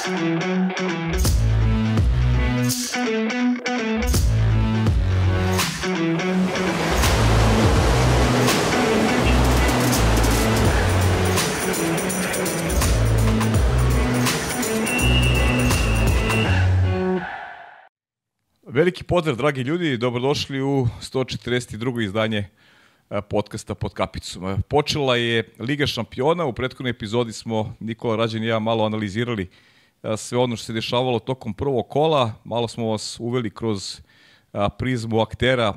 Veliki pozdrav, dragi ljudi, dobrodošli u 142. izdanje podcasta Pod kapicom. Počela je Liga šampiona, u prethodnoj epizodi smo Nikola Rađen i ja malo analizirali sve ono što se dešavalo tokom prvog kola, malo smo vas uveli kroz prizmu aktera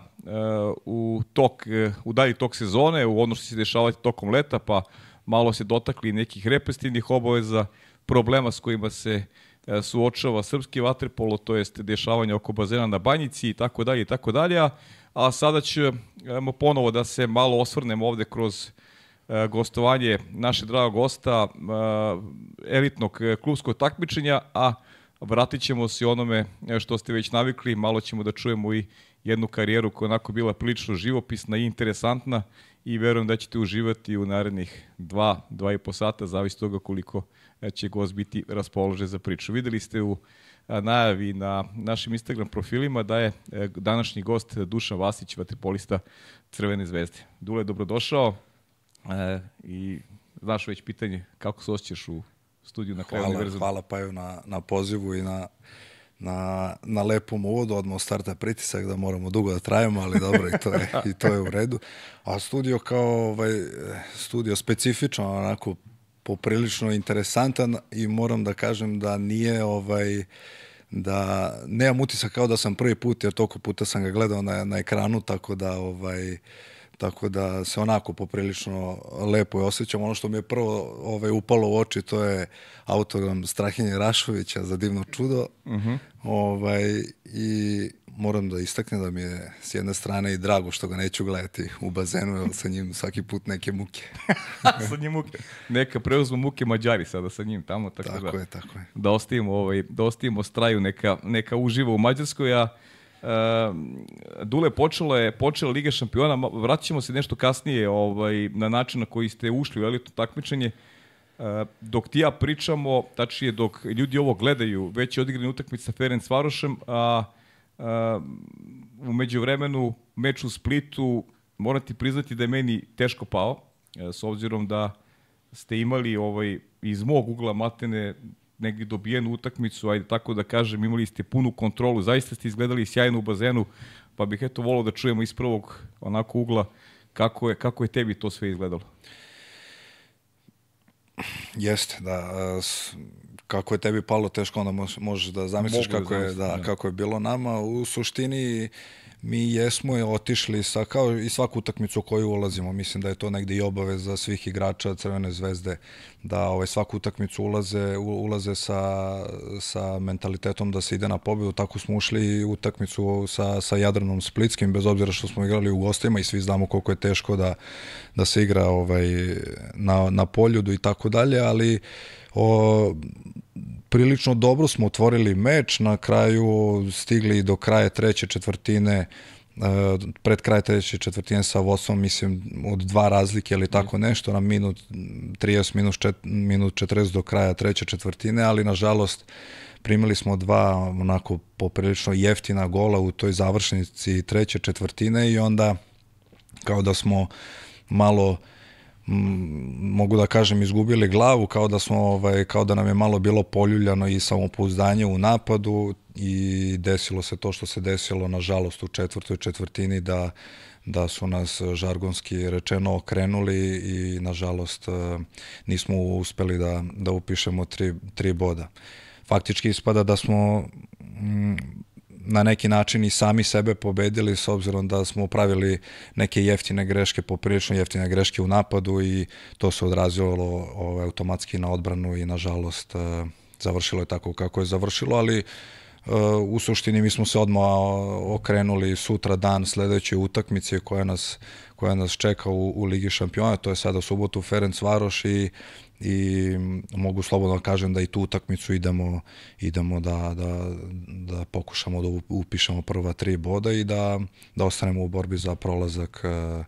u dalji tok sezone, u ono što će se dešavati tokom leta, pa malo se dotakli nekih reprezentativnih obaveza, problema s kojima se suočava srpski vaterpolo, to jest dešavanja oko bazena na Banjici i tako dalje i tako dalje. A sada ćemo ponovo da se malo osvrnemo ovde kroz gostovanje našeg dragog gosta, elitnog klubskog takmičenja, a vratit ćemo se onome što ste već navikli, malo ćemo da čujemo i jednu karijeru koja je onako bila prilično živopisna i interesantna i verujem da ćete uživati u narednih 2,5 sata, zavisi toga koliko će gost biti raspoložen za priču. Videli ste u najavi na našim Instagram profilima da je današnji gost Dušan Vasić, vaterpolista Crvene zvezde. Dule, dobrodošao i znaš već pitanje, kako se osjećaš u studiju na kraju univerzuma? Hvala Paju na pozivu i na lepom uvodu, odmah starta pritisak da moramo dugo da trajemo, ali dobro, i to je u redu. A studio kao studio specifično, onako poprilično interesantan i moram da kažem da nije da nemam utisak kao da sam prvi put, jer toliko puta sam ga gledao na ekranu, tako da se onako poprilično lepo osjećam. Ono što mi je prvo upalo u oči, to je autogram Strahinje Rašovića za Divno čudo. I moram da istaknem da mi je s jedne strane i drago što ga neću gledati u bazenu, jer sa njim svaki put neke muke. Sa njim muke. Neka preuzmu muke Mađari sada sa njim tamo. Tako je. Da ostavimo straju, neka uživa u Mađarskoj, a Dule, počela Liga šampiona, vratit ćemo se nešto kasnije na način na koji ste ušli u elitno takmičenje. Dok ti ja pričamo, tačnije dok ljudi ovo gledaju, već je odigrana utakmica sa Ferencvarošem, a u međuvremenu meč u Splitu, moram ti priznati da je meni teško pao, s obzirom da ste imali iz mog ugla matene negdje dobijenu utakmicu, ajde tako da kažem, imali ste punu kontrolu, zaista ste izgledali sjajno u bazenu, pa bih volao da čujemo iz prvog onako ugla kako je tebi to sve izgledalo. Jeste, da. Kako je tebi palo teško, onda možeš da zamisliš kako je bilo nama. U suštini mi jesmo otišli kao i svaku utakmicu u koju ulazimo. Mislim da je to negde i obaveza svih igrača Crvene zvezde da svaku utakmicu ulaze sa mentalitetom da se ide na pobedu. Tako smo ušli u utakmicu sa Jadranom Splitskim, bez obzira što smo igrali u gostima i svi znamo koliko je teško da se igra na Poljudu i tako dalje, ali prilično dobro smo otvorili meč, na kraju stigli do kraja treće četvrtine, pred kraj treće četvrtine sa vodstvom, mislim, od 2 razlike ili tako nešto, na minut 30, minut 40 do kraja treće četvrtine, ali nažalost primili smo 2 onako poprilično jeftina gola u toj završnici treće četvrtine i onda kao da smo malo, mogu da kažem, izgubili glavu, kao da nam je malo bilo poljuljano i samopouzdanje u napadu i desilo se to što se desilo, nažalost, u četvrtoj četvrtini, da su nas žargonski rečeno okrenuli i nažalost nismo uspeli da upišemo 3 boda. Faktički ispada da smo na neki način i sami sebe pobedili, s obzirom da smo pravili neke jeftine greške, poprilično jeftine greške u napadu i to se odrazilo automatski na odbranu i nažalost završilo je tako kako je završilo, ali u suštini mi smo se odmah okrenuli sutra dan sledeće utakmice koja nas čeka u Ligi šampiona, to je sada u subotu Ferencvaroš i mogu slobodno kažem da i tu utakmicu idemo da pokušamo da upišemo prva 3 boda i da ostanemo u borbi za prolazak,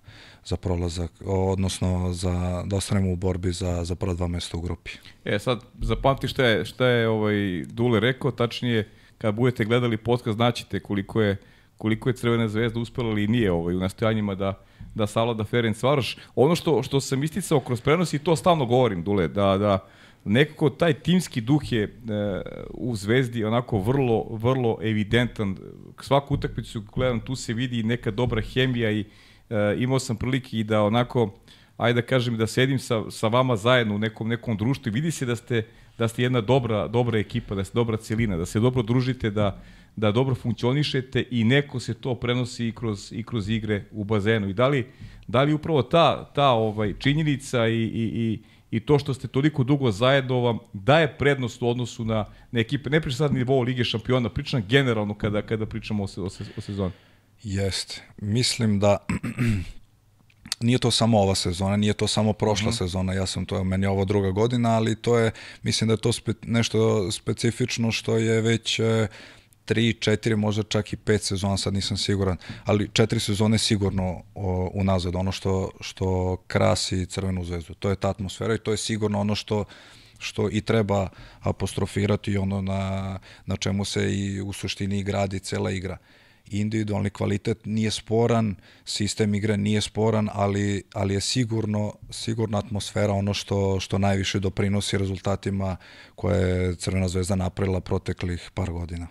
odnosno da ostanemo u borbi za prva 2 mesta u grupi. Sad zapamti šta je Dule rekao, tačnije kad budete gledali podcast znaćete koliko je Crvena zvezda uspela ili nije u nastojanjima da savlada Ferencvaroš. Ono što sam isticao kroz prenos i to stalno govorim, Dule, da nekako taj timski duh je u Zvezdi onako vrlo, vrlo evidentan. Svaku utakmicu gledam, tu se vidi neka dobra hemija i imao sam prilike i da onako, ajde da kažem, da sedim sa vama zajedno u nekom društvu i vidi se da ste jedna dobra ekipa, da ste dobra celina, da se dobro družite, da dobro funkcionišete i neko se to prenosi i kroz igre u bazenu. I da li upravo ta činjenica i to što ste toliko dugo zajedno vam daje prednost u odnosu na ekipe? Ne pričam sad na nivou Lige šampiona, pričam generalno kada pričamo o sezoni. Jeste. Mislim da nije to samo ova sezona, nije to samo prošla sezona, meni je ovo 2. godina, ali mislim da je to nešto specifično što je već 3, 4, možda čak i 5 sezona, sad nisam siguran, ali 4 sezone sigurno unazad, ono što krasi Crvenu zvezdu. To je ta atmosfera i to je sigurno ono što i treba apostrofirati i ono na čemu se i u suštini gradi cela igra. Individualni kvalitet nije sporan, sistem igre nije sporan, ali je sigurno atmosfera ono što najviše doprinosi rezultatima koje je Crvena zvezda napravila proteklih par godina.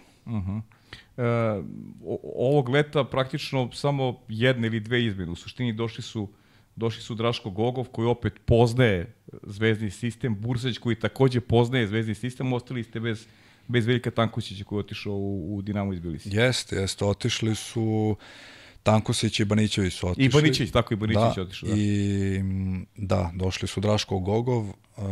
Ovog leta praktično samo 1 ili 2 izmene. U suštini došli su Draško Gogov koji opet poznaje zvezdni sistem, Bursać koji takođe poznaje zvezdni sistem, ostali ste bez Veljka Tankusića koji je otišao u Dinamo iz Tbilisi. Jeste, otišli su Tankusić i Banićević su otišli. I Banićević, tako i Banićević otišao. Da, došli su Draško Gogov,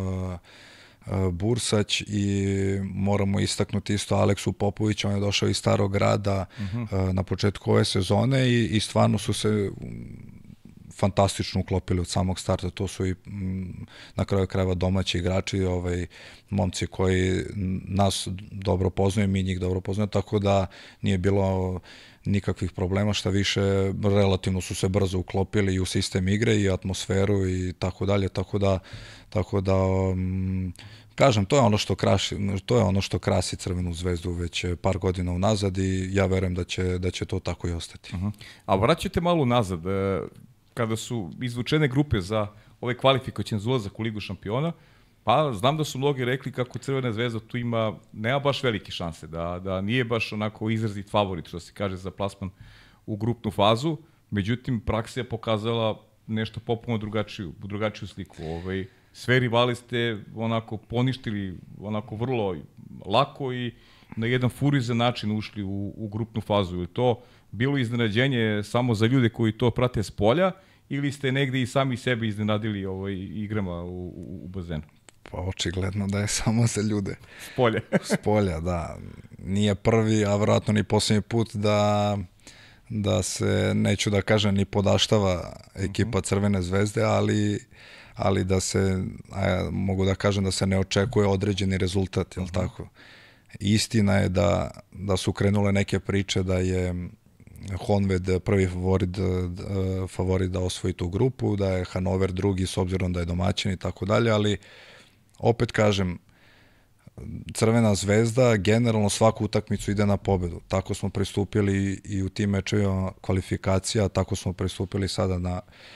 Bursać i moramo istaknuti isto Aleksu Popovića, on je došao iz Starog Grada na početku ove sezone i stvarno su se fantastično uklopili od samog starta. To su i na kraju krajeva domaći igrači, momci koji nas dobro poznaju, mi njih dobro poznaju, tako da nije bilo nikakvih problema, šta više relativno su se brzo uklopili i u sistem igre i atmosferu i tako dalje, tako da kažem, to je ono što krasi Crvenu zvezdu već par godina unazad i ja verujem da će to tako i ostati. A vraćate malo nazad, kada su izvučene grupe za ove kvalifikacione za ulazak u Ligu šampiona, pa znam da su mnogi rekli kako Crvena zvezda tu nema baš velike šanse, da nije baš onako izrazit favorit, što se kaže, za plasman u grupnu fazu, međutim praksa je pokazala nešto popuno drugačiju sliku. Sve rivali ste onako poništili onako vrlo lako i na jedan furizan način ušli u grupnu fazu. Je to bilo iznenađenje samo za ljude koji to prate s polja ili ste negde i sami sebe iznenadili igrama u bazenu? Pa očigledno da je samo za ljude. S polja, da. Nije prvi, a vjerojatno ni posljednji put da se, neću da kažem, ni podaštava ekipa Crvene zvezde, ali da se, mogu da kažem da se ne očekuje određeni rezultat, jel tako? Istina je da su krenule neke priče da je Honved prvi favorit da osvoji tu grupu, da je Hanover drugi s obzirom da je domaćin i tako dalje, ali opet kažem, Crvena zvezda generalno svaku utakmicu ide na pobedu. Tako smo pristupili i u tim mečevima kvalifikacija, tako smo pristupili sada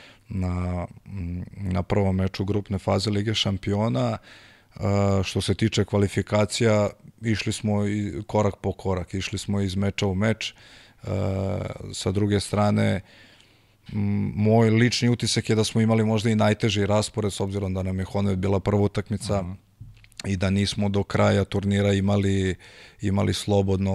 na prvom meču grupne faze Lige šampiona. Što se tiče kvalifikacija, išli smo korak po korak, išli smo iz meča u meč. Sa druge strane, moj lični utisak je da smo imali možda i najteži raspored, s obzirom da nam je Honved bila prva utakmica i da nismo do kraja turnira imali slobodno,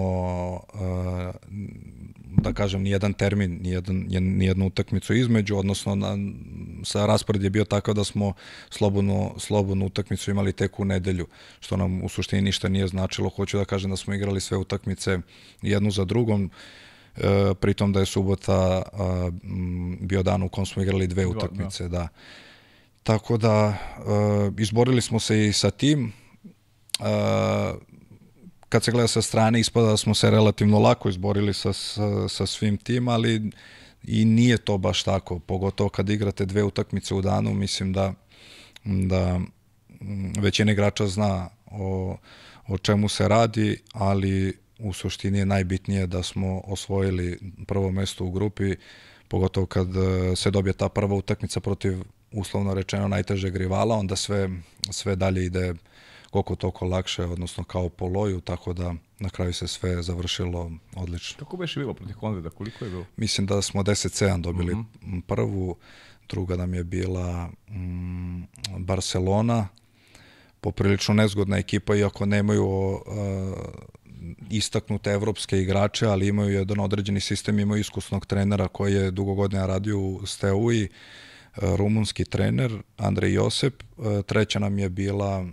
da kažem, nijedan termin, nijednu utakmicu između, odnosno raspored je bio takav da smo slobodnu utakmicu imali tek u nedelju, što nam u suštini ništa nije značilo. Hoću da kažem da smo igrali sve utakmice jednu za drugom, pritom da je subota bio dan u kom smo igrali dve utakmice, da. Tako da izborili smo se i sa tim. Kad se gleda sa strane, ispada da smo se relativno lako izborili sa svim tim, ali i nije to baš tako, pogotovo kad igrate dve utakmice u danu. Mislim da većina igrača zna o čemu se radi, ali u suštini je najbitnije da smo osvojili prvo mesto u grupi, pogotovo kad se dobije ta prva utakmica protiv, uslovno rečeno, najtežeg rivala, onda sve dalje ide koliko toliko lakše, odnosno kao po loju, tako da na kraju se sve završilo odlično. Kako beše bilo protiv Honveda, koliko je bilo? Mislim da smo 10-7 dobili prvu, druga nam je bila Barcelona, poprilično nezgodna ekipa, iako nemaju istaknute evropske igrače, ali imaju jedan određeni sistem, imaju iskusnog trenera koji je dugo godina radio u Steaui, rumunski trener, Andrej Josep. Treća nam je bila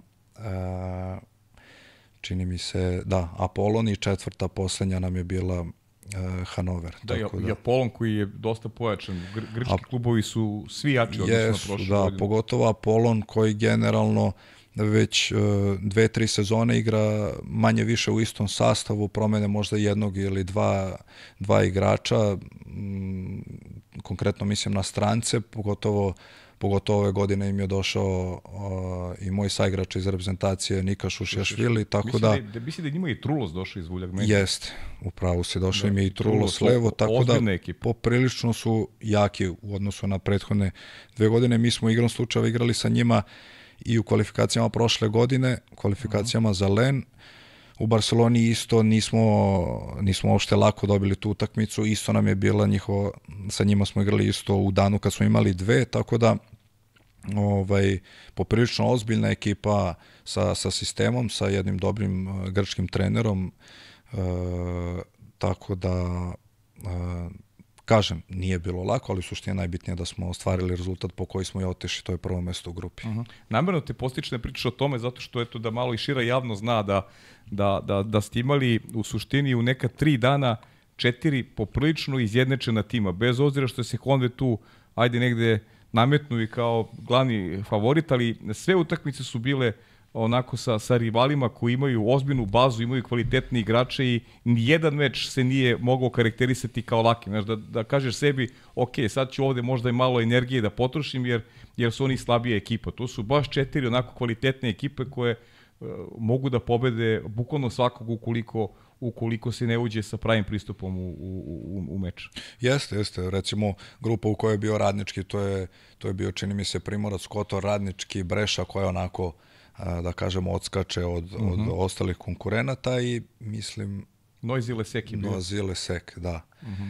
čini mi se, da, Apollon, i četvrta, posljednja nam je bila Hanover. Da, i Apollon koji je dosta pojačan. Grčki klubovi su svi jači odnosno na prošle godine. Da, pogotovo Apollon koji generalno već 2-3 sezone igra manje više u istom sastavu, promene možda jednog ili dva igrača, konkretno mislim na strance, pogotovo ove godine im je došao i moj saigrač iz reprezentacije Nika Šušjašvili, tako da... Mislim da je njima i Trulos došao iz Vuljagmena. Jeste, upravo se došao im je i Trulos levo, tako da poprilično su jaki u odnosu na prethodne 2 godine. Mi smo igrom slučajeva igrali sa njima i u kvalifikacijama prošle godine, kvalifikacijama za LEN. U Barceloni isto nismo uopšte lako dobili tu utakmicu, isto nam je bila sa njima smo igrali isto u danu kad smo imali 2, tako da poprilično ozbiljna ekipa sa sistemom, sa jednim dobrim grčkim trenerom, tako da kažem, nije bilo lako, ali u suštini najbitnije da smo ostvarili rezultat po koji smo i otišli, to je prvo mesto u grupi. Namerno te postične pričaš o tome, zato što eto da malo i šira javno zna da ste imali u suštini u neka 3 dana 4 poprilično izjednačena tima, bez obzira što se Honved tu ajde negde nametnu i kao glavni favorit, ali sve utakmice su bile onako sa rivalima koji imaju ozbiljnu bazu, imaju kvalitetni igrače i nijedan meč se nije mogao karakterisati kao laki. Znaš, da kažeš sebi, ok, sad ću ovde možda i malo energije da potrošim jer su oni slabija ekipa. To su baš 4 onako kvalitetne ekipe koje mogu da pobede bukvalno svakog ukoliko se ne uđe sa pravim pristupom u meč. Jeste. Recimo, grupa u kojoj je bio Radnički, to je bio, čini mi se, Primorac, Kotor, Radnički, Breša, koja onako, da kažemo, odskače od ostalih konkurenata i mislim... Noisy Lesek je bio. Noisy Lesek, da.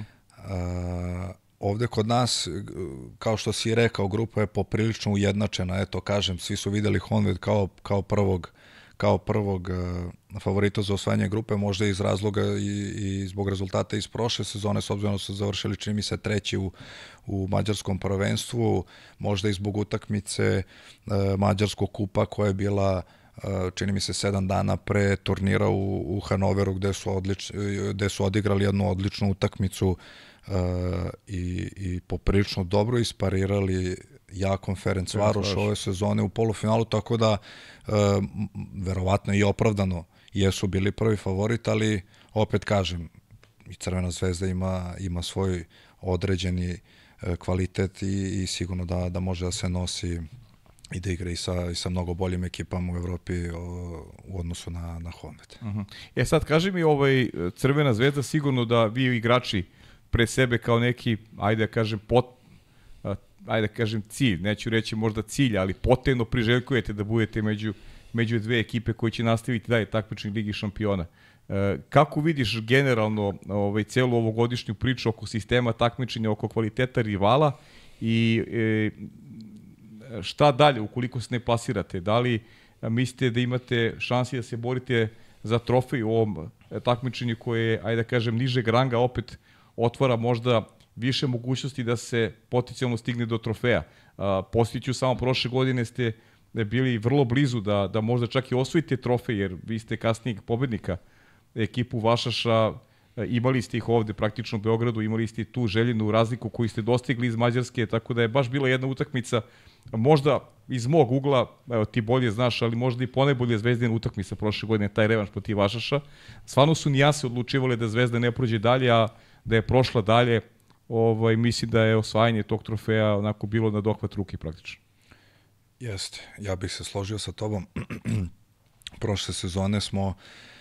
Ovde kod nas, kao što si rekao, grupa je poprilično ujednačena. Eto, kažem, svi su videli Honved kao prvog favorita za osvajanje grupe, možda iz razloga i zbog rezultata iz prošle sezone, s obzirom da su završili, čini mi se, 3. u mađarskom prvenstvu, možda i zbog utakmice Mađarskog kupa koja je bila, čini mi se, 7 dana pre turnira u Hanoveru, gde su odigrali jednu odličnu utakmicu i poprilično dobro isparirali Jakom Ferencvaroš ove sezone u polufinalu, tako da verovatno i opravdano jesu bili prvi favorit, ali opet kažem, i Crvena zvezda ima svoj određeni kvalitet i sigurno da može da se nosi i da igra i sa mnogo boljim ekipama u Evropi u odnosu na Honved. Sad kaži mi, Crvena zvezda, sigurno da vi igrači pre sebe kao neki, ajde da kažem cilj, neću reći možda cilj, ali potrebno priželjkujete da budete među dve ekipe koji će nastaviti dalje takmičenje Ligi šampiona. Kako vidiš generalno celu ovogodišnju priču oko sistema takmičenja, oko kvaliteta rivala i šta dalje ukoliko se ne plasirate? Da li mislite da imate šansi da se borite za trofej u ovom takmičenju koje je, ajde da kažem, nižeg ranga, opet otvara možda više mogućnosti da se potencijalno stigne do trofeja. Postiću samo prošle godine ste bili vrlo blizu da možda čak i osvojite trofej, jer vi ste kasnijeg pobednika ekipu Vašaša, imali ste ih ovde praktično u Beogradu, imali ste tu željenu razliku koju ste dostigli iz Mađarske, tako da je baš bila jedna utakmica, možda iz mog ugla, evo ti bolje znaš, ali možda i ponajbolje Zvezdina utakmica prošle godine, taj revanš protiv Vašaša. Stvarno su nijanse odlučivale da Zvezda ne prođe dalje, a da je prošla dalje, mislim da je osvajanje tog trofeja onako bilo na dohvat ruke praktično. Jeste, ja bih se složio sa tobom. Prošle sezone smo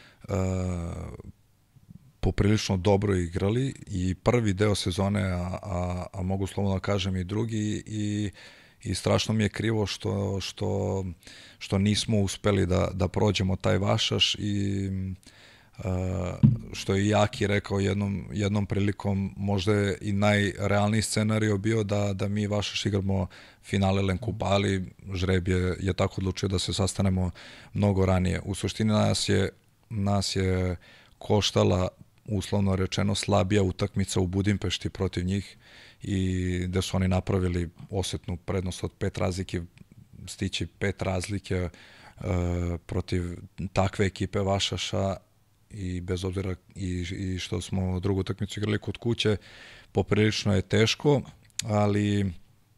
poprilično dobro igrali i prvi deo sezone, a mogu slobodno da kažem i drugi, i strašno mi je krivo što nismo uspeli da prođemo taj Vašaš i što je Jaki rekao jednom prilikom, možda je i najrealniji scenario bio da mi Vašaš igramo finale Lenkupa, ali žreb je tako odlučio da se sastanemo mnogo ranije. U suštini nas je koštala, uslovno rečeno, slabija utakmica u Budimpešti protiv njih i da su oni napravili osetnu prednost od 5 razlike, stići 5 razlike protiv takve ekipe Vašaša, i bez obzira i što smo drugu utakmicu igrali kod kuće, poprilično je teško, ali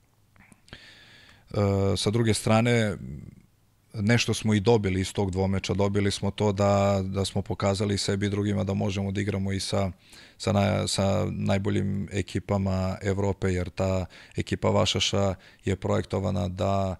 sa druge strane nešto smo i dobili iz tog dvomeča. Dobili smo to da smo pokazali sebi i drugima da možemo da igramo i sa najboljim ekipama Evrope, jer ta ekipa Vašaša je projektovana da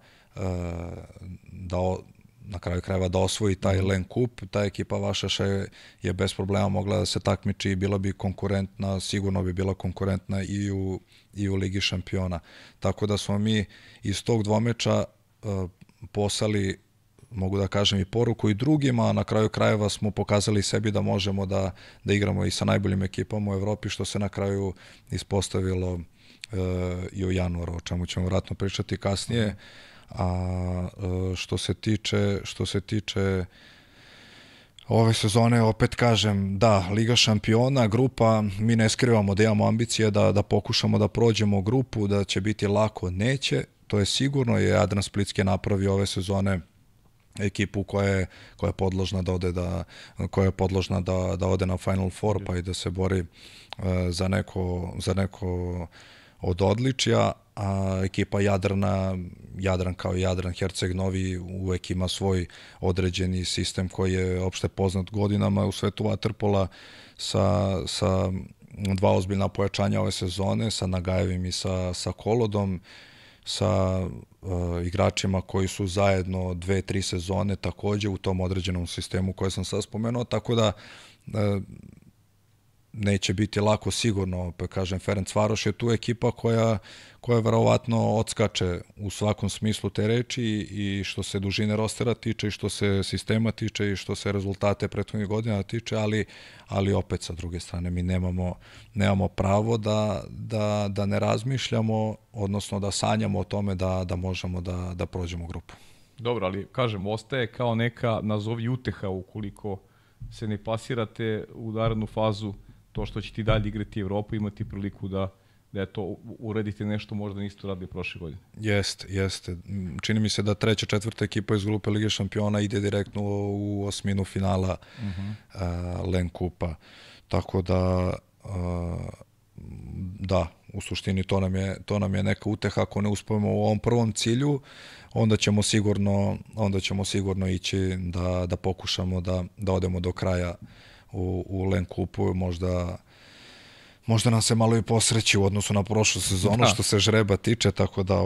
na kraju krajeva da osvoji taj Len Kup. Ta ekipa Vašaša je bez problema mogla da se takmiči i bila bi konkurentna, sigurno bi bila konkurentna i u Ligi šampiona. Tako da smo mi iz tog dvomeča poslali, mogu da kažem, i poruku i drugima, a na kraju krajeva smo pokazali sebi da možemo da igramo i sa najboljim ekipama u Evropi, što se na kraju ispostavilo i u januaru, o čemu ćemo vratno pričati kasnije. A što se tiče ove sezone, opet kažem, da, Liga šampiona, grupa, mi ne skrivamo da imamo ambicije da pokušamo da prođemo grupu, da će biti lako, neće, to je sigurno. Je Jadran Splitski napravio ove sezone ekipu koja je podložna da ode na Final Four, pa i da se bori za neko od odličja, a ekipa Jadran kao Jadran Herceg Novi uvek ima svoj određeni sistem koji je opšte poznat godinama u svetu vaterpola, sa dva ozbiljna pojačanja ove sezone, sa Nagajevim i sa Kolodom, sa igračima koji su zajedno 2-3 sezone takođe u tom određenom sistemu koje sam sad spomenuo, tako da neće biti lako sigurno. Pa kažem, Ferencvaroš je tu ekipa koja verovatno odskače u svakom smislu te reči, i što se dužine rostera tiče, i što se sistema tiče, i što se rezultate prethodnih godina tiče, ali opet sa druge strane mi nemamo pravo da ne razmišljamo, odnosno da sanjamo o tome da možemo da prođemo grupu. Dobro, ali kažem, ostaje kao neka, nazovi, uteha ukoliko se ne plasirate u narednu fazu, to što ćete dalje igrati Evropu, imati priliku da to uradite nešto možda niste radili prošle godine. Jeste. Čini mi se da treća, četvrta ekipa iz grupe Lige šampiona ide direktno u osminu finala Len Kupa. Tako da, da, u suštini to nam je neka uteha. Ako ne uspemo u ovom prvom cilju, onda ćemo sigurno ići da pokušamo da odemo do kraja u Len Kupu. Možda nam se malo i posreći u odnosu na prošlu sezonu što se žreba tiče, tako da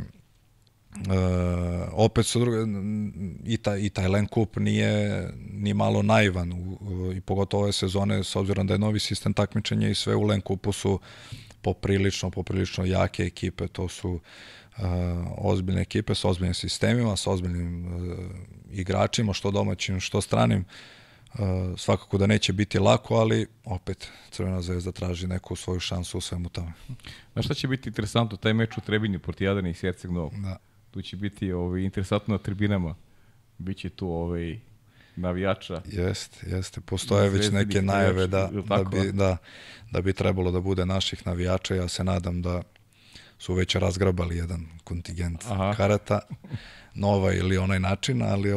opet su druge, i taj Len Kup nije ni malo naivan, i pogotovo ove sezone, s obzirom da je novi sistem takmičenja i sve, u Len Kupu su poprilično jake ekipe. To su ozbiljne ekipe sa ozbiljnim sistemima, sa ozbiljnim igračima, što domaćim, što stranim. Svakako da neće biti lako, ali opet Crvena zvezda traži neku svoju šansu u svemu tome. Znaš šta će biti interesantno? Taj meč u Trebinju protiv Jadrana i Herceg Novog. Da. Tu će biti interesantno na tribinama. Biće tu navijača. Jeste. Postoje već neke najave da bi trebalo da bude naših navijača. Ja se nadam da su već razgrabali jedan kontingent karata na ovaj ili onaj način, ali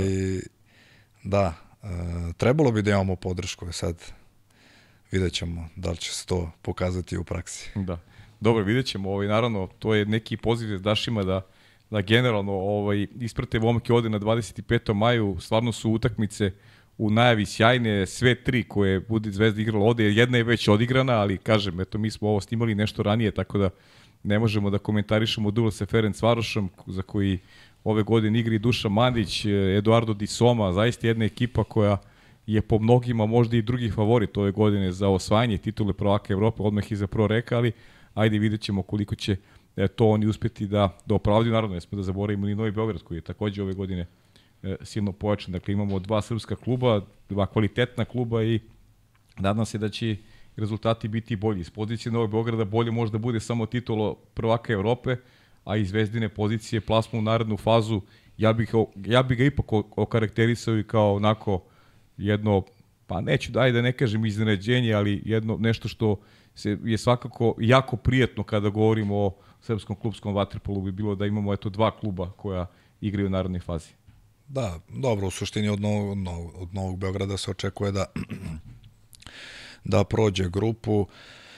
trebalo bi da imamo podršku. Sad vidjet ćemo da li će se to pokazati u praksi. Da. Dobro, vidjet ćemo. Naravno, to je neki poziv Dašima da generalno isprate momke ovde na 25. maju. Stvarno su utakmice u najavi sjajne, sve tri koje bude Zvezda igrala ovde. Jedna je već odigrana, ali kažem, eto, mi smo ovo snimali nešto ranije, tako da ne možemo da komentarišemo duel sa Ferencvarošom, za koji ove godine igri Dušan Mandić, Eduardo Di Soma, zaista jedna ekipa koja je po mnogima možda i drugi favorit ove godine za osvajanje titule prvaka Evrope, odmah i za Pro Reka, ali ajde vidjet ćemo koliko će to oni uspeti da opravdaju. Naravno, ne smo da zaboravimo ni Novi Beograd koji je takođe ove godine silno pojačan. Dakle, imamo dva srpska kluba, dva kvalitetna kluba i nadam se da će rezultati biti bolji. Iz pozicije Novog Beograda bolje možda bude samo titulo prvaka Evrope, a iz Zvezdine pozicije plasma u narednu fazu. Ja bih ga ipak okarakterisao i kao onako jedno, pa neću da ne kažem iznenađenje, ali nešto što je svakako jako prijatno kada govorimo o srpskom klubskom vaterpolu, bi bilo da imamo dva kluba koja igraju u narednoj fazi. Da, dobro, u suštini od Novog Beograda se očekuje da prođe grupu.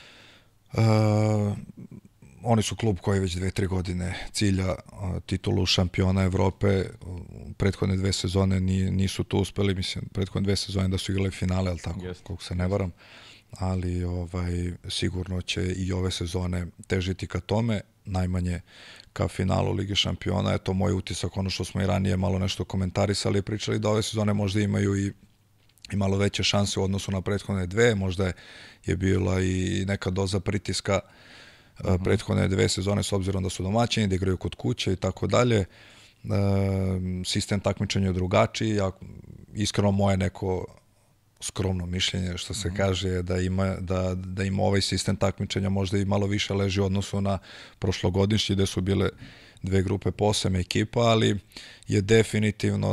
Oni su klub koji već 2-3 godine cilja titulu šampiona Evrope. Prethodne 2 sezone nisu to uspeli, mislim, prethodne 2 sezone da su igrali finale, ali tako, koliko se ne varam. Ali sigurno će i ove sezone težiti ka tome, najmanje ka finalu Lige šampiona. Eto, moj utisak, ono što smo i ranije malo nešto komentarisali, pričali da ove sezone možda imaju i malo veće šanse u odnosu na prethodne 2, možda je bila i neka doza pritiska prethodne 2 sezone s obzirom da su domaćini, da igraju kod kuće i tako dalje. Sistem takmičenja je drugačiji, iskreno moje neko skromno mišljenje što se kaže je da ima ovaj sistem takmičenja možda i malo više leži u odnosu na prošlogodišnji gde su bile 2 grupe po 8 ekipa, ali je definitivno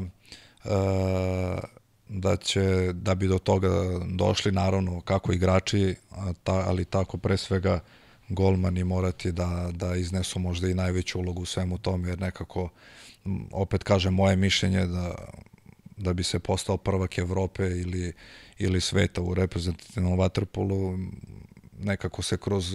da bi do toga došli, naravno kako igrači, ali tako pre svega golmani morati da iznesu možda i najveću ulogu u svemu tome, jer nekako, opet kažem, moje mišljenje da bi se postao prvak Evrope ili sveta u reprezentativnom vaterpolu, nekako se kroz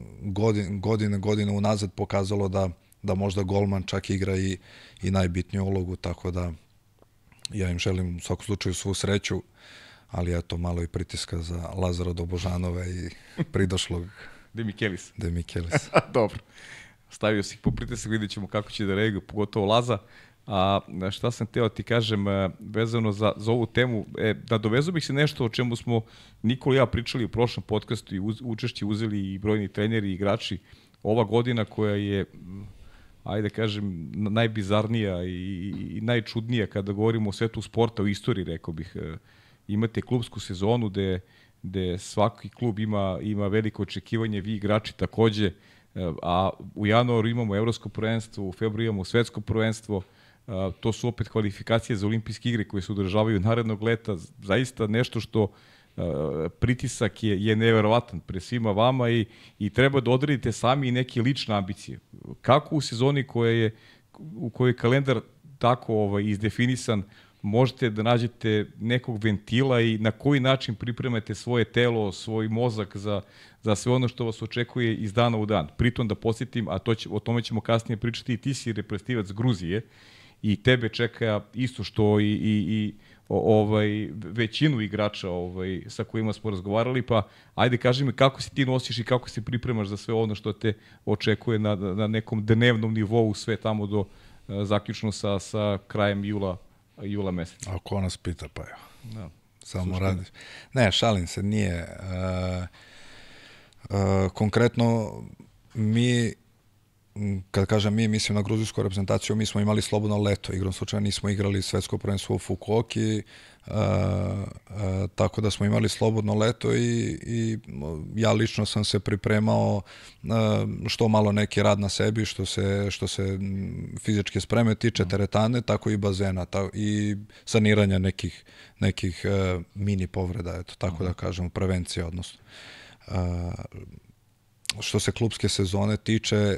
godine unazad pokazalo da možda golman čak igra i najbitniju ulogu, tako da ja im želim u svakom slučaju svu sreću, ali eto, malo i pritiska za Lazara Dobožanova i pridošlog Demikelis. Dobro. Stavio si ih po pritisak, vidjet ćemo kako će da reaguju, pogotovo Laza. A šta sam teo ti kažem vezano za ovu temu, da dovezu bih se nešto o čemu smo Nikola i ja pričali u prošlom podcastu i učešće uzeli i brojni treneri i igrači. Ova godina koja je, ajde kažem, najbizarnija i najčudnija kada govorimo o svetu sporta u istoriji, rekao bih. Imate klubsku sezonu gde svaki klub ima veliko očekivanje, vi igrači takođe, a u januaru imamo evropsko prvenstvo, u februaru imamo svetsko prvenstvo, to su opet kvalifikacije za olimpijske igre koje se održavaju narednog leta, zaista nešto što pritisak je neverovatan pre svima vama i treba da odredite sami i neke lične ambicije. Kako u sezoni u kojoj je kalendar tako izdefinisan, možete da nađete nekog ventila i na koji način pripremate svoje telo, svoj mozak za sve ono što vas očekuje iz dana u dan. Pritom da podsjetim, a o tome ćemo kasnije pričati, i ti si reprezentativac Gruzije i tebe čeka isto što i većinu igrača sa kojima smo razgovarali, pa ajde kaži mi kako se ti nosiš i kako se pripremaš za sve ono što te očekuje na nekom dnevnom nivou, sve tamo do zaključno sa krajem jula meseca. Ako nas pita, pa evo. Da, samo radiš. Ne, šalim se, nije. Konkretno, mi kad kažem mi, mislim na gruzijsku reprezentaciju, mi smo imali slobodno leto, igrom slučaja nismo igrali svetsko prvenstvo u Fukuoki, tako da smo imali slobodno leto i ja lično sam se pripremao što malo neki rad na sebi, što se fizičke spreme tiče, teretane, tako i bazena i saniranja nekih mini povreda, eto, tako da kažem, prevencija odnosno. Što se klubske sezone tiče,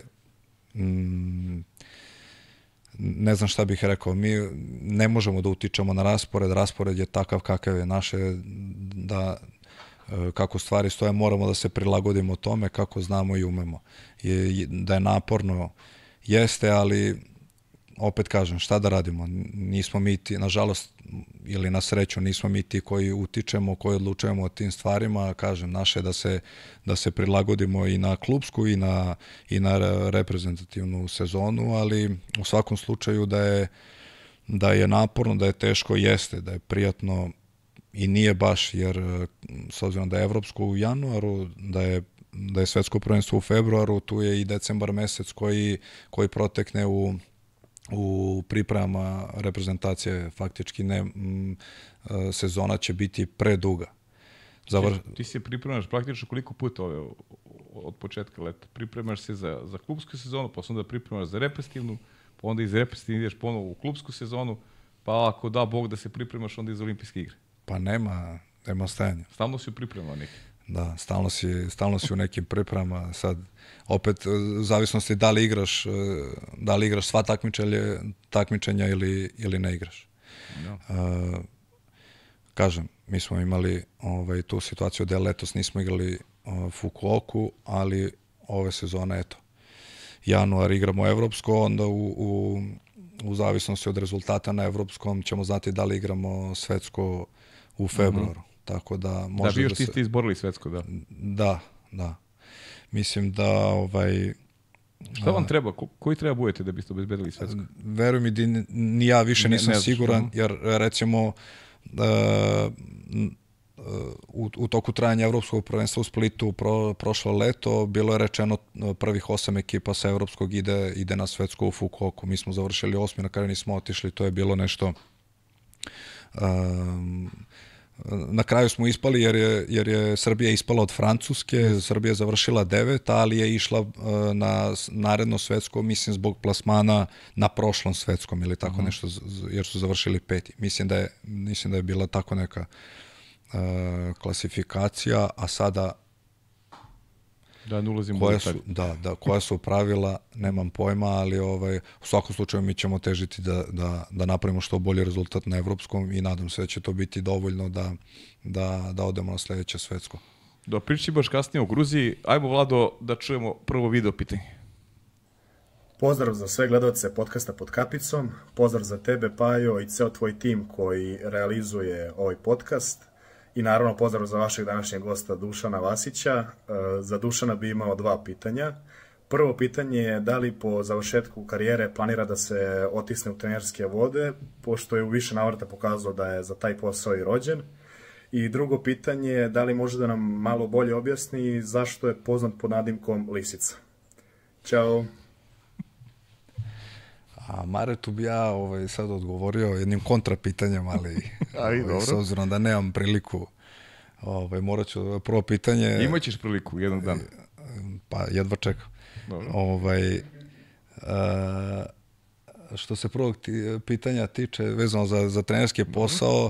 ne znam šta bih rekao, mi ne možemo da utičemo na raspored je takav kakav je naše, da kako stvari stoje, moramo da se prilagodimo tome kako znamo i umemo. Da je naporno, jeste, ali opet kažem, šta da radimo? Nismo mi ti, nažalost, ili na sreću, nismo mi ti koji utičemo, koji odlučujemo o tim stvarima. Kažem, naše da se prilagodimo i na klubsku i na reprezentativnu sezonu, ali u svakom slučaju da je naporno, da je teško, jeste, da je prijatno i nije baš, jer s obzirom da je evropsko u januaru, da je svetsko prvenstvo u februaru, tu je i decembar mesec koji protekne u pripremama reprezentacije, faktički sezona će biti preduga. Ti se pripremaš praktično koliko puta od početka leta? Pripremaš se za klubsku sezonu, pa onda pripremaš za reprezentativnu, pa onda iz reprezentativne ideš ponovo u klubsku sezonu, pa ako da Bog da se pripremaš onda iz olimpijske igre. Pa nema stajanja. Stalno si u pripremama neki. Da, stalno si u nekim pripremama. Sad, opet, u zavisnosti da li igraš sva takmičenja ili ne igraš. No. Kažem, mi smo imali tu situaciju da letos nismo igrali Fukuoku, ali ove sezone, eto, januar igramo evropsko, onda u zavisnosti od rezultata na evropskom ćemo znati da li igramo svetsko u februaru. Tako da može da bi još ti izborili svetsko, da. Da. Mislim da šta vam treba? Koji treba budete da biste obezbedili svetsko? Veruj mi, ni ja više nisam siguran, jer recimo u toku trajanja evropskog prvenstva u Splitu prošlo leto bilo je rečeno prvih 8 ekipa sa evropskog ide na svetsko u Fukuoku. Mi smo završili 8, na kraju nismo otišli, to je bilo nešto... Na kraju smo ispali jer je Srbija ispala od Francuske, Srbija je završila 9, ali je išla na naredno svetsko, mislim zbog plasmana na prošlom svetskom ili tako nešto, jer su završili 5. Mislim da je bila tako neka klasifikacija, a sada da ne ulazim u detalj. Koja su pravila, nemam pojma, ali u svakom slučaju mi ćemo težiti da napravimo što bolji rezultat na evropskom i nadam se da će to biti dovoljno da odemo na sledeće svetsko. Da priči baš kasnije o Gruziji. Ajmo, Vlado, da čujemo prvo video pitanje. Pozdrav za sve gledalce podcasta Pod kapicom, pozdrav za tebe, Pajo, i ceo tvoj tim koji realizuje ovaj podcast. I naravno pozdrav za vašeg današnjeg gosta Dušana Vasića. Za Dušana bi imao 2 pitanja. Prvo pitanje je da li po završetku karijere planira da se otisne u trenerske vode, pošto je u više navrata pokazao da je za taj posao i rođen. I drugo pitanje je da li može da nam malo bolje objasni zašto je poznat pod nadimkom Lisica. Ćao. A Maretu bi ja sad odgovorio jednim kontrapitanjem, ali s obzirom da nemam priliku, morat ću prvo pitanje... Imaćeš priliku jednog dana. Pa jedva čekam. Što se prvog pitanja tiče vezano za trenerski posao,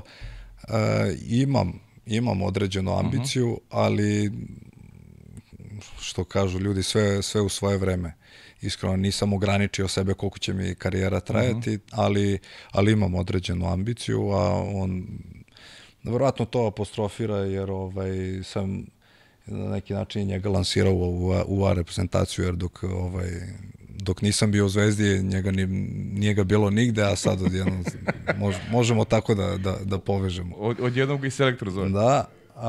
imam određenu ambiciju, ali što kažu ljudi, sve u svoje vreme. Iskreno nisam ograničio sebe koliko će mi karijera trajati, ali imam određenu ambiciju, a on verovatno to apostrofira jer sam na neki način njega lansirao u reprezentaciju, jer dok nisam bio u Zvezdi, nije ga bilo nigde, a sad odjednom možemo tako da povežemo. Odjednom ga i selektor zove. Da,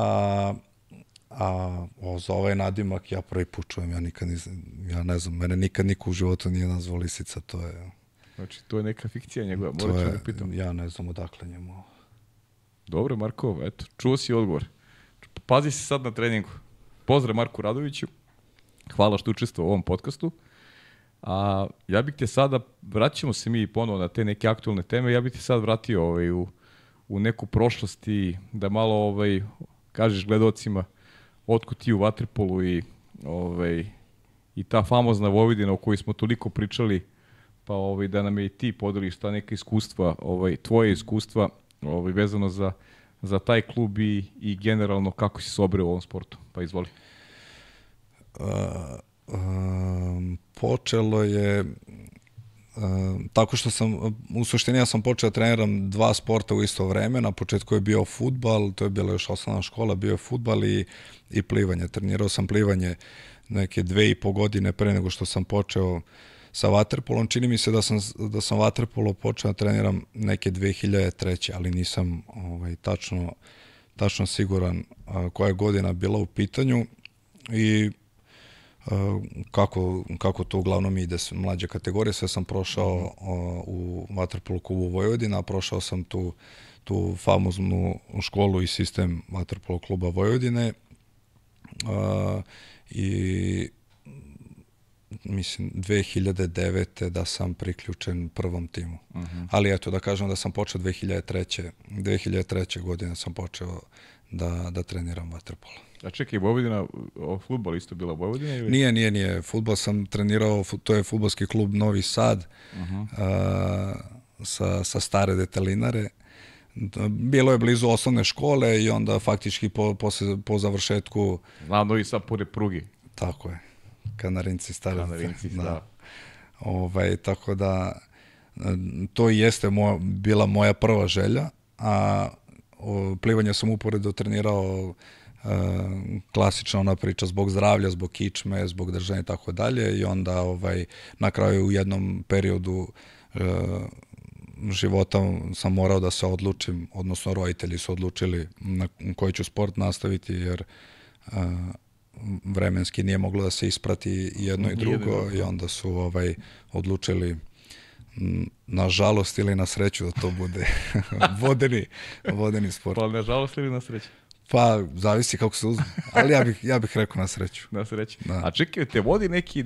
a za ovaj nadimak ja prvi put čujem, ja ne znam, mene nikad niko u životu nije nazvao Lisica, to je... Znači, to je neka fikcija njegova, morat ću da pitam. Ja ne znam odakle njemu. Dobro, Marko, eto, čuo si odgovor. Pazi se sad na treningu. Pozdrav Marku Radoviću, hvala što učestvovao u ovom podcastu. A ja bih te sada, vraćamo se mi ponovo na te neke aktualne teme, ja bih te sad vratio u neku prošlost i da malo kažeš gledocima otkud ti u vaterpolu i ta famozna Vojvodina o kojoj smo toliko pričali, pa da nam je i ti podeliš ta neka iskustva, tvoje iskustva vezano za taj klub i generalno kako si se obreo u ovom sportu. Pa izvoli. Počelo je tako što u suštini ja sam počeo da treniram 2 sporta u isto vreme. Na početku je bio fudbal, to je bila još osnovna škola, bio je fudbal i plivanje. Trenirao sam plivanje neke 2,5 godine pre nego što sam počeo sa vaterpolom. Čini mi se da sam vaterpolo počeo da treniram neke 2003. ali nisam tačno siguran koja je godina bila u pitanju i kako to uglavnom ide mlađe kategorije. Sve sam prošao u vaterpolo klubu Vojvodina, prošao sam tu famoznu školu i sistem vaterpolo kluba Vojvodine i mislim 2009. da sam priključen prvom timu. Ali eto, da kažem da sam počeo 2003. godine sam počeo da treniram vaterpolo. A čekaj, Vojvodina, fudbal isto bila Vojvodina? Ili? Nije. Fudbal sam trenirao, to je fudbalski klub Novi Sad, sa stare Detelinare. Bilo je blizu osnovne škole i onda faktički po završetku... Znam, Novi Sad pored prugi. Tako je. Kanarinci stare. Kanarinci, da. Tako da to i jeste bila moja prva želja, a plivanje sam uporedo trenirao klasična ona priča zbog zdravlja, zbog kičme, zbog držanja i tako dalje i onda na kraju u jednom periodu života sam morao da se odlučim, odnosno roditelji su odlučili na koji ću sport nastaviti jer vremenski nije moglo da se isprati jedno i drugo i onda su odlučili na žalost ili na sreću da to bude vodeni sport. Pa na žalost ili na sreću? Pa, zavisi kako se uzme, ali ja bih rekao na sreću. Na sreću. Da. A čekaj, te vodi neki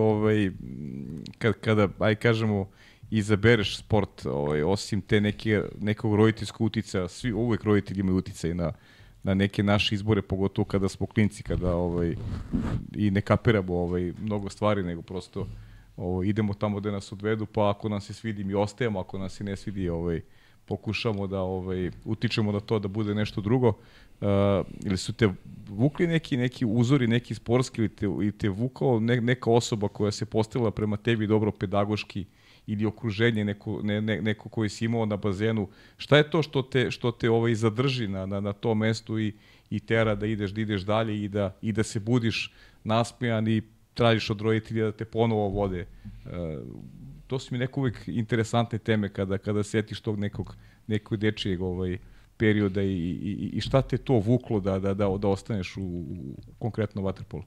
kada, kažemo, izabereš sport, osim te nekog roditeljskog uticaja, svi uvek roditelji imaju uticaj na neke naše izbore, pogotovo kada smo klinci, kada i ne kapiramo mnogo stvari, nego prosto idemo tamo gde nas odvedu, pa ako nam se svidi mi ostajemo, ako nam se ne svidi pokušamo da utičemo na to da bude nešto drugo. Ili su te vukli neki uzori, neki sportski ili te vukao neka osoba koja se postavila prema tebi dobro pedagoški ili okruženje neko koji si imao na bazenu? Šta je to što te zadrži na tom mestu i tera da ideš dalje i da se budiš nasmejan i tražiš od roditelja da te ponovo vode? To su mi neko uvek interesantne teme kada setiš tog nekog dečijeg perioda i šta te to vuklo da ostaneš u konkretno vaterpolu?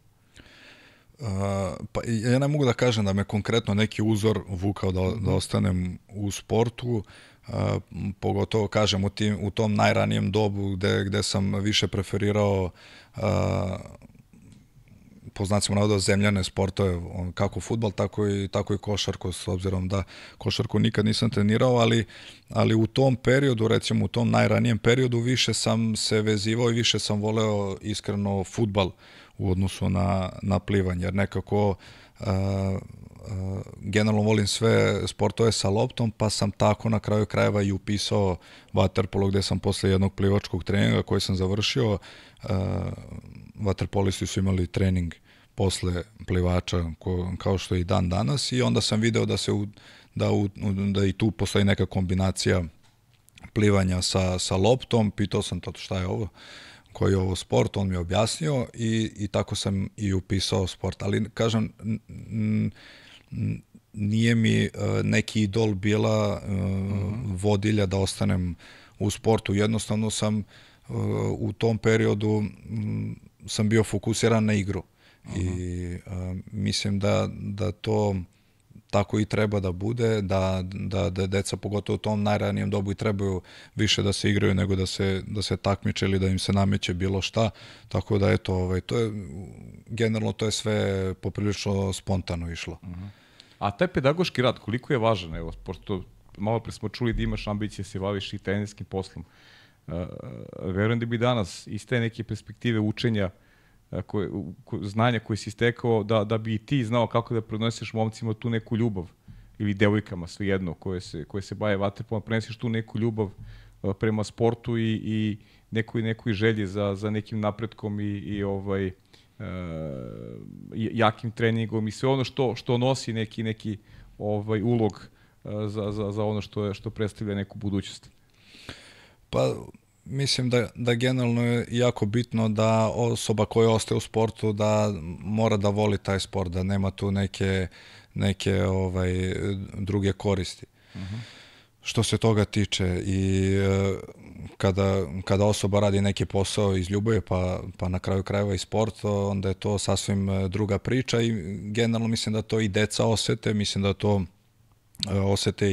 Pa ja ne mogu da kažem da me konkretno neki uzor vukao da ostanem u sportu, pogotovo kažem u tom najranijem dobu gde sam više preferirao po znacima navoda zemljane sportove, kako fudbal, tako i košarku, s obzirom da košarku nikad nisam trenirao, ali u tom periodu, recimo u tom najranijem periodu, više sam se vezivao i više sam voleo iskreno fudbal u odnosu na plivanje, jer nekako generalno volim sve sportove sa loptom, pa sam tako na kraju krajeva i upisao vaterpolo, gde sam posle jednog plivačkog treninga koji sam završio, vaterpolisti su imali trening posle plivača kao što je i dan danas i onda sam video da i tu postoji neka kombinacija plivanja sa loptom. Pitao sam to šta je ovo, koji je ovo sport, on mi je objasnio i tako sam i upisao sport. Ali kažem, nije mi neki idol bila vodilja da ostanem u sportu. Jednostavno sam u tom periodu sam bio fokusiran na igru i mislim da to tako i treba da bude, da deca pogotovo u tom najranijem dobu i trebaju više da se igraju nego da se takmiče ili da im se nameće bilo šta, tako da eto, to je generalno to je sve poprilično spontano išlo. A taj pedagoški rad, koliko je važan? Evo, pošto malo pre smo čuli da imaš ambicije se baviš i trenerskim poslom. Verujem da bi danas iz te neke perspektive učenja, znanja koje si stekao, da bi i ti znao kako da prenosiš momcima tu neku ljubav ili devojkama, svejedno, koje se baje vaterpolom, prenesiš tu neku ljubav prema sportu i nekoj želji za nekim napretkom i jakim treningom i sve ono što nosi neki ulog za ono što predstavlja neku budućnost. Pa mislim da generalno je jako bitno da osoba koja ostaje u sportu da mora da voli taj sport, da nema tu neke druge koristi. Što se toga tiče i kada osoba radi neki posao iz ljubavi pa na kraju krajeva i sport, onda je to sasvim druga priča i generalno mislim da to i deca osete, mislim da to osete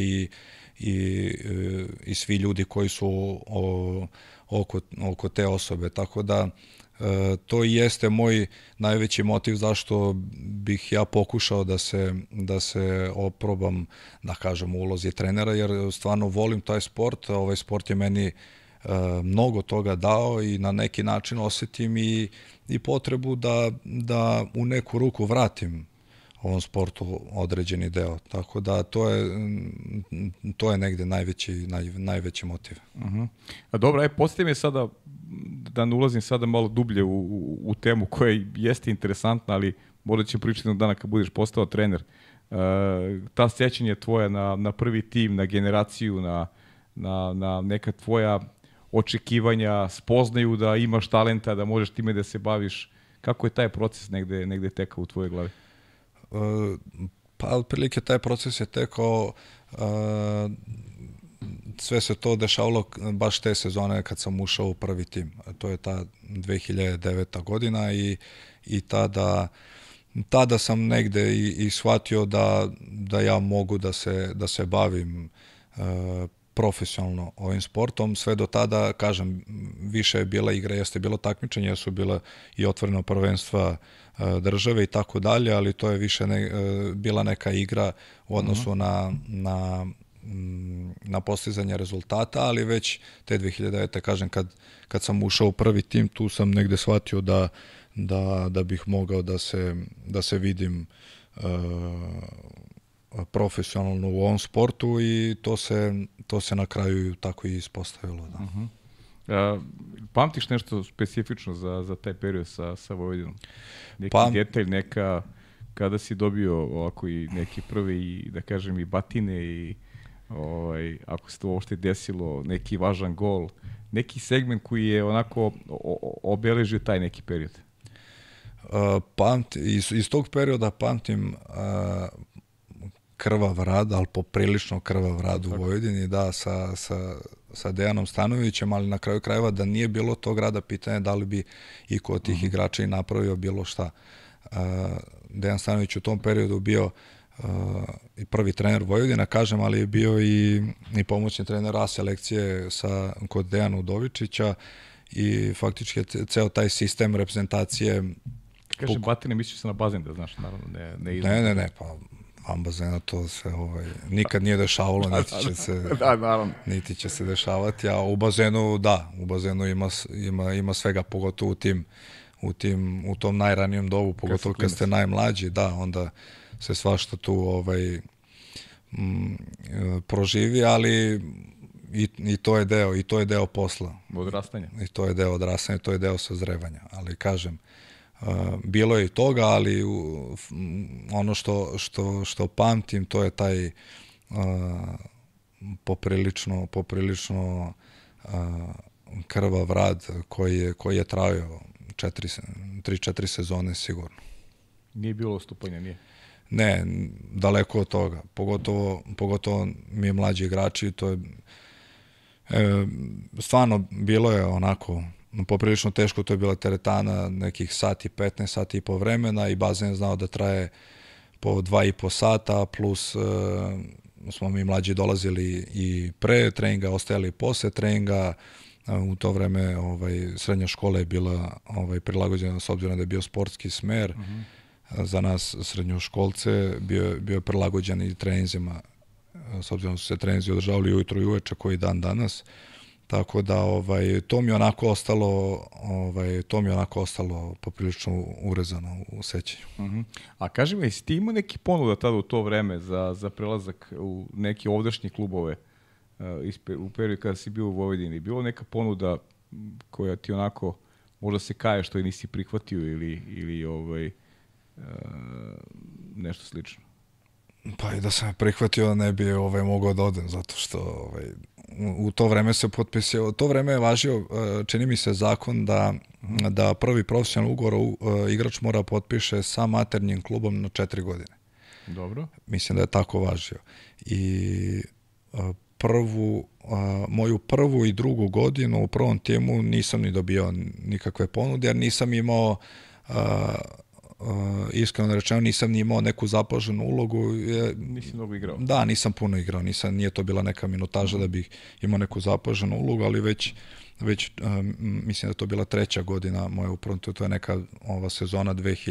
i svi ljudi koji su oko te osobe, tako da to i jeste moj najveći motiv zašto bih ja pokušao da se oprobam, da kažem, u ulozi trenera, jer stvarno volim taj sport. Ovaj sport je meni mnogo toga dao i na neki način osetim i potrebu da u neku ruku vratim ovom sportu određeni deo. Tako da to je negde najveći motiv. A dobro, postavim me sada, da ne ulazim sada malo dublje u temu koja jeste interesantna, ali možda ćemo pričati jednog dana kad budeš postao trener. Ta sjećanja tvoja na prvi tim, na generaciju, na neka tvoja očekivanja, spoznaju da imaš talenta, da možeš time da se baviš. Kako je taj proces negde tekao u tvojoj glavi? Pa otprilike taj proces je tekao, sve se to dešavalo baš te sezone kad sam ušao u prvi tim. To je ta 2009. godina i tada sam negde i shvatio da ja mogu da se bavim profesionalno ovim sportom. Sve do tada, kažem, više je bila igra, jeste bilo takmičenje, su bila i otvoreno prvenstva države i tako dalje, ali to je više bila neka igra u odnosu na postizanje rezultata, ali već te 2009. kažem, kad sam ušao u prvi tim, tu sam negde shvatio da bih mogao da se vidim profesionalno u ovom sportu i to se na kraju tako i ispostavilo. Da. Pamtiš nešto specifično za taj period sa Vojvodinom? Neki detalj, kada si dobio ovako i neki prvi, da kažem, i batine i ako se to uopšte desilo, neki važan gol, neki segment koji je onako obeležio taj neki period? Iz tog perioda pamtim krvav rad, ali poprilično krvav rad u Vojvodini, da, sa Dejanom Stanojevićem, ali na kraju krajeva da nije bilo tog rada, pitanje da li bi i kod tih igrača i napravio bilo šta. Dejan Stanojević u tom periodu bio i prvi trener Vojvodina, kažem, ali je bio i pomoćni trener A selekcije kod Dejana Udovičića i faktički ceo taj sistem reprezentacije. Kažem batine, misliš se na bazen, da znaš, naravno, ne, pa van bazena to se nikad nije dešavalo, niti će se dešavati, a u bazenu, da, u bazenu ima svega, pogotovo u tom najranijem dobu, pogotovo kad ste najmlađi, da, onda se svašta tu proživi, ali i to je deo posla. Odrastanja. I to je deo odrastanja, to je deo sazrevanja, ali kažem, bilo je i toga, ali ono što pamtim, to je taj poprilično krvav rad koji je trajao 3-4 sezone sigurno. Nije bilo odstupanja, nije? Ne, daleko od toga. Pogotovo mi mlađi igrači, to je stvarno bilo je onako poprilično teško, to je bila teretana nekih sati, 15 sati i po vremena i bazen je znao da traje po 2,5 sata, plus smo mi mlađi dolazili i pre treninga, ostajali i posle treninga. U to vreme srednja škola je bila prilagođena s obzirom da je bio sportski smer. za nas srednjoškolce bio prilagođen i treninzima, s obzirom da su se treninzi održavali ujutro i uveče koji dan danas. Tako da to mi je onako ostalo poprilično urezano u sećanju. A kaži mi, jesi ti imao neki ponuda tada u to vreme za prelazak u neke ovdašnje klubove u periodu kada si bio u Vojvodini? Bilo neka ponuda koja ti onako možda se kaje što je nisi prihvatio ili nešto slično? Pa i da sam prihvatio ne bi mogao da odem, zato što u to vreme se potpisio, to vreme je važio, čini mi se, zakon da prvi profesionalni ugovor igrač mora potpiše sa maternjim klubom na 4 godine. Dobro. Mislim da je tako važio. I moju prvu i drugu godinu u prvom timu nisam ni dobio nikakve ponude, jer nisam imao iskreno rečeno, nisam ni imao neku zapaženu ulogu. Nisi mnogo igrao? Da, nisam puno igrao, nije to bila neka minutaža da bih imao neku zapaženu ulogu, ali već mislim da to bila 3. godina moja u prvom, to je neka ova sezona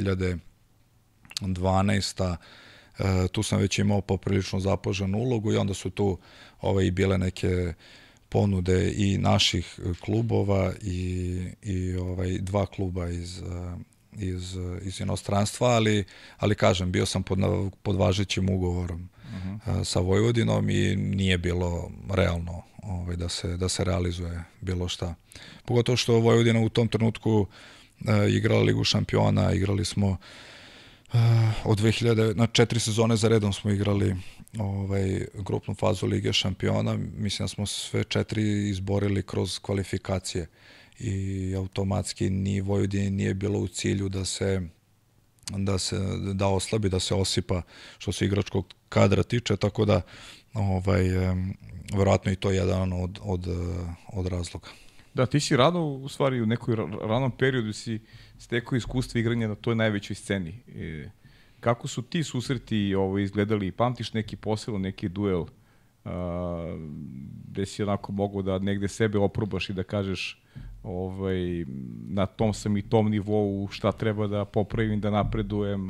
2012. Tu sam već imao poprilično zapaženu ulogu i onda su tu i bile neke ponude i naših klubova i 2 kluba iz inostranstva, ali kažem, bio sam pod važećim ugovorom sa Vojvodinom i nije bilo realno da se realizuje bilo šta. Pogotovo što Vojvodina u tom trenutku igrala Ligu šampiona, igrali smo od 4 sezone za redom smo igrali grupnu fazu Lige šampiona. Mislim da smo sve 4 izborili kroz kvalifikacije i automatski ni Vojvodini nije bilo u cilju da oslabi, da se osipa što se igračkog kadra tiče, tako da verovatno i to je jedan od razloga. Da, ti si rano, u stvari u nekoj ranom periodu si stekao iskustvo igranja na toj najvećoj sceni. Kako su ti susreti izgledali? Pamtiš neki posebno, neki duel gde si onako mogao da negde sebe oprobaš i da kažeš na tom sam i tom nivou, šta treba da popravim, da napredujem?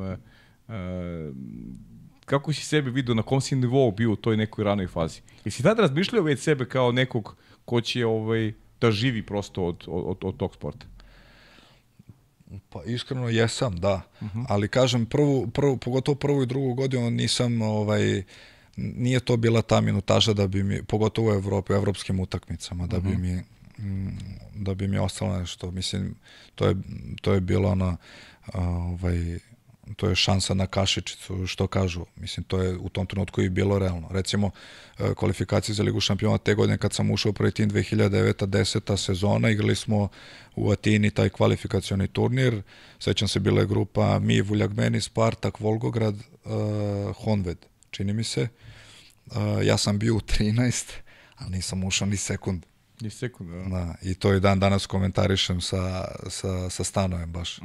Kako si sebe vidio, na kom si nivou bio u toj nekoj ranoj fazi? Jesi tada razmišljao već sebe kao nekog ko će da živi prosto od tog sporta? Pa iskreno jesam, da. Ali kažem, pogotovo prvu i drugu godinu nisam, nije to bila ta minutaža da bi mi, pogotovo u Evropi, u evropskim utakmicama, da bi mi ostalo nešto. Mislim, to je bilo ono, to je šansa na kašičicu, što kažu. Mislim, to je u tom trenutku i bilo realno. Recimo, kvalifikacije za Ligu šampiona te godine kad sam ušao u prvi tim 2009. 10. sezona, igrali smo u Atini taj kvalifikacioni turnir. Sećam se, bila je grupa mi, Vuljagmeni, Spartak, Volgograd, Honved, čini mi se. Ja sam bio u 13, ali nisam ušao ni sekund. Ni sekund, da. Da, i to i dan danas komentarišem sa Stanojem baš.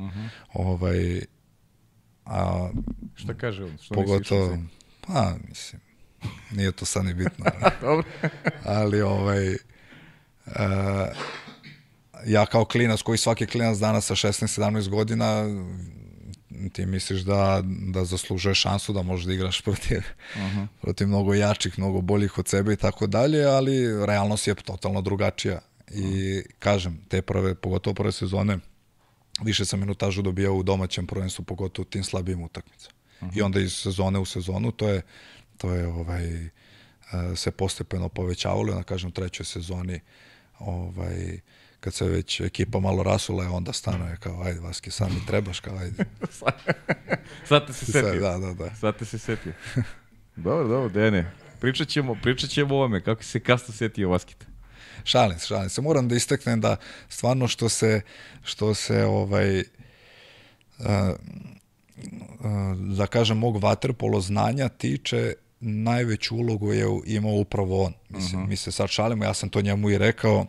Šta kaže on? Pogotovo, pa mislim, nije to sad ni bitno. Dobro. Ali ja kao klinac, koji svaki klinac danas sa 16-17 godina, ti misliš da zaslužuje šansu da možeš da igraš protiv mnogo jačih, mnogo boljih od sebe i tako dalje, ali realnost je totalno drugačija. I kažem, te pogotovo prve sezone, više sam minutažu dobijao u domaćem prvenstvu, pogotovo u tim slabijim utakmicama. I onda iz sezone u sezonu to je se postepeno povećavalo, na kažem, u 3. sezoni kad se već ekipa malo rasula, onda Stanoje kao, ajde Vaski, sad mi trebaš, kao, ajde. Sad te se setio. Da. Sad te se setio. Dobro, Dene. Pričat ćemo o ovome, kako se kasno setio Vaskita. Šalim se. Moram da istaknem da stvarno što se da kažem mog vaterpolo znanja tiče, najveću ulogu je imao upravo on. Mi se sad šalimo, ja sam to njemu i rekao.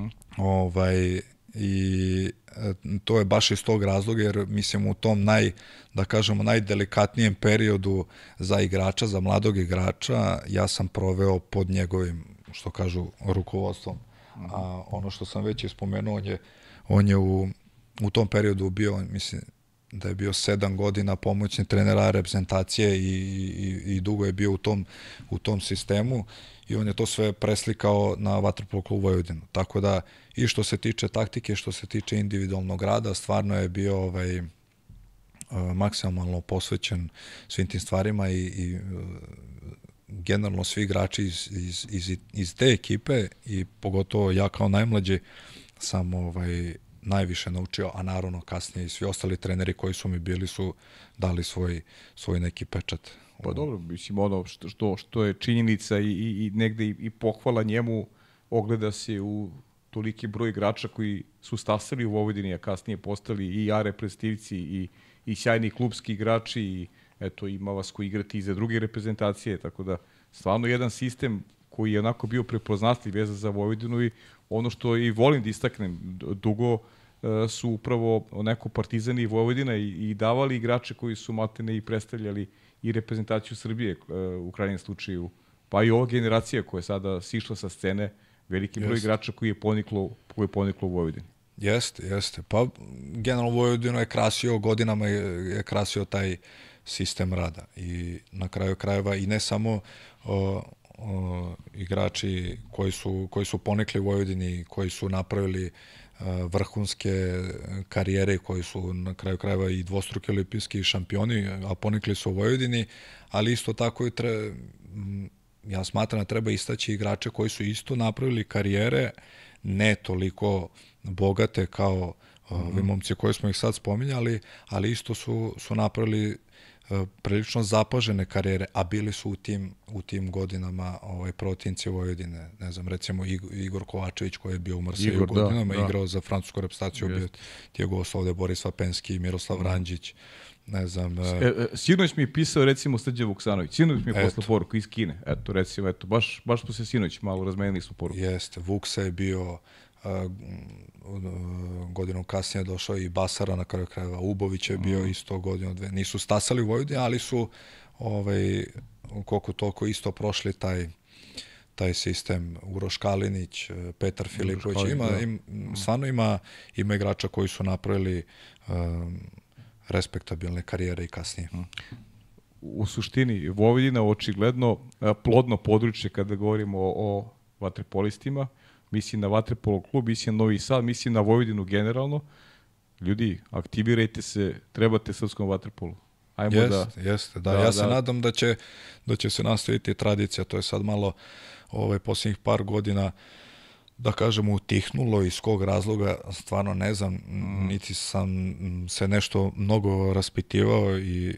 I to je baš iz tog razloga, jer mislim u tom najdelikatnijem periodu za igrača, za mladog igrača, ja sam proveo pod njegovim, što kažu, rukovodstvom. A ono što sam već ispomenuo, on je u tom periodu bio, mislim, da je bio 7 godina pomoćni trenera reprezentacije i dugo je bio u tom sistemu i on je to sve preslikao na Vaterpolo klub Vojvodinu. Tako da i što se tiče taktike, što se tiče individualnog rada, stvarno je bio maksimalno posvećen svim tim stvarima i generalno svi igrači iz te ekipe i pogotovo ja kao najmlađi sam najviše naučio, a naravno kasnije i svi ostali treneri koji su mi bili su dali svoj neki pečat. Pa dobro, mislim, ono što je činjenica i negde i pohvala njemu ogleda se u toliki broj igrača koji su stasali u Vojvodini, a kasnije postali i A reprezentativci i sjajni klubski igrači i eto, ima vas koji igrati i za druge reprezentacije, tako da stvarno jedan sistem koji je onako bio prepoznatljiv vezan za Vojvodinu i ono što i volim da istaknem, dugo su upravo onako Partizani i Vojvodina i davali igrače koji su maltene i predstavljali i reprezentaciju Srbije u krajnjem slučaju, pa i ova generacija koja je sada sišla sa scene, veliki broj igrača koji je poniklo u Vojvodini. Jeste. Pa generalno Vojvodinu je krasio, godinama je krasio taj sistem rada i na kraju krajeva i ne samo igrači koji su ponikli u Vojvodini, koji su napravili vrhunske karijere, koji su na kraju krajeva i dvostruki olimpijski šampioni, a ponikli su u Vojvodini, ali isto tako i ja smatram da treba istaći igrače koji su isto napravili karijere, ne toliko bogate kao ovi momci koji smo ih sad spominjali, ali isto su napravili prilično zapažene karijere, a bili su u tim godinama protivnici Vojvodine. Ne znam, recimo Igor Kovačević koji je bio u Marseju godinama, igrao za francusku reprezentaciju, bio Tijego ovde Boris Vapenski, Miroslav Ranđić, ne znam. Sinoć mi je pisao recimo Srđan Vuksanović, sinoć mi je poslao poruku iz Kine, recimo, baš smo se sinoć malo razmenili smo poruku. Jeste, Vuksa je bio godinu kasnije došao i Basara, na kraju krajeva Ubović je bio isto godinu, dve. Nisu stasali u Vojvodini, ali su koliko toliko isto prošli taj sistem. Uroš Kalinić, Petar Filipović, stvarno ima igrača koji su napravili respektabilne karijere i kasnije. U suštini, Vojvodina očigledno plodno područje kada govorimo o vaterpolistima. Mislim na Vaterpolo klub, mislim na Novi Sad, mislim na Vojvodinu generalno. Ljudi, aktivirajte se, trebate srpskom vaterpolu. Jeste. Ja se nadam da će se nastaviti tradicija. To je sad malo posljednjih par godina, da kažemo, utihnulo, iz kog razloga stvarno ne znam, niti sam se nešto mnogo raspitivao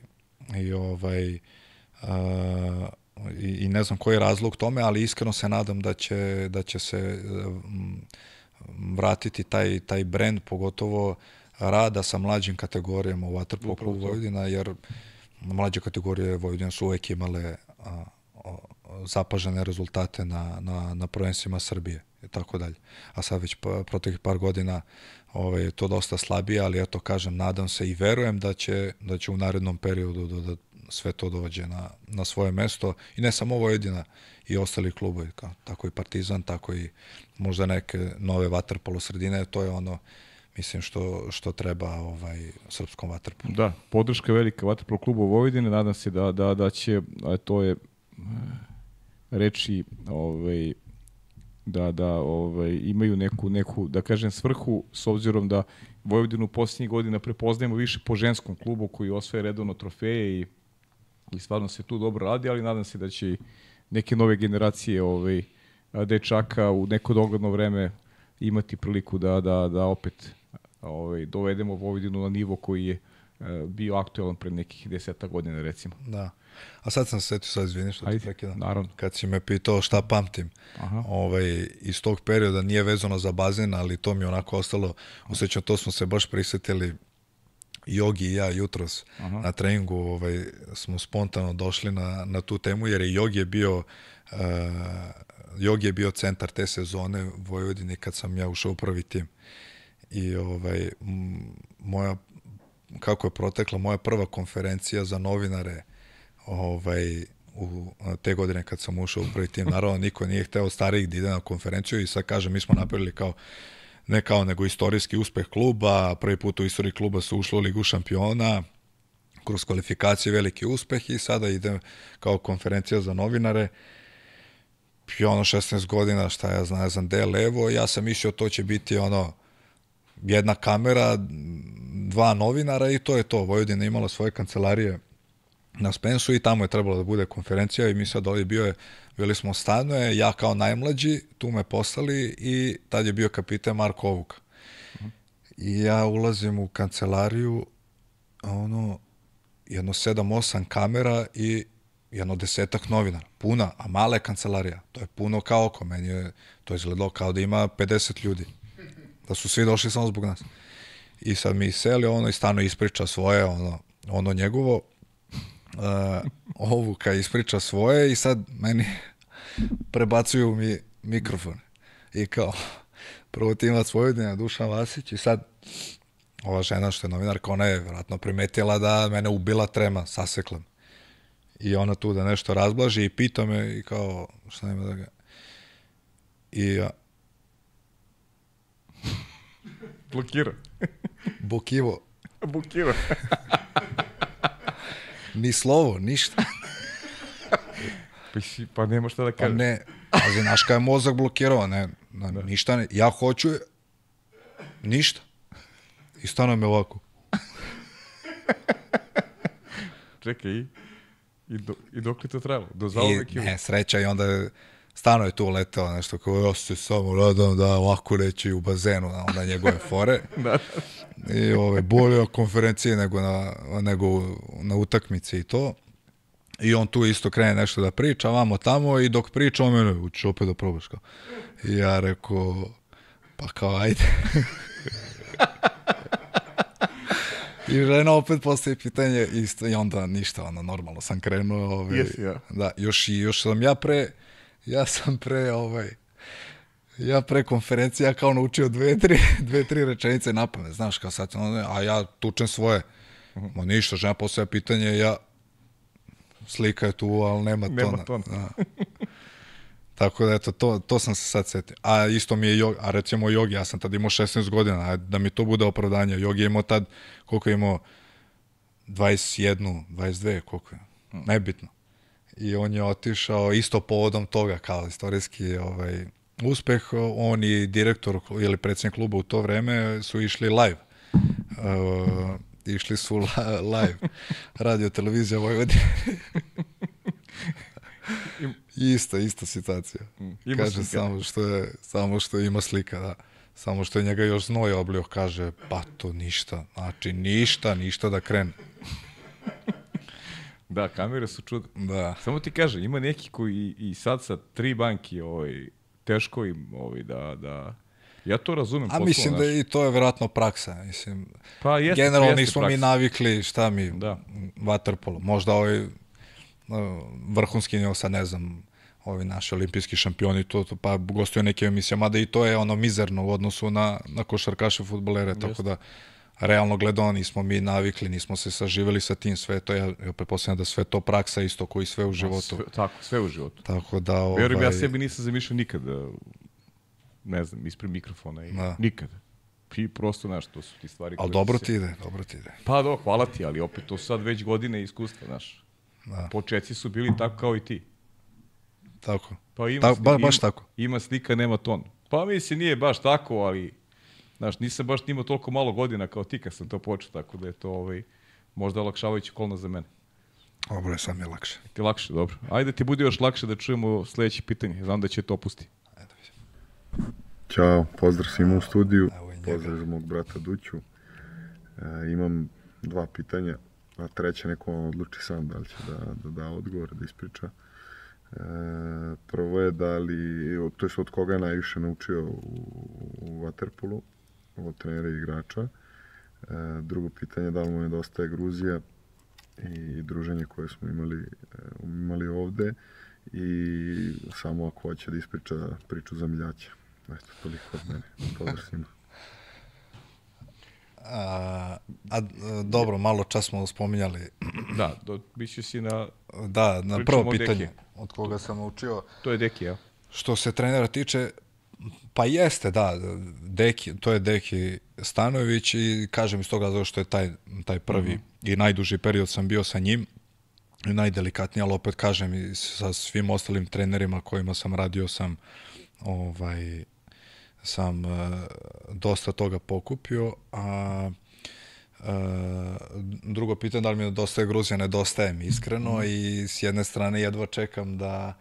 i ne znam koji je razlog tome, ali iskreno se nadam da će se vratiti taj brend, pogotovo rada sa mlađim kategorijama u Vaterpolo klubu Vojvodina, jer mlađe kategorije Vojvodina su uvek imale zapažene rezultate na prvenstvima Srbije i tako dalje. A sad već proteklih par godina je to dosta slabije, ali eto kažem, nadam se i verujem da će u narednom periodu da sve to dođe na svoje mesto i ne samo Vojvodina i ostali klubovi, tako i Partizan, tako i možda neke nove vaterpolo sredine, to je ono, mislim, što treba srpskom vaterpolu. Da, podrška velika vaterpolo klubu Vojvodine, nadam se da će, to je reći da imaju neku, da kažem, svrhu, s obzirom da Vojvodinu posljednjih godina prepoznajemo više po ženskom klubu koji osvaja redovno trofeje i stvarno se tu dobro radi, ali nadam se da će neke nove generacije dečaka u neko dogledno vreme imati priliku da opet dovedemo Vojvodinu na nivo koji je bio aktualan pred nekih 10 godina, recimo. Da. A sad sam se setio, sad izvini što te prekidam. Naravno. Kad si me pitao šta pamtim, iz tog perioda nije vezano za bazen, ali to mi je onako ostalo, osjećam, to smo se baš prisetili, Jogi i ja jutros na treningu smo spontano došli na tu temu, jer je Jogi je bio centar te sezone u Vojvodini kad sam ja ušao u prvi tim. I kako je protekla moja prva konferencija za novinare u te godine kad sam ušao u prvi tim. Naravno, niko nije hteo od starijih da ide na konferenciju i sad kažem, mi smo napravili kao ne kao nego istorijski uspeh kluba, prvi put u istoriji kluba su ušli u Ligu šampiona, kroz kvalifikacije veliki uspeh i sada ide kao konferencija za novinare. I 16 godina, šta ja znam, gde je levo, ja sam mislio to će biti jedna kamera, 2 novinara i to je to. Vojvodina imala svoje kancelarije na Spensu i tamo je trebalo da bude konferencija i mi sad ovdje bili smo stanuje, ja kao najmlađi, tu me poslali i tad je bio kapitan Marko Ovuk. I ja ulazim u kancelariju, jedno 7-8 kamera i jedno 10-ak novinara. Puna, a mala je kancelarija. To je puno kao oko. Meni je to izgledalo kao da ima 50 ljudi. Da su svi došli samo zbog nas. I sad mi seli i stano ispriča svoje, njegovo. Ovuka ispriča svoje i sad meni prebacuju mi mikrofon. I kao, prvo timac Vojvodina, Dušan Vasić i sad ova žena što je novinarka, ona je vjerojatno primetila da mene ubila trema, sasekla. I ona tu da nešto razblaži i pita me i kao, šta nema da ga... I ja... Blokira. Bukivo. Blokira. Ni slovo, ništa. Pa nema šta da kaže. Pa ne, ali znaš kada je mozak blokirao, ništa ne, ja hoću, ništa. I stano me ovako. Čekaj, i dok li to trebalo? Do zauvek ne, sreća i onda stano je tu letao nešto kao ja se samo radam da ovako neće u bazenu, onda njegove fore. Da. I bolje konferencije nego na utakmici i to. I on tu isto krene nešto da priča, vamo tamo i dok priča on mene, učiš opet da probaš kao. I ja rekao, pa kao ajde. I žena opet postaje pitanje isto i onda ništa, normalno sam krenuo. Da, još sam ja pre konferencije ja kao naučio 2-3 rečenice napamet, znaš, kao sad, a ja tučem svoje. Ma ništa, žena postaje pitanje, ja slika je tu, ali nema tona. Tako da, eto, to sam se sad setio. A isto mi je, a recimo Jogi, ja sam tad imao 16 godina, da mi to bude opravdanje. Jogi je imao tad, koliko je imao, 21, 22, koliko je, nebitno. I on je otišao isto povodom toga, kao istorijski uspeh. On i direktor ili predsjednik kluba u to vreme su išli live. Išli su live. Radio televizija Vojvodine. Ista situacija. Kaže samo što ima slika, da. Samo što je njega još znoj oblio, kaže, pa to ništa. Znači, ništa da krene. Da, kamere su čudo. Da. Samo ti kaže, ima neki koji i sad sa 3 banki, teško im, da... Ja to razumem. A mislim da i to je vjerojatno praksa. Mislim, pa jeste, generalno nismo mi navikli, šta mi, vaterpolo. Možda vrhunski njel, sad ne znam, ovi naši olimpijski šampioni, pa gostuju neke emisije, mada i to je mizerno u odnosu na košarkaše, fudbalere, tako da realno gledano nismo mi navikli, nismo se saživeli sa tim, sve to, ja pretpostavljam da sve to praksa isto koji sve u životu. Tako, sve u životu. Tako da... Vjerujem, ja sebi nisam zamišljao nikada, ne znam, ispred mikrofona i nikada. I prosto, znaš, to su ti stvari... Ali dobro ti ide. Pa do, hvala ti, ali opet to sad već godine iskustva, znaš. Početci su bili tako kao i ti. Tako. Pa baš tako. Ima slika, nema ton. Pa mislim, nije baš tako, ali znaš, nisam baš imao toliko malo godina kao ti kad sam to počeo, tako da je to možda olakšavajući okolnost za mene. Dobro, sad mi je lakše. Ti lakše, dobro. Ajde ti bude još lakše da čujemo sljedeće pitanje. Znam da će to opusti. Ćao, pozdrav svima u studiju. Pozdrav za mog brata Duću. Imam 2 pitanja, a treće neko odluči sam da li će da odgovor, da ispriča. Prvo je da li, to je od koga je najviše naučio u vaterpolu, od trenera i igrača. Drugo pitanje, da li mu nedostaje Gruzija i druženje koje smo imali ovde i samo ako hoće da ispriča priču za Miljaća. Eto, toliko od mene. Pozdrav svima. Dobro, malo čas smo spominjali. Da, biće si na... Da, na prvo pitanje od koga sam naučio. To je Deki, ja. Što se trenera tiče, Pa jeste, da. To je Deki Stanojević i kažem iz toga zato što je taj prvi i najduži period sam bio sa njim i najdelikatniji, ali opet kažem i sa svim ostalim trenerima kojima sam radio sam dosta toga pokupio, a drugo pitanje da li mi nedostaje Gruzija, nedostaje mi iskreno i s jedne strane jedva čekam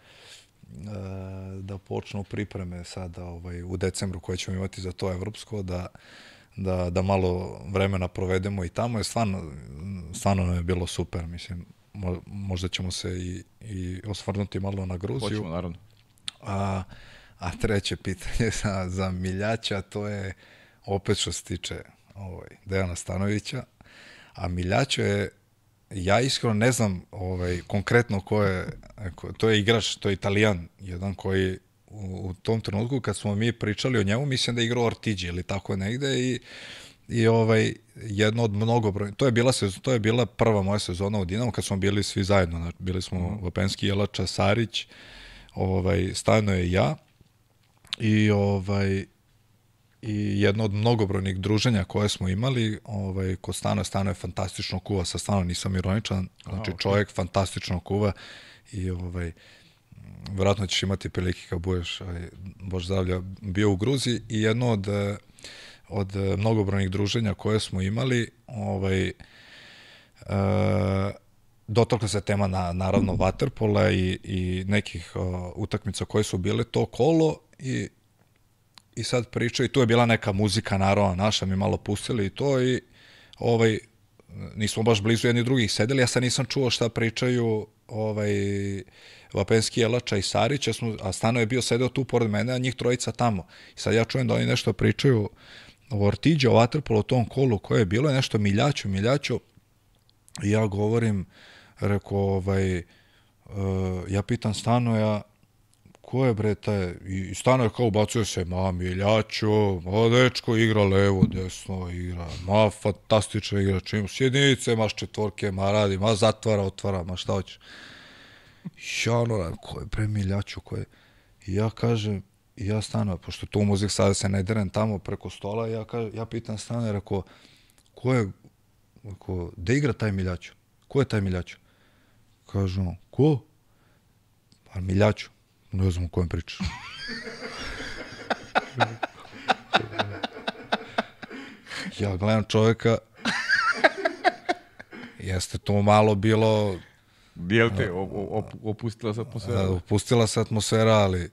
da počnu pripreme sada u decembru koje ćemo imati za to evropsko, da malo vremena provedemo i tamo je stvarno nam je bilo super, mislim, možda ćemo se i osvrnuti malo na Gruziju. Hoćemo, naravno. A treće pitanje za Miljača, to je opet što se tiče Dejana Stanojevića, a Miljačo je, ja iskreno ne znam konkretno ko je, to je igrač, to je Italijan, jedan koji u tom trenutku kad smo mi pričali o njemu, mislim da je igrao Ortiđi ili tako negde i jedno od mnogobrojnih, to je bila prva moja sezona u Dinamu kad smo bili svi zajedno, znači, bili smo Vapenski, Jelača, Sarić, Stanoje i ja i jedno od mnogobrojnih druženja koje smo imali, kod Stano je fantastično kuva, sa Stano nisam ironičan, znači čovjek fantastično kuva i vjerojatno ćeš imati prilike kad budeš, Bože zdravlja, bio u Gruziji i jedno od mnogobrojnih druženja koje smo imali, dotakla se tema naravno vaterpola i nekih utakmica koje su bile to kolo i sad pričaju, i tu je bila neka muzika naravno naša, mi malo pustili i to i nismo baš blizu jedni drugih sedeli, ja sad nisam čuo šta pričaju Vapenski, Jelača i Sarić, a Stano je bio sedeo tu pored mene, a njih trojica tamo. I sad ja čujem da oni nešto pričaju o Ortiđi, o vaterpolu, o tom kolu koje je bilo, je nešto Miljaču. I ja govorim, rekao, ja pitam Stanoja, ko je bre taj, i Stano je kao ubacuje se, Miljačo, dečko igra levo, desno igra, fantastično igra, čim sjedinice, četvorke, radi, zatvara, otvara, šta hoće. Ja ko je bre Miljačo, ko je, i ja kažem, i ja Stano, pošto tu muzik sada se ne derem tamo preko stola, ja pitam Stano, rekao, ko je, gde igra taj Miljačo? Ko je taj Miljačo? Kažu, ko? Pa Miljačo. Ne znam o kojem pričaš. Ja gledam čovjeka, jeste to malo bilo... Jel te opustila se atmosfera? Opustila se atmosfera, ali...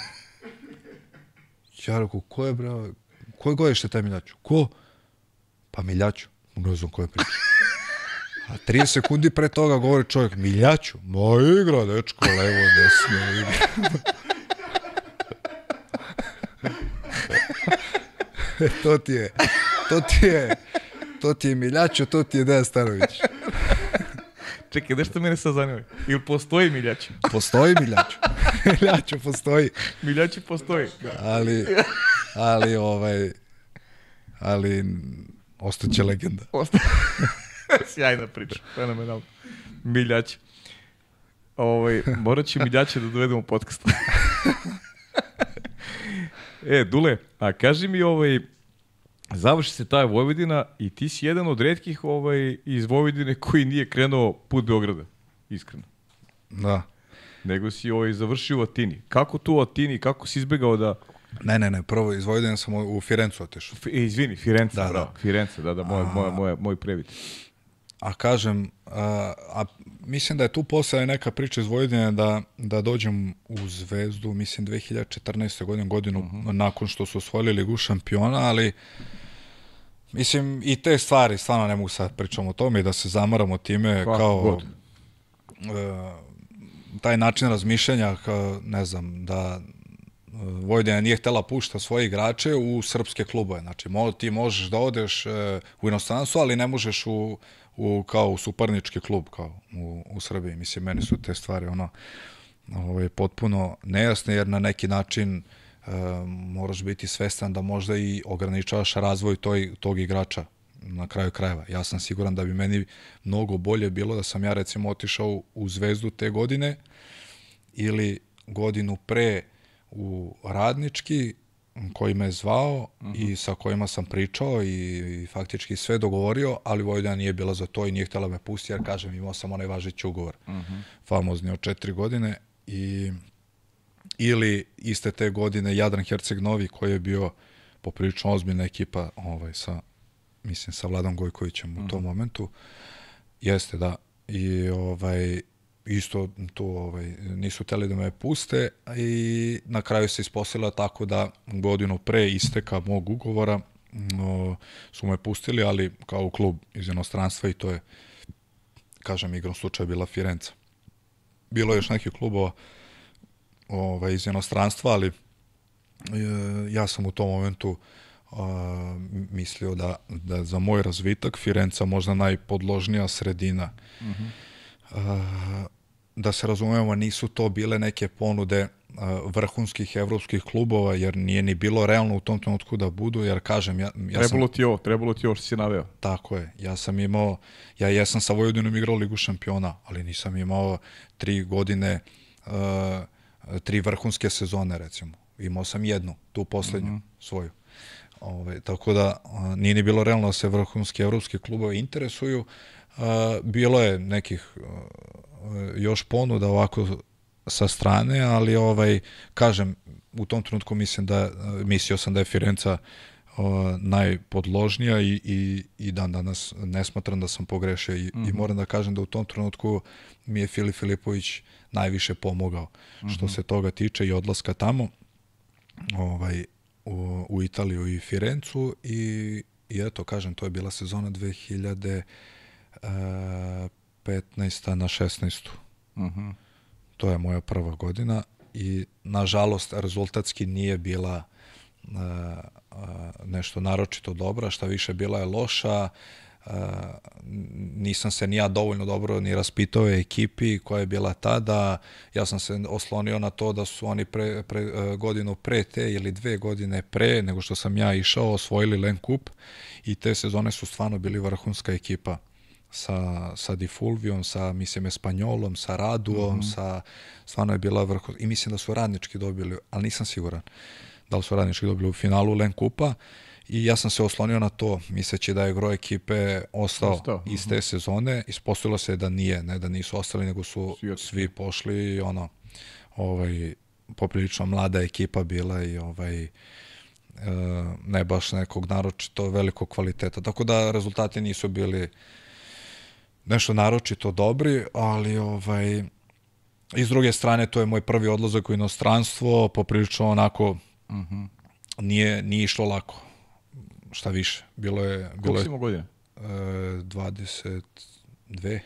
Ja rekao, ko je bre... Koje godište taj Miljačo? Ko? Pa Miljačo. Ne znam o kojem pričaš. A 30 sekundi pre toga govori čovjek, Miljaču, igra, dečko, levo, desno, igra. To ti je Miljaču, to ti je Dejan Stanojević. Čekaj, nešto mene sad zanima. Ili postoji Miljaču? Postoji Miljaču. Miljaču postoji. Miljaču postoji. Ali ostaće legenda. Sjajna priča, fenomenalno. Miljač. Morat će Miljače da dovedemo u podcast. Dule, a kaži mi, završi se ta Vojvodina i ti si jedan od retkih iz Vojvodine koji nije krenuo put Beograda, iskreno. Da. Nego si završio u Atini. Kako tu u Atini, kako si izbegao da... Ne, prvo iz Vojvodine sam u Firencu otišao. Izvini, Firenze, bravo. Firenze, moj previd. A kažem, mislim da je tu posle neka priča iz Vojvodine da dođem u Zvezdu, mislim 2014. godinu nakon što su osvojili Ligu šampiona, ali mislim i te stvari, stvarno ne mogu sad pričam o tome i da se zamaramo time kao taj način razmišljanja, ne znam, da Vojvodina nije htjela pušta svoje igrače u srpske klubove. Znači, ti možeš da odeš u inostranstvo, ali ne možeš kao u suparnički klub kao u Srbiji. Mislim, meni su te stvari potpuno nejasne, jer na neki način moraš biti svestan da možda i ograničavaš razvoj tog igrača na kraju krajeva. Ja sam siguran da bi meni mnogo bolje bilo da sam ja recimo otišao u Zvezdu te godine ili godinu pre u Radnički koji me je zvao i sa kojima sam pričao i faktički sve dogovorio, ali Vojvodina nije bila za to i nije htjela me pustiti, jer kažem, imao sam onaj važeći ugovor, famozni od 4 godine ili iste te godine Jadran Herceg Novi, koji je bio poprilično ozbiljna ekipa sa Vladom Gojkovićem u tom momentu. Jeste, da. I isto tu nisu htjeli da me puste i na kraju se ispostavilo tako da godinu pre isteka mog ugovora su me pustili, ali kao klub iz inostranstva i to je, kažem, igrom slučaja bila Firenca. Bilo je još nekih klubova iz inostranstva, ali ja sam u tom momentu mislio da za moj razvitak Firenca možda najpodložnija sredina. Da se razumemo, nisu to bile neke ponude vrhunskih evropskih klubova, jer nije ni bilo realno u tom trenutku da budu, jer kažem, trebalo ti ovo što si naveo. Tako je, ja jesam sa Vojvodinom igrao Ligu šampiona, ali nisam imao 3 godine, 3 vrhunske sezone, recimo. Imao sam jednu, tu poslednju, svoju. Tako da nije ni bilo realno da se vrhunski evropski klubovi interesuju. Bilo je nekih još ponuda ovako sa strane, ali kažem, u tom trenutku mislio sam da je Firenca najpodložnija i dan danas ne smatram da sam pogrešio i moram da kažem da u tom trenutku mi je Filip Filipović najviše pomogao što se toga tiče i odlaska tamo u Italiju i Firencu i eto, kažem, to je bila sezona 2015. na 16. To je moja prva godina i nažalost rezultatski nije bila nešto naročito dobra, šta više bila je loša. Nisam se ni ja dovoljno dobro ni raspitao ekipi koja je bila tada. Ja sam se oslonio na to da su oni godinu pre te ili 2 godine pre nego što sam ja išao osvojili Len Kup i te sezone su stvarno bili vrhunska ekipa sa Di Fulvijom, sa Espanjolom, sa Raduom, stvarno je bila vrhunska i mislim da su Radnički dobili, ali nisam siguran da li su Radnički dobili u finalu Len Kupa. I ja sam se oslonio na to, misleći da je gro ekipe ostao iz te sezone. Ispostavilo se da nije, ne da nisu ostali, nego su svi pošli poprilično mlada ekipa bila i ne baš nekog naročito velikog kvaliteta. Tako da rezultati nisu bili nešto naročito dobri, ali i s druge strane to je moj prvi odlazak u inostranstvo, poprilično onako nije išlo lako. Šta više, bilo je... Koliko si imao godina? 22.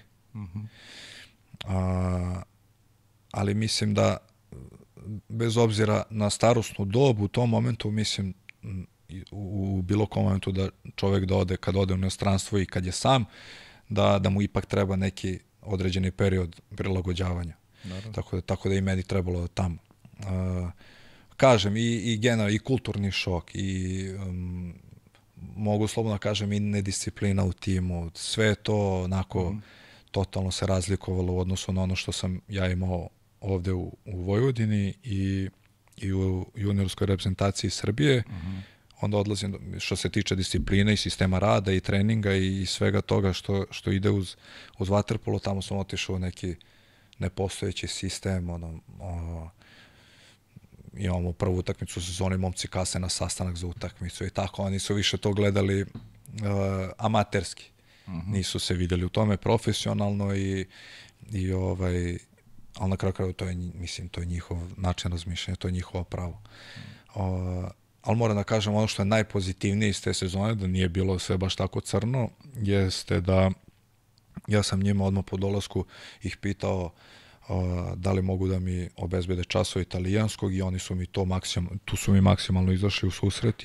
Ali mislim da bez obzira na starosnu dobu u tom momentu, mislim u bilo kom momentu da čovjek kad ode u inostranstvo i kad je sam, da mu ipak treba neki određeni period prilagođavanja. Tako da i meni trebalo tamo. Kažem, i kulturni šok i mogu slobodno kažem i nedisciplina u timu. Sve je to onako totalno se razlikovalo u odnosu na ono što sam ja imao ovde u Vojvodini i u juniorskoj reprezentaciji Srbije. Onda odlazim, što se tiče discipline i sistema rada i treninga i svega toga što ide uz vaterpolo, tamo sam otišao u neki nepostojeći sistem, imamo prvu utakmicu u sezoni, momci kasne na sastanak za utakmicu i tako, oni su više to gledali amaterski. Nisu se videli u tome profesionalno ali na kraju to je, mislim, to je njihov način razmišljanja, to je njihovo pravo. Ali moram da kažem, ono što je najpozitivnije iz te sezone, da nije bilo sve baš tako crno, jeste da ja sam njima odmah po dolasku ih pitao da li mogu da mi obezbede časove italijanskog i oni su mi tu su mi maksimalno izašli u susret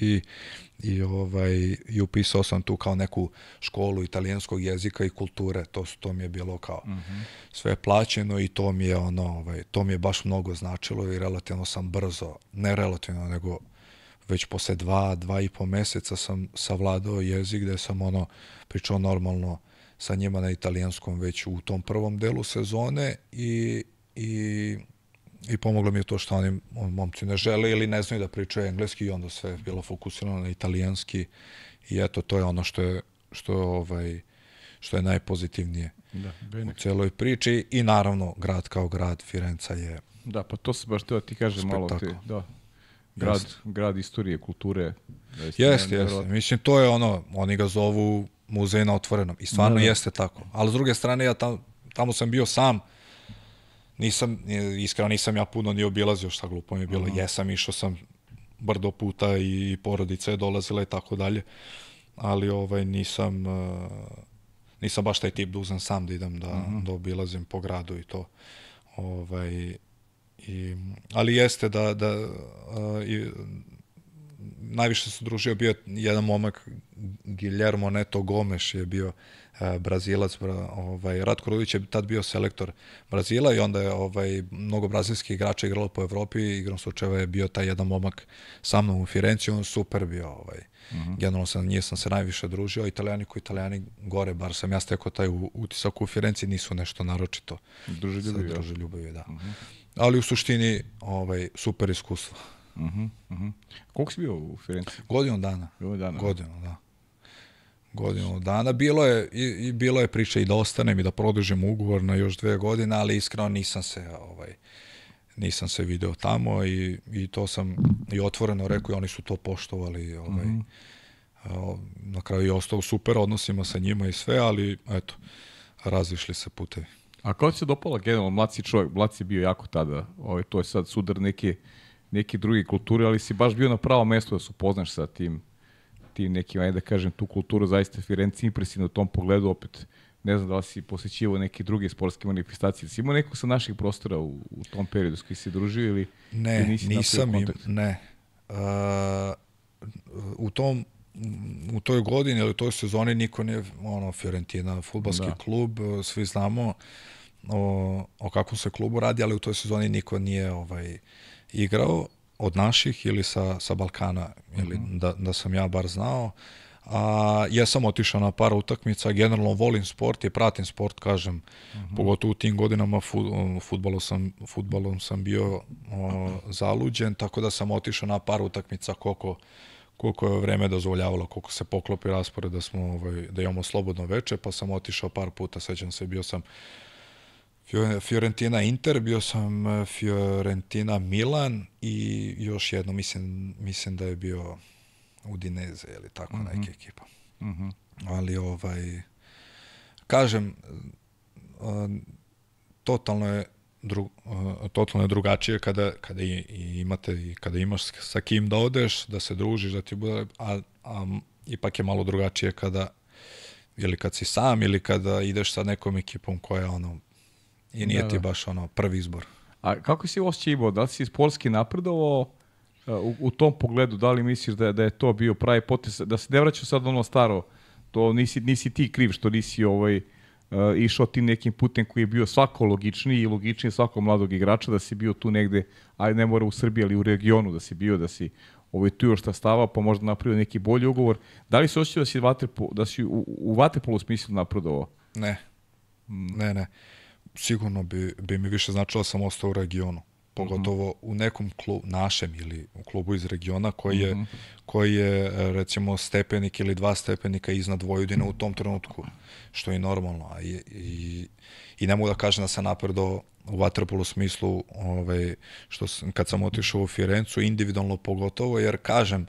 i upisao sam tu kao neku školu italijanskog jezika i kulture, to mi je bilo kao sve plaćeno i to mi je to mi je baš mnogo značilo i relativno sam brzo, ne relativno nego već posle 2,5 meseca sam savladao jezik gde sam pričao normalno sa njima na italijanskom već u tom prvom delu sezone i i pomoglo mi je to što oni momci ne žele ili ne znaju da pričaju engleski i onda sve je bilo fokusirano na italijanski i eto, to je ono što je najpozitivnije u celoj priči i naravno grad kao grad, Firenca je... Da, pa to se baš teo ti kažem malo grad istorije, kulture. Jeste. Mislim, to je oni ga zovu muzej na otvorenom i stvarno jeste tako. Ali s druge strane, ja tamo sam bio sam, iskreno nisam ja puno ni obilazio, šta glupo mi je bilo. Jesam, išao sam brdo puta i porodica je dolazila i tako dalje, ali nisam baš taj tip da uzem sam da idem da obilazim po gradu i to. Ali jeste da najviše se družio, bio jedan momak, Guillermo Neto Gomes je bio Brazilac, Ratko Rudić je tad bio selektor Brazila i onda je mnogo brazilskih igrača igralo po Evropi i igrom slučajeva je bio taj jedan momak sa mnom u Firenci, on super bio, generalno sam se najviše družio, Italijani ko Italijani gore, bar sam ja stekao taj utisak u Firenci, nisu nešto naročito druželjubivi, da. Ali u suštini super iskustvo. Koliko si bio u Firenci? Godinu dana. Bilo je priče i da ostanem i da produžim ugovor na još 2 godine, ali iskreno nisam se video tamo i to sam i otvoreno rekao i oni su to poštovali. Na kraju je ostao super odnosima sa njima i sve, ali eto, razišli se putevi. A kako ti se dopala generalno, mlad si čovjek, mlad si bio jako tada, to je sad sudar neke druge kulture, ali si baš bio na pravo mesto da se upoznaš sa tim nekim, ajde da kažem, tu kulturu, zaista Firenci impresivno u tom pogledu, opet ne znam da li si posjećivao neke druge sportske manifestacije, si imao neko sa naših prostora u tom periodu s koji si družio ili nisam ne. U toj godini ili u toj sezoni niko nije, Fiorentina, fudbalski klub, svi znamo o kakvom se klubu radi, ali u toj sezoni niko nije igrao od naših ili sa Balkana, ili da sam ja bar znao. Ja sam otišao na par utakmica, generalno volim sport i pratim sport, kažem, pogotovo u tim godinama fudbalom sam bio zaluđen, tako da sam otišao na par utakmica koliko je vreme dozvoljavalo, koliko se poklopi raspored da imamo slobodno veče, pa sam otišao par puta, sećam se, bio sam Fiorentina Inter, bio sam Fiorentina Milan i još jedno, mislim da je bio Udinese ili tako neka ekipa. Ali kažem, totalno je drugačije kada imaš sa kim da odeš, da se družiš, da ti bude, a ipak je malo drugačije ili kad si sam ili kada ideš sa nekom ekipom koja i nije ti baš prvi izbor. A kako si osjećaj imao? Da li si sportski napredovao u tom pogledu? Da li misliš da je to bio pravi potez? Da se ne vraćao sad staro, to nisi ti kriv što nisi išao tim nekim putem koji je bio svako logičniji i logičniji svakog mladog igrača, da si bio tu negde, ali ne mora u Srbiji, ali u regionu da si bio, da si tu još stavao, pa možda napravio neki bolji ugovor. Da li se osjećao da si u vaterpolu smislu napredovao? Ne. Sigurno bi mi više značilo da sam ostao u regionu. Pogotovo u nekom našem ili u klubu iz regiona koji je recimo stepenik ili 2 stepenika iznad Vojvodine u tom trenutku, što je normalno. I ne mogu da kažem da sam napredovao u vaterpolu smislu kad sam otišao u Firencu, individualno pogotovo, jer kažem,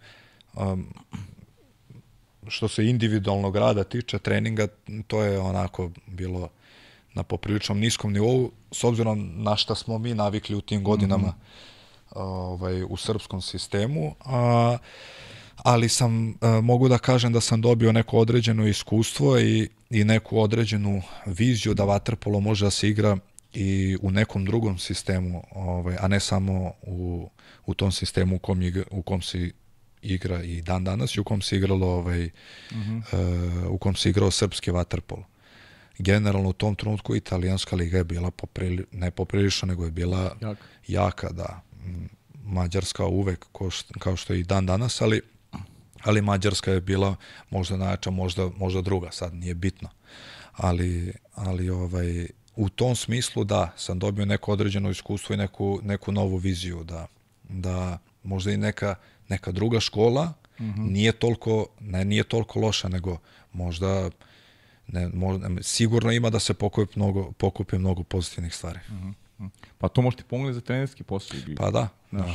što se individualnog rada tiče, treninga, to je onako bilo na popriličnom niskom nivou, s obzirom na šta smo mi navikli u tim godinama u srpskom sistemu, ali mogu da kažem da sam dobio neko određeno iskustvo i neku određenu viziju da vaterpolo može da se igra i u nekom drugom sistemu, a ne samo u tom sistemu u kom se igra i dan danas i u kom se igralo u kom se igrao srpski vaterpolo. Generalno u tom trenutku italijanska liga je bila ne poprilično, nego je bila jaka, da. Mađarska uvek, kao što je i dan danas, ali Mađarska je bila možda najjača, možda druga, sad nije bitno. u tom smislu da sam dobio neko određeno iskustvo i neku novu viziju, da možda i neka druga škola nije toliko loša, nego možda sigurno ima da se pokupi mnogo pozitivnih stvari. Pa to može ti pomoći za trenerski posao. Pa da.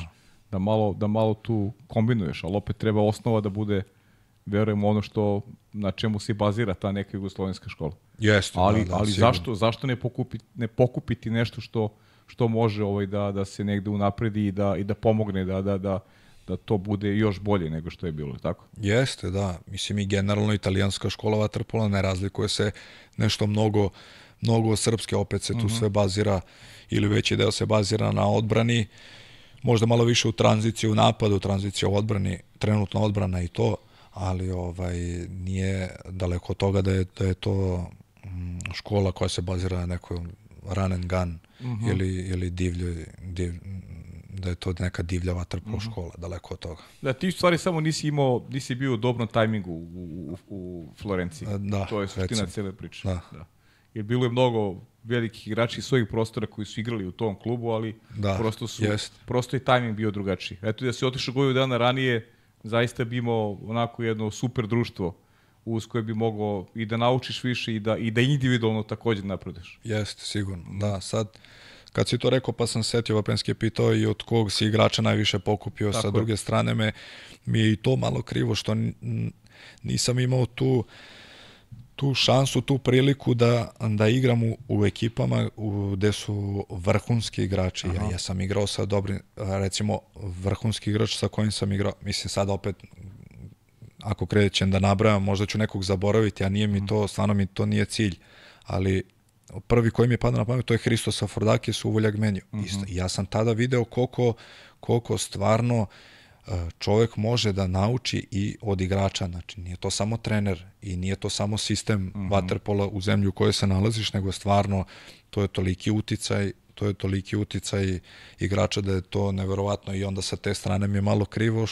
Da malo tu kombinuješ, ali opet treba osnova da bude, verujem, ono što na čemu se bazira ta neka jugoslovenska škola. Jeste, ali zašto ne pokupiti nešto što može da se negde unapredi i da pomogne da to bude još bolje nego što je bilo, tako? Jeste, da. Mislim, i generalno italijanska škola vaterpola ne razlikuje se nešto mnogo od srpske, opet se tu sve bazira, ili veći deo se bazira na odbrani, možda malo više u tranziciju, u napadu, tranziciju u odbrani, trenutno odbrana i to, ali nije daleko od toga da je to škola koja se bazira na nekoj run and gun ili da je to neka divlja vaterpolo škola, daleko od toga. Da, ti stvari samo nisi bio u dobrom tajmingu u Florenciji. Da, to je suština cele priče. Da. Jer bilo je mnogo velikih igrača iz svojih prostora koji su igrali u tom klubu, ali prosto je tajming bio drugačiji. Eto, da si otišao godinu dana ranije, zaista bi imao onako jedno super društvo uz koje bi mogao i da naučiš više i da individualno također napreduješ. Jeste, sigurno. Da, sad, kad si to rekao, pa sam setio, Vapenski je pitao i od kog si igrača najviše pokupio. Tako sa druge strane mi je i to malo krivo, što nisam imao tu šansu, tu priliku da igram u ekipama gde su vrhunski igrači. Ja sam igrao sa dobrim, recimo, vrhunski igrač sa kojim sam igrao, mislim sad opet, ako krećem da nabrajam, možda ću nekog zaboraviti, a nije mi to, stvarno mi to nije cilj, ali prvi koji mi je padao na pamet, to je Hristos Afrodakis u Vuljagmenju. Ja sam tada video koliko stvarno čovjek može da nauči i od igrača. Znači, nije to samo trener i nije to samo sistem vaterpola u zemlji u kojoj se nalaziš, nego stvarno to je toliki uticaj igrača da je to neverovatno, i onda sa te strane mi je malo krivo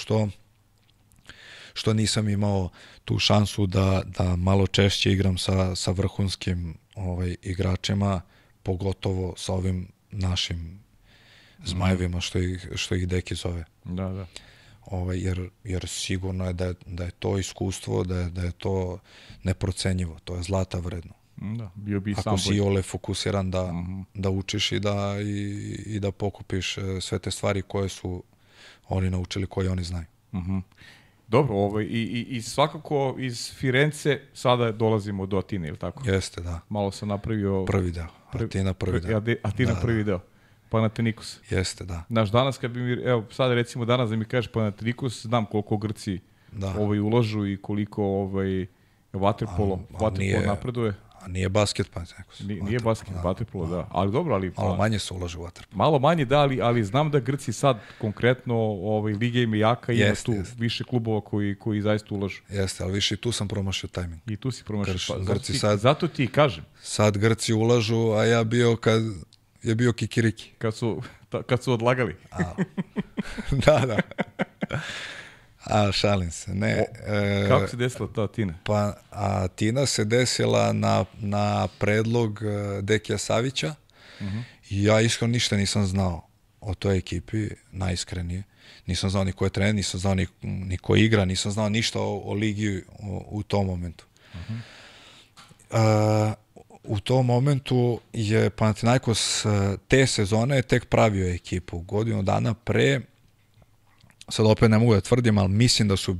što nisam imao tu šansu da malo češće igram sa vrhunskim igračima, pogotovo sa ovim našim zmajevima, što ih Deki zove. Da. Jer sigurno je da je to iskustvo, da je to neprocenjivo, to je zlata vredno. Da, bio bi ako si iole fokusiran da učiš i da pokupiš sve te stvari koje su oni naučili, koje oni znaju. Dobro, i svakako iz Firence sada dolazimo do Atine, ili tako? Jeste, da. Malo sam napravio... Prvi deo, Atina prvi deo. Atina prvi deo. Panathinaikos. Jeste, da. Znaš, danas kad bi mi, evo, sad recimo danas da mi kažeš Panathinaikos, znam koliko Grci ulažu i koliko vaterpolo napreduje. A nije basket Panathinaikos. Nije basket, vaterpolo, da. Ali dobro, ali... Malo manje se ulažu u vaterpolo. Malo manje, da, ali znam da Grci sad konkretno, Liga im je jaka, ima tu više klubova koji zaista ulažu. Jeste, ali više i tu sam promašio tajming. I tu si promašio. Zato ti kažem. Sad Grci ulažu, a ja bio kad je bio kikiriki. Kad su odlagali. Da. A, šalim se. Ne, kako se desila ta Atina? Pa, Atina se desila na predlog Dekija Savića. I ja iskreno ništa nisam znao o toj ekipi, najiskrenije. Nisam znao ni ko je trener, nisam znao ni ko igra, nisam znao ništa o ligi u tom momentu. U tom momentu je Panathinaikos te sezone tek pravio ekipu. Godinu dana pre, sad opet ne mogu da tvrdim, ali mislim da su,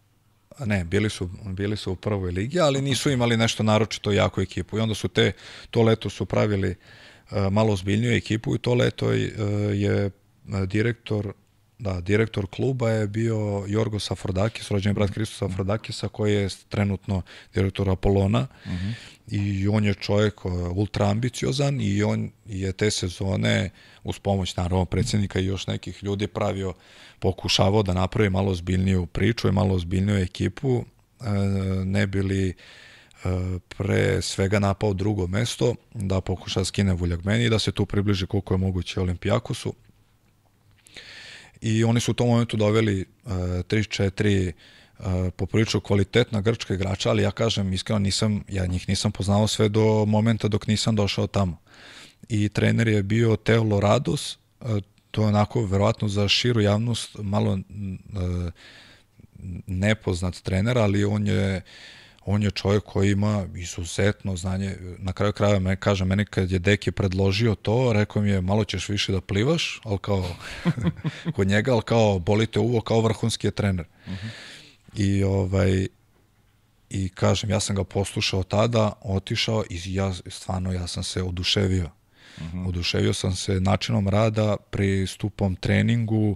bili su u prvoj ligi, ali nisu imali nešto naročito jaku ekipu. I onda su to leto su pravili malo ozbiljniju ekipu i to leto je direktor kluba je bio Jorgos Afrodakis, rođeni brat Hristosa Afrodakisa, koji je trenutno direktor Apolona. I on je čovjek ultra ambiciozan i on je te sezone uz pomoć naravno predsjednika i još nekih ljudi pokušavao da napravi malo ozbiljniju priču i malo ozbiljniju ekipu, ne bi li pre svega napao drugo mesto, da pokuša skine Vuljagmeni i da se tu približi koliko je moguće Olimpijakosu. I oni su u tom momentu doveli 3-4 poprilično kvalitetna grčka igrača, ali ja kažem iskreno ja njih nisam poznao sve do momenta dok nisam došao tamo. I trener je bio Teo Lorados, to je onako verovatno za širu javnost malo nepoznat trener, ali on je čovjek koji ima izuzetno znanje. Na kraju krajeva kaže meni kad je Deki predložio to, rekao mi je malo ćeš više da plivaš, ali kao kod njega, ali kao bolite uvo, kao vrhunski je trener. I kažem, ja sam ga poslušao tada, otišao i ja sam se oduševio. Oduševio sam se načinom rada, pristupom treningu,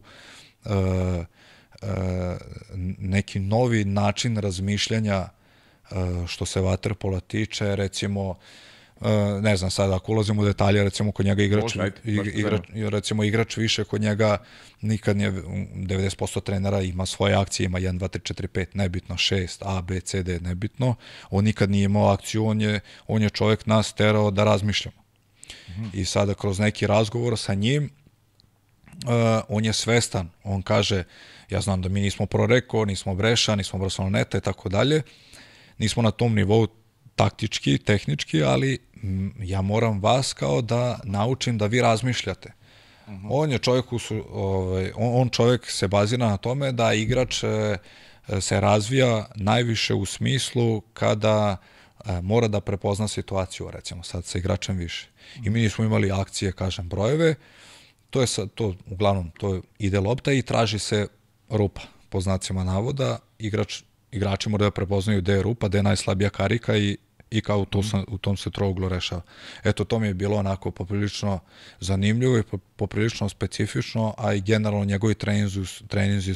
neki novi način razmišljanja što se vaterpola tiče, recimo, ne znam sad, ako ulazim u detalje, recimo kod njega igrač više, kod njega nikad nije, 90% trenera ima svoje akcije, ima 1, 2, 3, 4, 5, nebitno, 6, A, B, C, D, nebitno, on nikad nije imao akciju, on je čovjek nas terao da razmišljamo. I sada kroz neki razgovor sa njim, on je svestan, on kaže, ja znam da mi nismo Proreko, nismo Breša, nismo Barceloneta i tako dalje, nismo na tom nivou taktički, tehnički, ali ja moram vas kao da naučim da vi razmišljate. On je čovjek, on čovjek se bazira na tome da igrač se razvija najviše u smislu kada mora da prepozna situaciju, recimo sad sa igračem više. I mi nismo imali akcije, kažem, brojeve, uglavnom to ide lopta i traži se rupa, po znacima navoda, igrači moraju da prepoznaju gde je rupa, gde je najslabija karika i kao u tom se trouglu rešava. Eto, to mi je bilo onako poprilično zanimljivo i poprilično specifično, a i generalno njegovi treninzi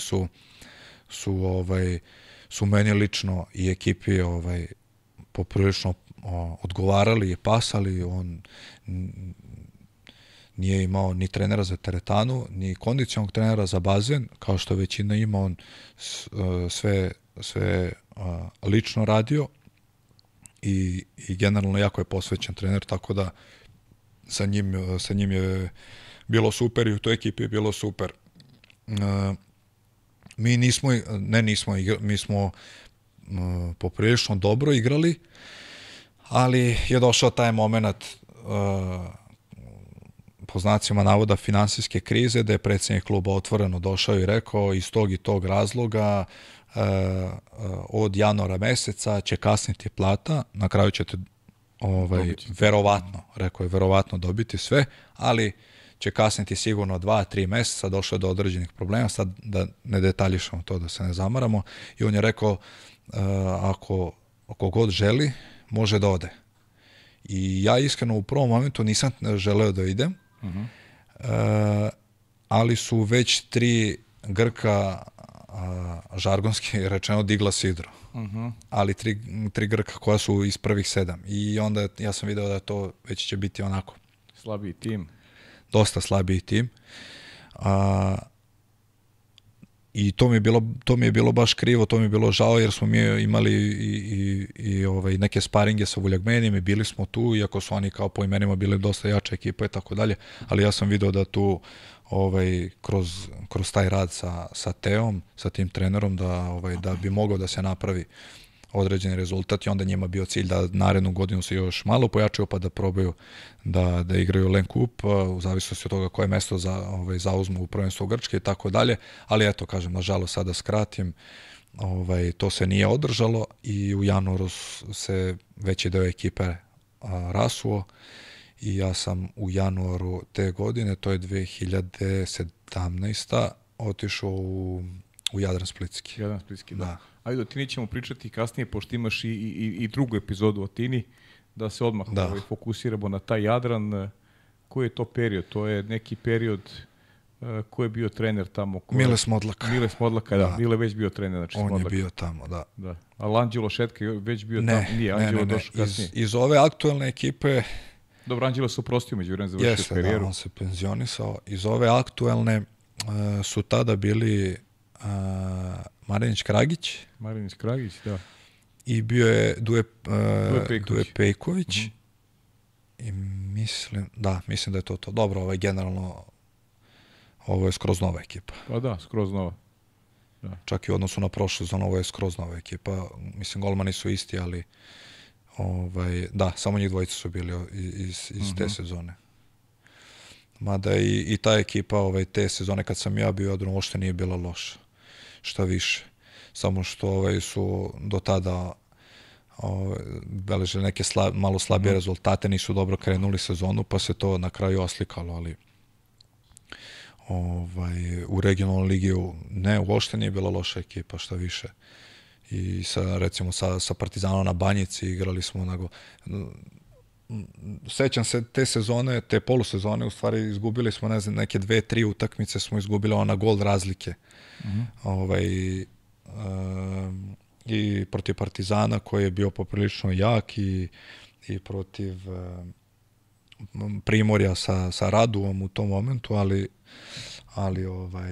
su meni lično i ekipi poprilično odgovarali i pasali. On nije imao ni trenera za teretanu, ni kondicionog trenera za bazen, kao što većina ima, on sve lično radio i generalno jako je posvećen trener, tako da sa njim je bilo super i u toj ekipi je bilo super. Mi smo poprilično dobro igrali, ali je došao taj moment po znacima navoda finansijske krize, da je predsjednik kluba otvoreno došao i rekao iz tog i tog razloga od januara meseca će kasniti plata, na kraju ćete verovatno dobiti sve, ali će kasniti sigurno 2-3 meseca, došlo je do određenih problema, sad da ne detaljišamo to, da se ne zamaramo, i on je rekao ako god želi, može da ode. I ja iskreno u prvom momentu nisam želeo da idem, ali su već 3 Grka žargonski rečeno digla sidro. Ali 3 Grka koja su iz prvih 7. I onda ja sam video da to već će biti onako. Slabiji tim. Dosta slabiji tim. I to mi je bilo baš krivo, to mi je bilo žao, jer smo mi imali i neke sparinge sa Vuljagmenijem i bili smo tu, iako su oni kao po imenima bili dosta jača ekipa i tako dalje, ali ja sam video da tu kroz taj rad sa Teom, sa tim trenerom, da bi mogao da se napravi određeni rezultat, i onda njima bio cilj da narednu godinu se još malo pojačaju pa da probaju da igraju Len Kup, u zavisnosti od toga koje mesto zauzmu u prvenstvu Grčke i tako dalje, ali eto, kažem, nažalost sada skratim, to se nije održalo i u januaru se veći deo ekipe rasuo i ja sam u januaru te godine, to je 2017. otišao u Jadran Splitski. Jadran Splitski, da. Ajde, o Tini ćemo pričati kasnije, pošto imaš i drugu epizodu o Tini, da se odmah fokusiramo na taj Jadran. Koji je to period? To je neki period, ko je bio trener tamo? Mile Smodlaka. Mile Smodlaka, da. Mile već bio trener, znači on Smodlaka. Je bio tamo, da. Ali Anđelo Šetka je već bio tamo? Nije, Anđelo došao kasnije. Iz ove aktuelne ekipe... Dobro, Anđelo se oprostio među vremena, završio karijeru. Da, on se penzionisao. Iz ove aktuelne su tada bili Marinić Kragić. Marinić Kragić, da. I bio je Duje Pejković. I mislim da je to. Dobro, generalno ovo je skroz nova ekipa. Pa da, skroz nova. Čak i u odnosu na prošlu sezonu, ovo je skroz nova ekipa. Mislim, golmani su isti, ali da, samo njih dvojica su bili iz te sezone. Mada i ta ekipa te sezone kad sam ja bio odbrano uopšte nije bila loša. Šta više. Samo što su do tada beležili neke malo slabije rezultate, nisu dobro krenuli sezonu, pa se to na kraju oslikalo, ali u regionalnoj ligi ne, uopšte nije bila loša ekipa, šta više. I recimo sa Partizanom na Banjici igrali smo sećam se te sezone, te polusezone, u stvari izgubili smo, ne znam, neke 2-3 utakmice smo izgubili na gol razlike. I protiv Partizana koji je bio poprilično jak i protiv Primorja sa Raduom u tom momentu, ali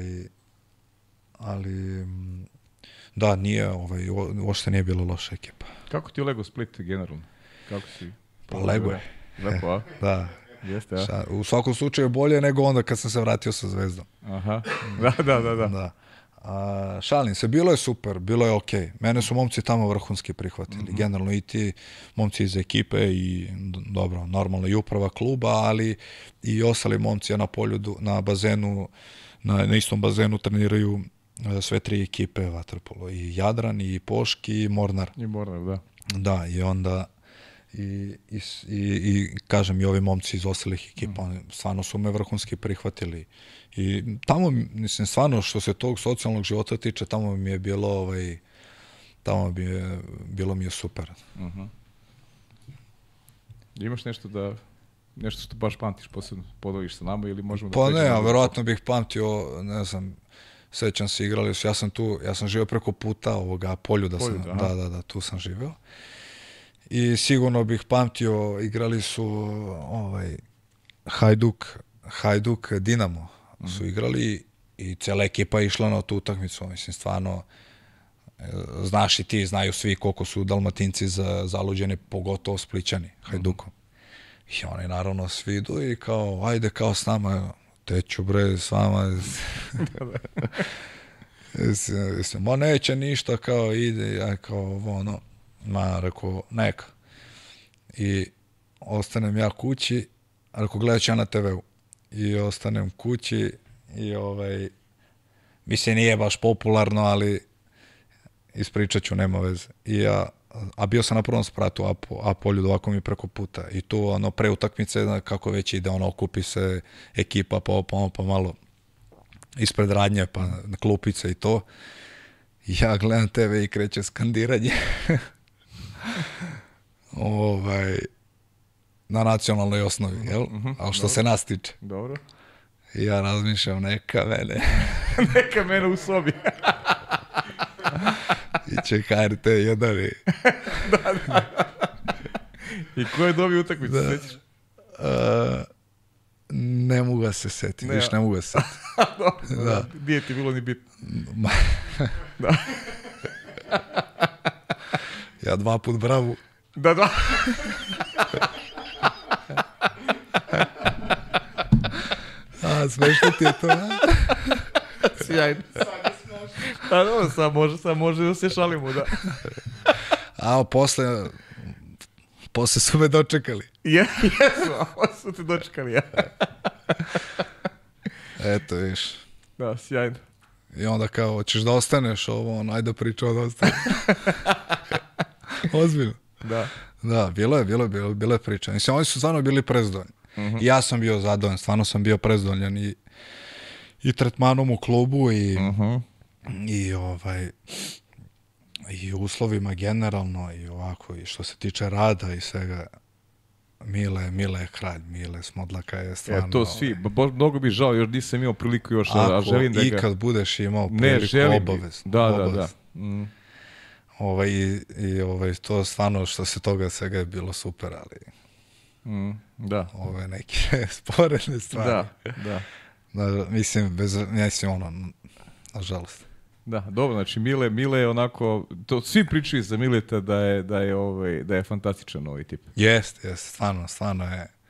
da, nije, uopšte nije bila loša ekipa. Kako ti je lego Split generalno? Kako si? Pa lego je. Lepo, a? Da. Jeste, a? U svakom slučaju bolje nego onda kad sam se vratio sa Zvezdom. Aha, da. Šalim se, bilo je super, bilo je okej. Mene su momci tamo vrhunski prihvatili. Generalno i ti momci iz ekipe i dobro, normalno i uprava kluba, ali i ostali momci na polju, na bazenu, na istom bazenu treniraju sve 3 ekipe vaterpolo. I Jadran, i Poški, i Mornar. I Mornar, da. Da, i onda i kažem i ovi momci iz ostalih ekipa, stvarno su me vrhunski prihvatili. I tamo, mislim, stvarno što se tog socijalnog života tiče, tamo mi je bilo bilo mi je super. Imaš nešto što baš pamtiš, posebno podeliš sa nama ili možemo da... Pa ne, a verovatno bih pamtio, ne znam, sećam se, igrali su, ja sam živio preko puta Poljuda, tu sam živio. I sigurno bih pamtio, igrali su Hajduk Dinamo su igrali i cijela ekipa je išla na tu utakmicu. Mislim, stvarno, znaš i ti, znaju svi koliko su Dalmatinci zaluđeni, pogotovo Splićani, Hajdukom. I oni naravno svi idu i kao, ajde kao s nama, teću bre, s vama. Ma neće ništa, kao ide, ja kao rekao, neka. I ostanem ja kući, rekao, gledat ću ja na TV-u. I ostanem kući i mislim, nije baš popularno, ali ispričat ću, nema veze. A bio sam na prvom spratu Poljuda, ovako mi preko puta. I tu, pre utakmice, kako već ide, okupi se ekipa, pa malo ispred radnje, pa na klupice i to. I ja gledam TV i kreće skandiranje. Na nacionalnoj osnovi, jel? Ali što se nas tiče. Dobro. I ja razmišljam, neka mene. Neka mene u sobi. Iće HRT 1. Da. I ko je dobio utakmicu, sećaš? Ne mogu da se setim, viš, ne mogu da se setim. Da. Nije ti bilo ni bitno. Da. Ja 2 put bravu. Da. Smešno ti je to, a? Sjajno. Pa dobro, sad može da se šalimo, da. A posle su me dočekali. Jesu, a posle su te dočekali, ja. Eto, viš. Da, sjajno. I onda kao, hoćeš da ostaneš ajde pričao da ostaneš. Ozbiljno. Da. Da, bilo je priča. Mislim, oni su stvarno bili prezadovoljni. I ja sam bio zadovoljan, stvarno sam bio prezadovoljan i tretmanom u klubu i uslovima generalno i ovako, i što se tiče rada i svega. Mile je kralj, Mile Smodlaka je stvarno... To svi, mnogo bi žao, još nisam imao priliku još, a želim da ga... I kad budeš imao priliku, obavezno. Da. I to stvarno što se toga svega je bilo super, ali... Da. Ove neke sporedne stvari. Da. Mislim, nažalost. Da, dobro, znači Mile je onako, to svi pričaju za Mileta da je fantastičan ovaj tip. Jeste, stvarno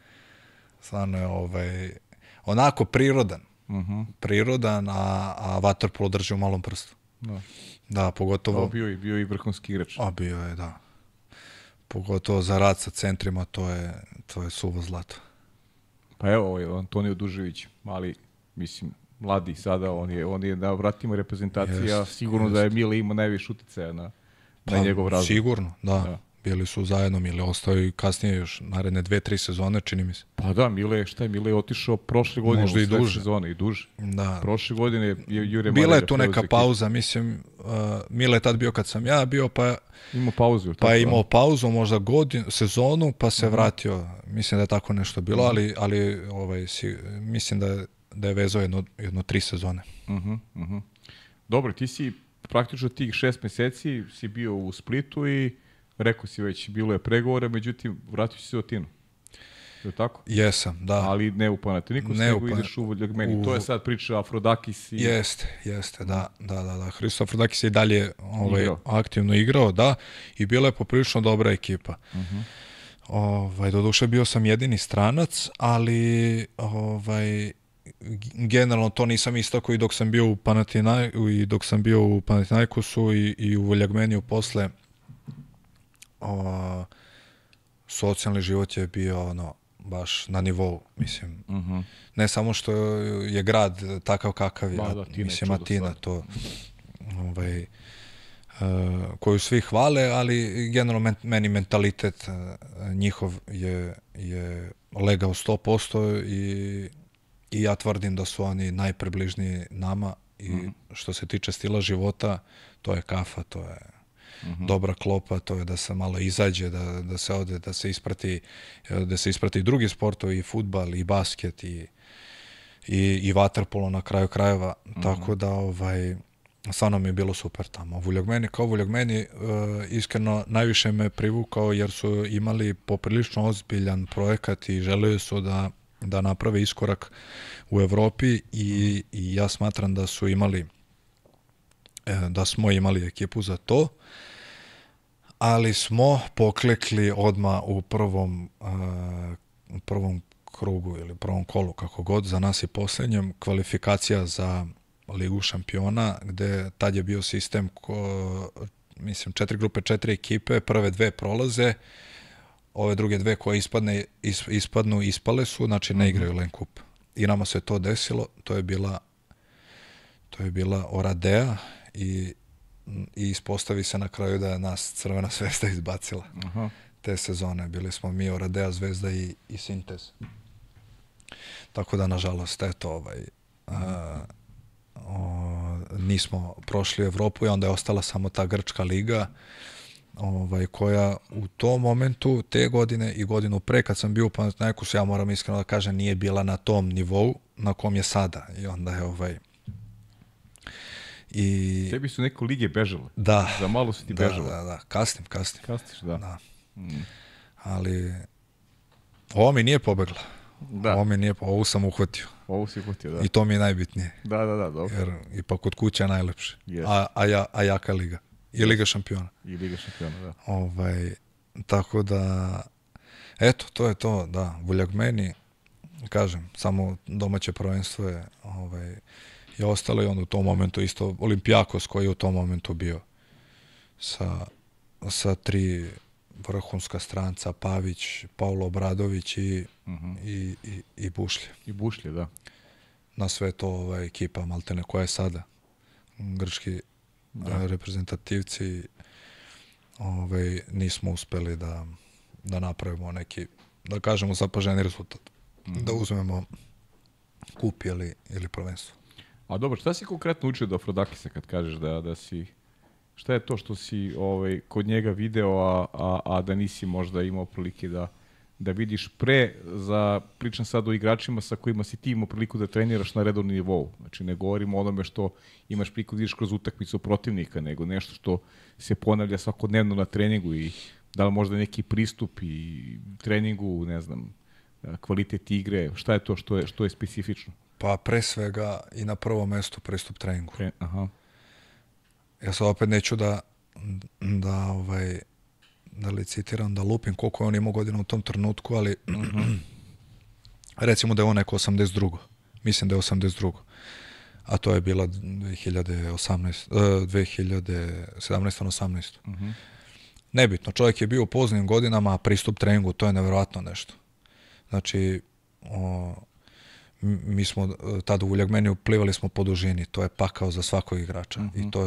je onako prirodan. Prirodan, a vaterpolo drži u malom prstu. Da, pogotovo... Bio i vrhunski igrač. A bio je, da. Pogotovo za rad sa centrima, to je suvo zlato. Pa evo, ovo je Antonio Dužević, mali, mislim, mladi sada, on je na vratima reprezentacija, sigurno da je Mile imao najviše uticaja na njegov razvoj. Sigurno, da. Bili su zajedno, Mile ostao i kasnije još naredne 2-3 sezone, čini mi se. Pa da, Mile je otišao prošle godine, možda i duže. Sezone i duže. Da. Prošle godine je Jure Marija. Bila je tu neka pauza, mislim, Mile je tad bio kad sam ja bio, pa imao pauzu. Pa je imao pauzu, možda sezonu, pa se vratio. Mislim da je tako nešto bilo, ali mislim da je vezao jedno 3 sezone. Dobro, ti si praktično tih 6 meseci si bio u Splitu i rekao si već, bilo je pregovora, međutim, vratio si se u Atinu. Je li tako? Jesam, da. Ali ne u Panathinaikos, nego ideš u Voljagmeni. To je sad priča Afrodakis i... Jeste, da. Hristo Afrodakis je i dalje aktivno igrao, da. I bila je poprilično dobra ekipa. Doduše bio sam jedini stranac, ali generalno to nisam istakao i dok sam bio u Panathinaikosu i u Voljagmeniju posle. Socijalni život je bio baš na nivou, mislim. Ne samo što je grad takav kakav je, mislim, Atina, to koju svi hvale, ali generalno meni mentalitet njihov je legao 100% i ja tvrdim da su oni najpribližniji nama i što se tiče stila života, to je kafa, to je dobra klopa, to je da se malo izađe, da se ode, da se isprati drugi sportovi, i fudbal, i basket, i vaterpolo na kraju krajeva, tako da stvarno mi je bilo super tamo. Voljagmeni, iskreno, najviše me privukao jer su imali poprilično ozbiljan projekat i želeli su da naprave iskorak u Evropi i ja smatram da smo imali ekipu za to, ali smo poklekli odmah u prvom krugu ili prvom kolu, kako god, za nas i posljednjem, kvalifikacija za Ligu šampiona, gde tad je bio sistem, mislim, 4 grupe, 4 ekipe, prve 2 prolaze, ove druge 2 koje ispadnu, ispale su, znači ne igraju Len Kup. I nama se to desilo, to je bila Oradea i ispostavi se na kraju da je nas Crvena zvezda izbacila te sezone. Bili smo mi, Oradea, Zvezda i Sintez. Tako da, nažalost, nismo prošli Evropu i onda je ostala samo ta grčka liga, koja u tom momentu, te godine i godinu pre, kad sam bio u Panathinaikosu, ja moram iskreno da kažem, nije bila na tom nivou na kom je sada. I onda je Tebi su neko lige bežale. Da. Za malo su ti bežale. Da. Kasnim. Kasniš, da. Ali ovo mi nije pobegla. Ovu sam uhvatio. Ovo si uhvatio, da. I to mi je najbitnije. Da, dobro. Jer ipak kod kuća je najlepše. Yes. A jaka liga. I Liga šampiona. I Liga šampiona, da. Tako da, eto, to je to, da. Voljagmeni, kažem, samo domaće prvenstvo je ostalo i onda u tom momentu isto Olimpijakos koji je u tom momentu bio sa 3 vrhunska stranca, Pavić, Paulo Obradović i Bušlje. I Bušlje, da. Na sve to ekipa maltene koja je sada. Grčki reprezentativci nismo uspeli da napravimo neki, da kažemo, zapaženi rezultat. Da uzmemo kup ili prvenstvo. A dobro, šta si konkretno učio od Afrodakisa kad kažeš da si... Šta je to što si kod njega video, a da nisi možda imao prilike da vidiš pre, pričam sad o igračima sa kojima si ti imao priliku da treniraš na redovnom nivou. Znači, ne govorimo o onome što imaš priliku da vidiš kroz utakmicu protivnika, nego nešto što se ponavlja svakodnevno na treningu i da li možda neki pristup i treningu, ne znam, kvalitet igre, šta je to što je specifično? Pa pre svega i na prvom mestu pristup treningu. Ja sad opet neću da licitiram, da lupim koliko je on imao godina u tom trenutku, ali recimo da je on neko 82. Mislim da je 82. a to je bila 2017-18. Nebitno, čovjek je bio u poznim godinama, a pristup treningu, to je nevjerojatno nešto. Znači, mi smo tada u Uljagmeniju plivali smo po dužini, to je pakao za svakog igrača. I to je,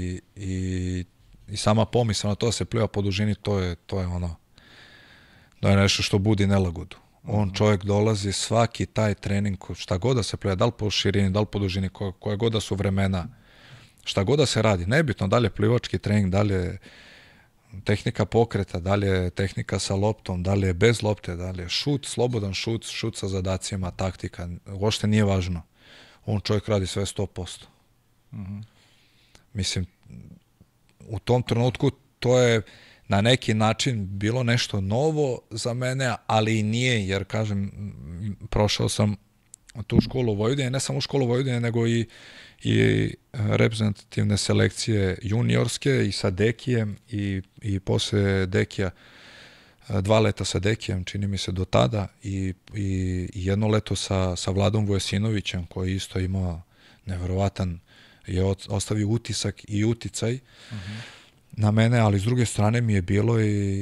i sama pomisla na to da se pliva po dužini, to je ono, to je nešto što budi nelagodu. On čovjek dolazi svaki taj trening, šta god da se pliva, da li po širini, da li po dužini, koje god da su vremena, šta god da se radi, nebitno, da li je plivački trening, da li je tehnika pokreta, da li je tehnika sa loptom, da li je bez lopte, da li je šut, slobodan šut, šut sa zadacima, taktika, uopšte nije važno. On čovjek radi sve 100%. Mislim, u tom trenutku to je na neki način bilo nešto novo za mene, ali i nije, jer kažem, prošao sam tu školu u Vojvodini, ne samo u školu u Vojvodini, nego i reprezentativne selekcije juniorske i sa Dekijem i posle Dekija 2 leta sa Dekijem, čini mi se do tada, i jedno leto sa Vladom Vujasinovićem, koji isto imao nevjerovatan, je ostavio utisak i uticaj na mene, ali s druge strane mi je bilo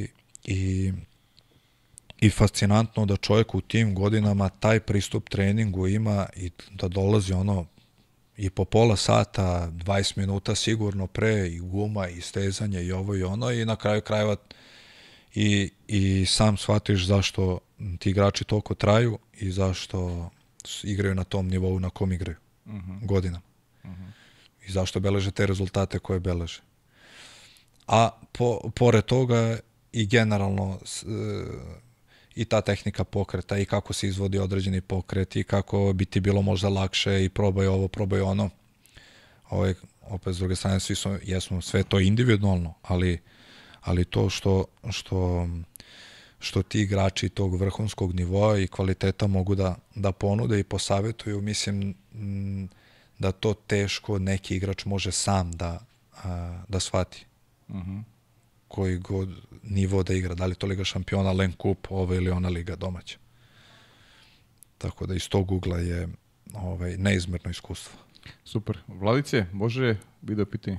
i fascinantno da čovjek u tim godinama taj pristup treningu ima i da dolazi ono i po pola sata, 20 minuta sigurno pre, i guma, i stezanje, i ovo i ono, i na kraju krajeva i sam shvatiš zašto ti igrači toliko traju i zašto igraju na tom nivou na kom igraju godinama. I zašto beleže te rezultate koje beleže. A pored toga i generalno i ta tehnika pokreta i kako se izvodi određeni pokret i kako bi ti bilo možda lakše i probaj ovo, probaj ono. Opet s druge strane jesmo sve to individualno, ali to što ti igrači tog vrhunskog nivoa i kvaliteta mogu da ponude i posavjetuju, mislim da to teško neki igrač može sam da shvati. Koji god nivo da igra, da li to Liga šampiona, Len Kup, ova ili ona liga domaća. Tako da iz tog ugla je neizmerno iskustvo. Super. Vladice, može video pitanje?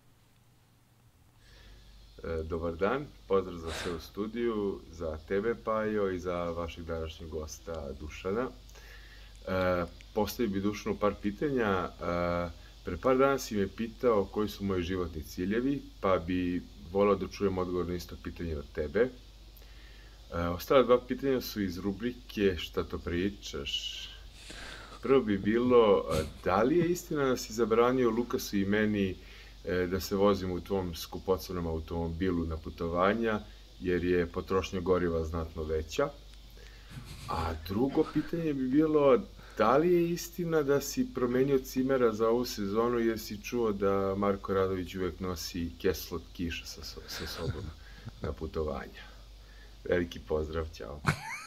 Dobar dan, pozdrav za sve u studiju, za tebe Pajo i za vašeg današnjeg gosta Dušana. Postavio bi Dušanu par pitanja. Pre par dana si me pitao koji su moji životni ciljevi, pa bi volao da čujem odgovor na isto pitanje od tebe. Ostala 2 pitanja su iz rubrike Šta to pričaš? Prvo bi bilo, da li je istina da si zabranio Lukasu i meni da se vozimo u tvom skupocenom automobilu na putovanja, jer je potrošnja goriva znatno veća? A drugo pitanje bi bilo, da li je istina da si promenio cimera za ovu sezonu jer si čuo da Marko Radović uvek nosi keslo od kiša sa sobom na putovanja? Veliki pozdrav, ćao.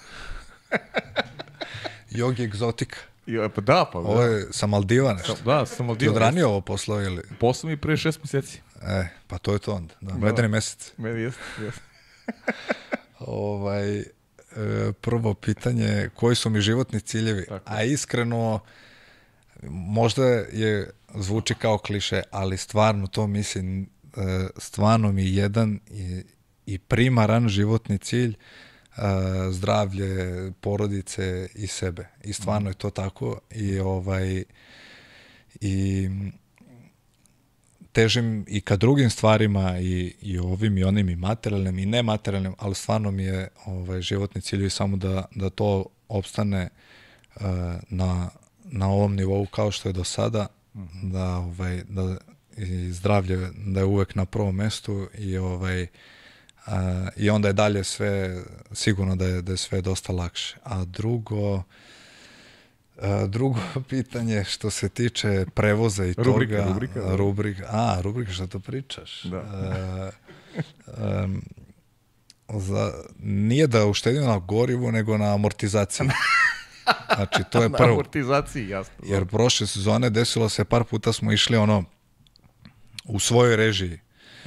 Jogi egzotika. Pa da, pa. Ovo je sa Maldiva nešto. Da, sa Maldiva. Ti odranio ovo poslao ili? Poslao mi pre 6 mjeseci. Pa to je to onda. Da, medeni mesec. Meni jeste. Prvo pitanje, koji su mi životni ciljevi? Tako. A iskreno, možda zvuči kao kliše, ali stvarno to mislim, stvarno mi jedan i primaran životni cilj, zdravlje porodice i sebe. I stvarno je to tako. I težim i ka drugim stvarima i ovim i onim i materijalnim i nematerijalnim, ali stvarno mi je životni cilj samo da to opstane na ovom nivou kao što je do sada, da i zdravlje da je uvek na prvom mestu i onda je dalje sve sigurno da je sve dosta lakše. A drugo pitanje što se tiče prevoza i rubrika, što to pričaš? Da. Nije da uštedim na gorivu, nego na amortizaciji. Znači, to je prvo. Na amortizaciji, jasno. Jer prošle sezone desilo se, par puta smo išli u svojoj režiji.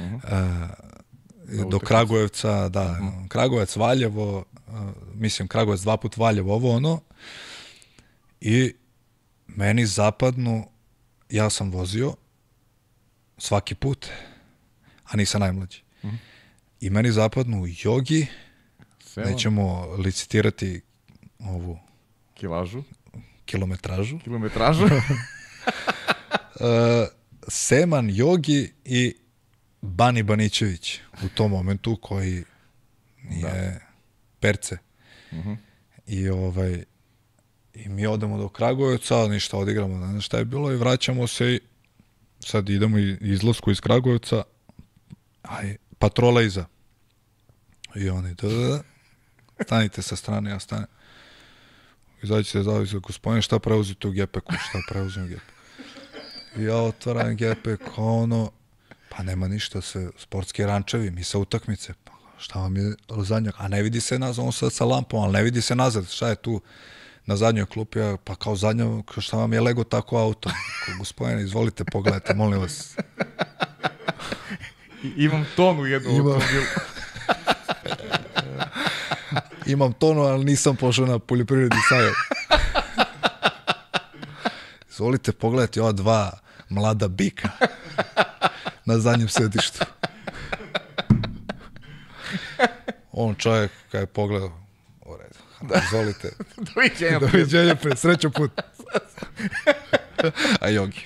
Do Kragujevca, Kragujevac, Valjevo, mislim Kragujevac 2 put Valjevo, ovo ono. I meni zapadnu ja sam vozio svaki put, a nisam najmlađi. I meni zapadnu jogi, nećemo licitirati ovu kilometražu. Seman, Jogi i Bani Banićević u tom momentu koji nije Perce. I mi odemo do Kragujevca, ništa, odigramo, ne znam šta je bilo i vraćamo se i sad idemo izlasku iz Kragujevca, patrola iza. I oni, stanite sa strane, ja stanem. Izađite zavisi, gospodine, šta preuzite u gepeku, šta preuzim u gepeku. I ja otvaram gepek, pa nema ništa, sve sportski rančevi, mi sa utakmice, pa šta vam je zadnjak, a ne vidi se nazad, on sad sa lampom, ali ne vidi se nazad, šta je tu na zadnjoj klupi, pa kao zadnja, šta vam je Lego tako auto, gospodine, izvolite, pogledajte, molim vas. Imam tonu jednu automobilu. Imam tonu, ali nisam pošao na poljoprivredni sajam. Izvolite pogledati ova dva mlada bika na zadnjem sedištu. On čovjek kada je pogledao, u redu, izvolite. Doviđenja pred, sreću put. A Jogi.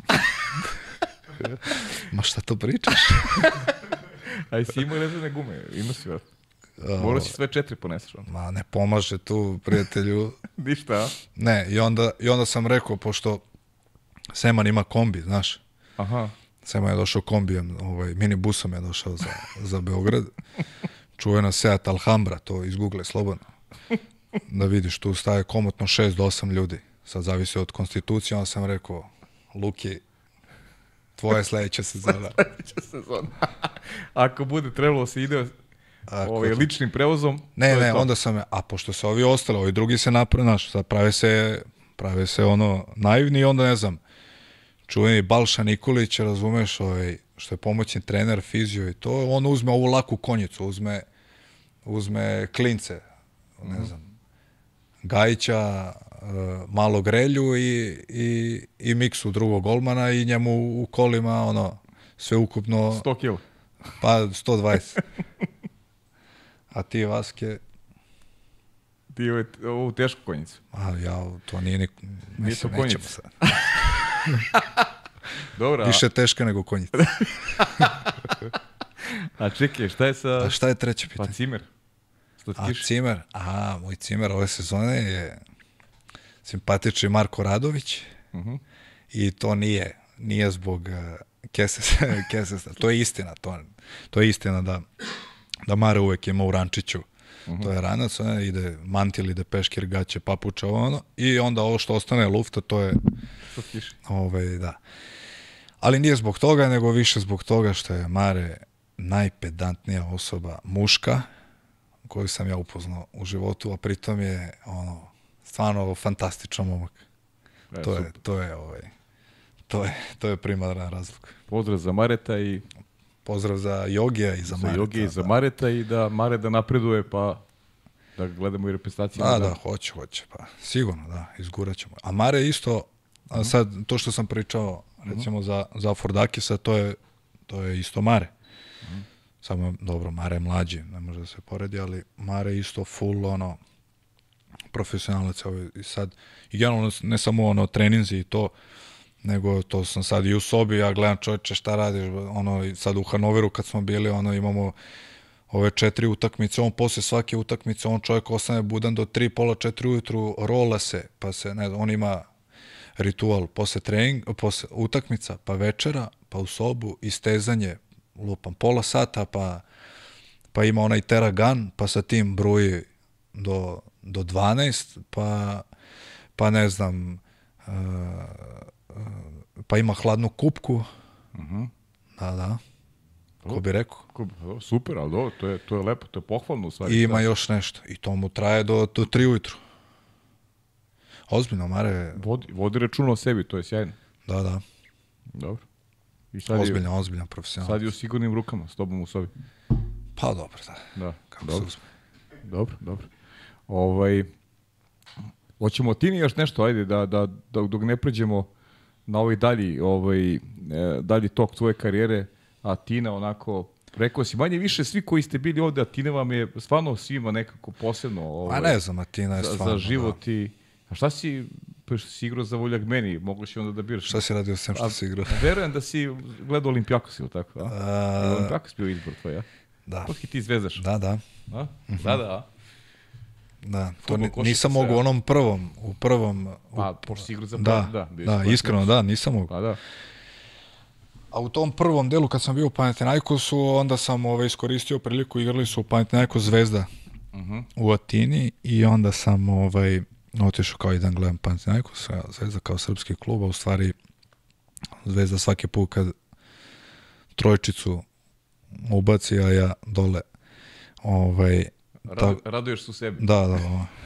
Ma šta to pričaš? A jesi imao rezervne gume? Imao si vrat. Morao si sve 4 poneseš. Ma ne pomaže tu, prijatelju. Ništa, a? Ne, i onda sam rekao, pošto Seman ima kombi, znaš. Aha. Seman je došao kombijem, minibusom je došao za Beograd. Čuvena Seat Alhambra, to izgoogle slobodno. Da vidiš, tu staje komotno 6 do 8 ljudi. Sad zavisi od konstitucije, onda sam rekao, Luki, tvoja sledeća sezona. Ako bude trebalo se ide ličnim prevozom. Ne, onda sam, a pošto se ovi ostali, ovi drugi se napravo, sad prave se naivni i onda ne znam, čuveni Balša Nikolić, razumeš, što je pomoćni trener, fizio i to, on uzme ovu laku konjicu, uzme klince, ne znam, Gajića, malo Grelju i Miksu drugog golmana i njemu u kolima, sve ukupno 100 kila. Pa 120. A ti, Vaske? Ti ovu tešku konjicu. To nije nije to konjica. Dobro. Više teška nego konjica. A čekaj, šta je sa... A šta je treće pitanje? Pa Cimer. Cimer? Moj Cimer ove sezone je simpatični Marko Radović. I to nije zbog Kesesa. To je istina. To je istina da Mare uvek ima u rančiću. To je ranac, ide mantil, ide peškir, gaće, papuča, i onda ovo što ostane lufta, to je... da. Ali nije zbog toga, nego više zbog toga što je Mare najpedantnija osoba muška koju sam ja upoznao u životu, a pritom je stvarno fantastičan momak. To je primaran razlog. Pozdrav za Mareta i... Pozdrav za Jogija i za Mareta. Za Jogija i za Mareta i da Mare da napreduje, pa da gledamo i reprezentaciju. Da, hoće, pa sigurno, da, izgurat ćemo. A Mare isto, sad to što sam pričao, recimo za Fordakisa, to je isto Mare. Samo, dobro, Mare je mlađi, ne može da se poredi, ali Mare je isto full, profesionalac. I sad, i generalno, ne samo treninzi i to, nego to sam sad i u sobi, ja gledam, čovječe, šta radiš, sad u Hanoveru kad smo bili, imamo ove 4 utakmice, on posle svake utakmice, on čovjek ostane budan do 3, pola 4 ujutru, rola se, pa se, ne znam, on ima ritual posle utakmica, pa večera, pa u sobu, istezanje, lupam pola sata, pa ima onaj teragan, pa sa tim bruji do 12, pa ne znam, pa ima hladnu kupku. Da. Ko bi rekao? Super, ali dobro, to je lepo, to je pohvalno u stvari. I ima još nešto. I to mu traje do 3 ujutru. Ozbiljno, Mare... Vodi računa o sebi, to je sjajno. Da. Dobro. Ozbiljan profesionalac. Sad je u sigurnim rukama, s tobom u sobi. Pa dobro, da. Dobro. Hoćemo Tini još nešto, ajde, da dok ne pređemo na dalji tok tvoje karijere, Atina onako, rekao si, manje više svi koji ste bili ovde, Atina vam je stvarno svima nekako posebno ne znam, Atina je stvarno za život i... A šta si igrao za Voljak meni? Moglo si onda da biraš. Šta si radio sam što si igrao? Verujem da si gledao Olimpijakos ili tako, da? Olimpijakos bio izbor tvoj, ja? Da. Kako ti zvezdaš? Da. Da, to nisam mogu u onom prvom. Pošto si igrao za iskreno, da, nisam mogu. Pa da. A u tom prvom delu kad sam bio u Panathinaikosu, onda sam iskoristio priliku, igrali su u Panathinaikos Zvezda u Atini i onda sam otišao kao jedan gledam Panathinaikos, Zvezda kao srpski klub, a u stvari Zvezda svaki put kad trojčicu ubaci, a ja dole. Raduješ se u sebi. Da.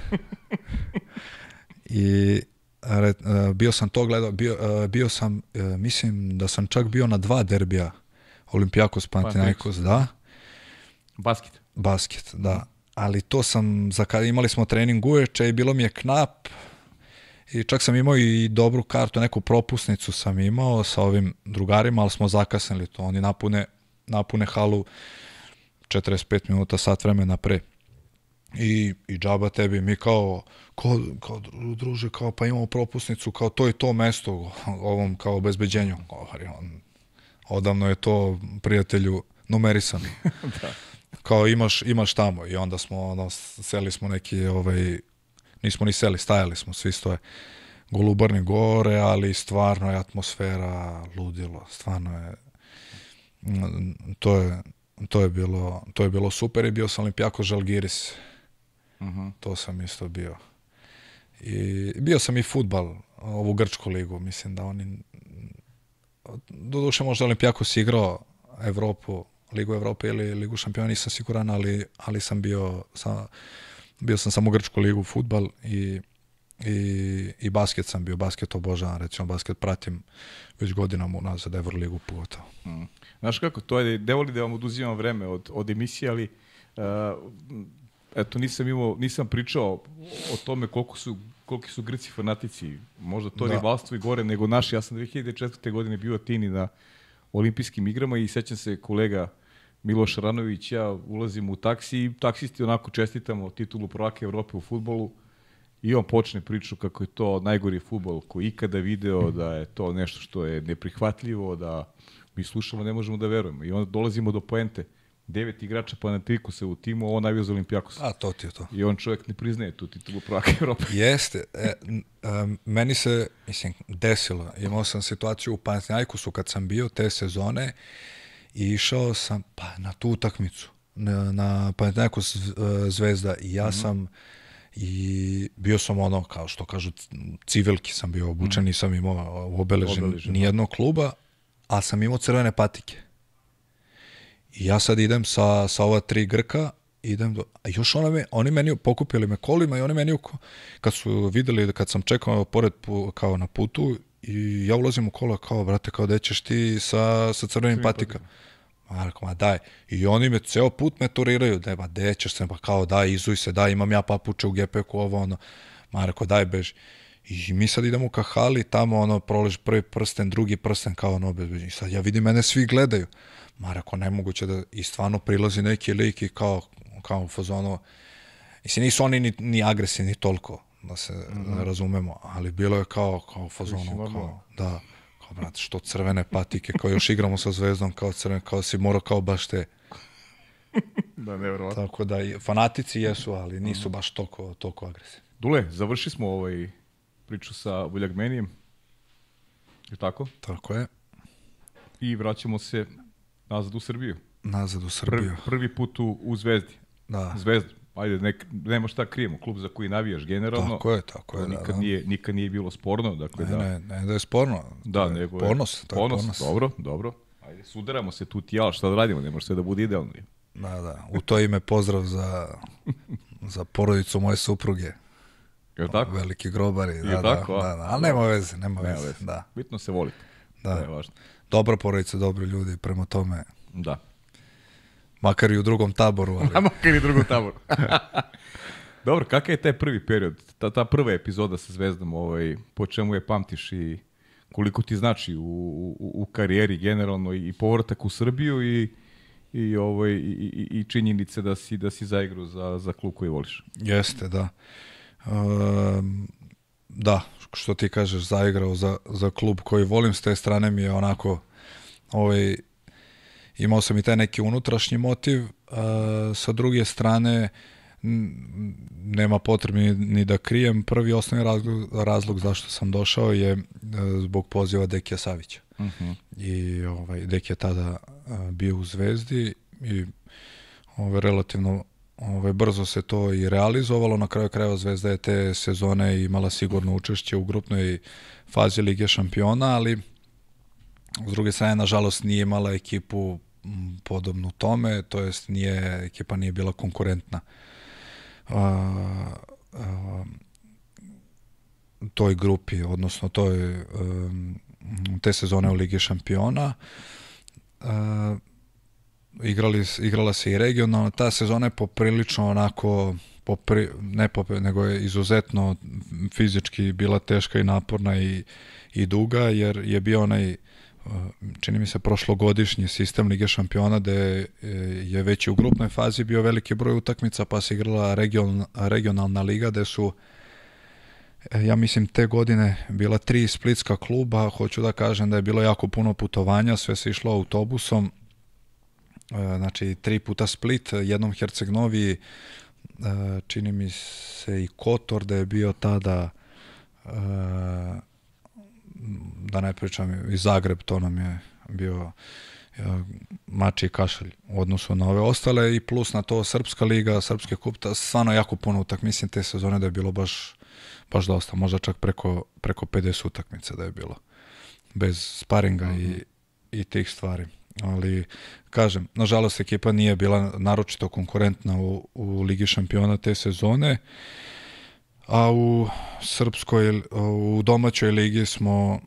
I bio sam to gledao, bio sam, mislim da sam čak bio na 2 derbija Olimpijakos Panathinaikos, da. Basket, da. Ali to sam, imali smo trening uveče i bilo mi je knap i čak sam imao i dobru kartu, neku propusnicu sam imao sa ovim drugarima, ali smo zakasnili to. Oni napune halu 45 minuta, sat vremena pre. I džaba tebi, mi kao druže, kao pa imamo propusnicu, kao to i to mesto ovom kao obezbeđenju. Govori on, odavno je to prijatelju numerisano. Da. Kao imaš tamo i onda smo, seli smo neki, nismo ni seli, stajali smo, svi stoje golubarni gore, ali stvarno je atmosfera ludilo, stvarno je, to je bilo super i bio sam Olimpijakos Žalgiris. To sam isto bio. I bio sam i fudbal, ovu grčku ligu, mislim da oni, doduše možda Olimpijakos igrao Evropu, Ligu Evrope ili Ligu šampiona, nisam siguran, ali sam bio sam samo grčku ligu, fudbal i basket sam bio, basket obožavam, recimo basket pratim već godinama unazad, Evroligu pogotovo. Znaš kako, to je, ne voli da vam oduzimam vreme od emisije, ali eto, nisam pričao o tome koliki su Grci fanatici, možda to rivalstvo i gore nego naši. Ja sam 2004. godine bio u Atini na olimpijskim igrama i sećam se kolega Miloš Ranović, ja ulazim u taksi i taksisti onako čestitamo titulu prvaka Evrope u fudbalu i on počne priču kako je to najgori fudbal koji ikada video, da je to nešto što je neprihvatljivo, da mi slušamo, ne možemo da verujemo. I onda dolazimo do poente. 9 igrača Panathinaikosa u timu, on navio za Olimpijakos. A, to ti je to. I on čovjek ne priznaje tu titulu prvaka Evrope. Jeste. Meni se, mislim, desilo. Imao sam situaciju u Panathinaikosu kad sam bio te sezone i išao sam na tu utakmicu, na Panathinaikos Zvezda i ja sam i bio sam ono, kao što kažu, civilki sam bio obučen, nisam imao obeležen nijednog kluba, a sam imao crvene patike. I ja sad idem sa ova 3 Grka, a još oni meni pokupili me kolima i oni meni, kad su videli, kad sam čekao pored kao na putu, i ja ulazim u kola kao, brate, kao da ćeš ti sa crvenim patikama. Ma daj. I oni me ceo put me turiraju, da gde ćeš se, pa kao daj, izuj se, daj, imam ja papuče u gepeku, ovo, ono. Ma rekao, daj, beži. I mi sad idemo ka hali, tamo, proliš prvi prsten, drugi prsten, kao ono, bezbeđenje. I sad ja vidim, mene svi gledaju. Ma rekao, nemoguće da, i stvarno prilazi neki lik i kao u fazonu, mislim, nisu oni ni agresivni toliko, da se razumemo, ali bilo je kao u fazonu, kao, brate, što crvene patike, kao još igramo sa Zvezdom, kao crvene, kao si morao kao baš te. Da, nevjerovatno. Tako da, fanatici jesu, ali nisu baš toliko agresivni. Dule, završi smo priču sa Voljagmenijem, je tako? Tako je. I vraćamo se nazad u Srbiju. Prvi put u Zvezdi. Da. Zvezda. Ajde, nema šta krijemo. Klub za koji navijaš generalno. Tako je. Nikad nije bilo sporno. Dakle, ne da je sporno. Da, nego je ponos. Dobro. Ajde, sudaramo se tu ti, ali šta da radimo? Ne može sve da bude idealno. Da. U to ime pozdrav za porodicu moje supruge. Je tako? Veliki grobari. Da. Ali nema veze. Da. Bitno se volite. Da. To je važno. Dobra porodica, dobri ljudi, prema tome. Da. Makar i u drugom taboru. Ali... Makar i u drugom taboru. Dobro, kakav je taj prvi period, ta prva epizoda sa Zvezdom, po čemu je pamtiš i koliko ti znači u karijeri generalno i povratak u Srbiju i činjenice da si zaigrao za klub koji voliš. Jeste, da. Da, što ti kažeš, zaigrao za klub koji volim, s te strane mi je onako, imao sam i taj neki unutrašnji motiv, sa druge strane nema potrebe ni da krijem, prvi osnovni razlog zašto sam došao je zbog poziva Dekija Savića. I Deki je tada bio u Zvezdi i relativno brzo se to i realizovalo. Na kraju krajeva Zvezda je te sezone imala sigurno učešće u grupnoj fazi Lige šampiona, ali s druge strane, nažalost, nije imala ekipu podobnu tome, to jest ekipa nije bila konkurentna toj grupi, odnosno te sezone u Ligi šampiona. Igrala se i regionalno. Ta sezona je poprilično onako, nego je izuzetno fizički bila teška i naporna i duga, jer je bio onaj, čini mi se, prošlogodišnji sistem Lige šampiona gde je već i u grupnoj fazi bio veliki broj utakmica, pa se igrala regionalna liga gde su, ja mislim, te godine bila 3 splitska kluba. Hoću da kažem da je bilo jako puno putovanja, sve se išlo autobusom, znači 3 puta Split, jednom Herceg Novi, čini mi se i Kotor da je bio tada, da ne pričam, i Zagreb, to nam je bio mač i kašalj u odnosu na ove ostale, i plus na to Srpska liga, Srpski kup, stvarno jako puno utakmica. Mislim te sezone da je bilo baš dosta, možda čak preko 50 utakmica da je bilo, bez sparinga i tih stvari. Ali, kažem, nažalost ekipa nije bila naročito konkurentna u Ligi šampiona te sezone, a u domaćoj ligi smo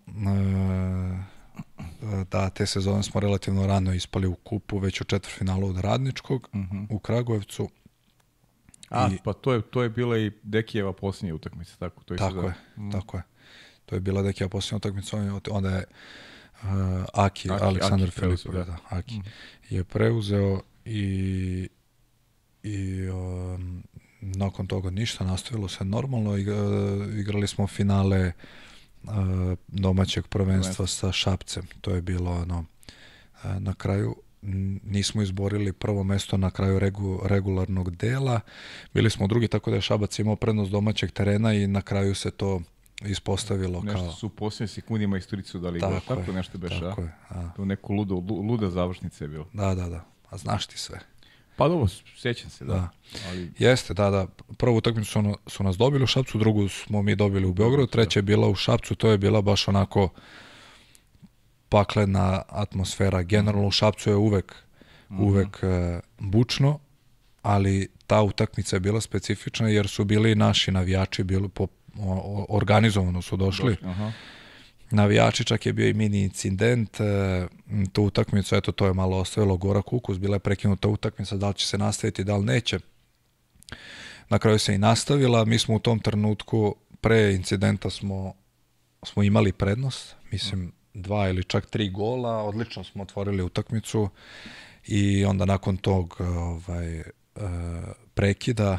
te sezone smo relativno rano ispali u kupu, već u četvrtfinalu od Radničkog u Kragujevcu. Pa to je bila i Dekijeva posljednja utakmica, tako? Tako je. To je bila Dekijeva posljednja utakmica, onda je Aki Aleksandar Filipović je preuzeo i nakon toga ništa, nastavilo se normalno. Igrali smo finale domaćeg prvenstva sa Šapcem. To je bilo na kraju nismo izborili prvo mesto na kraju regularnog dela. Bili smo drugi, tako da je Šabac imao prednost domaćeg terena i na kraju se to ispostavilo nešto kao... Nešto su u posljednjim sekundima istoricu dali gol. Tako nešto beše, tako je. To neku luda završnica je bilo. Da. A znaš ti sve. Pa dobro, sjećam se, da. Ali... Jeste, da. Prvu utakmicu su nas dobili u Šapcu, drugu smo mi dobili u Beogradu, treća je bila u Šapcu, to je bila baš onako paklena atmosfera. Generalno u Šapcu je uvek bučno, ali ta utakmica je bila specifična jer su bili naši navijači, organizovano su došli. Navijači, čak je bio i mini incident, tu utakmicu, eto, to je malo ostavilo gorak ukus, bila je prekinuta utakmica, da li će se nastaviti, da li neće. Na kraju se i nastavila, mi smo u tom trenutku, pre incidenta smo imali prednost, mislim 2 ili čak 3 gola, odlično smo otvorili utakmicu i onda nakon tog prekida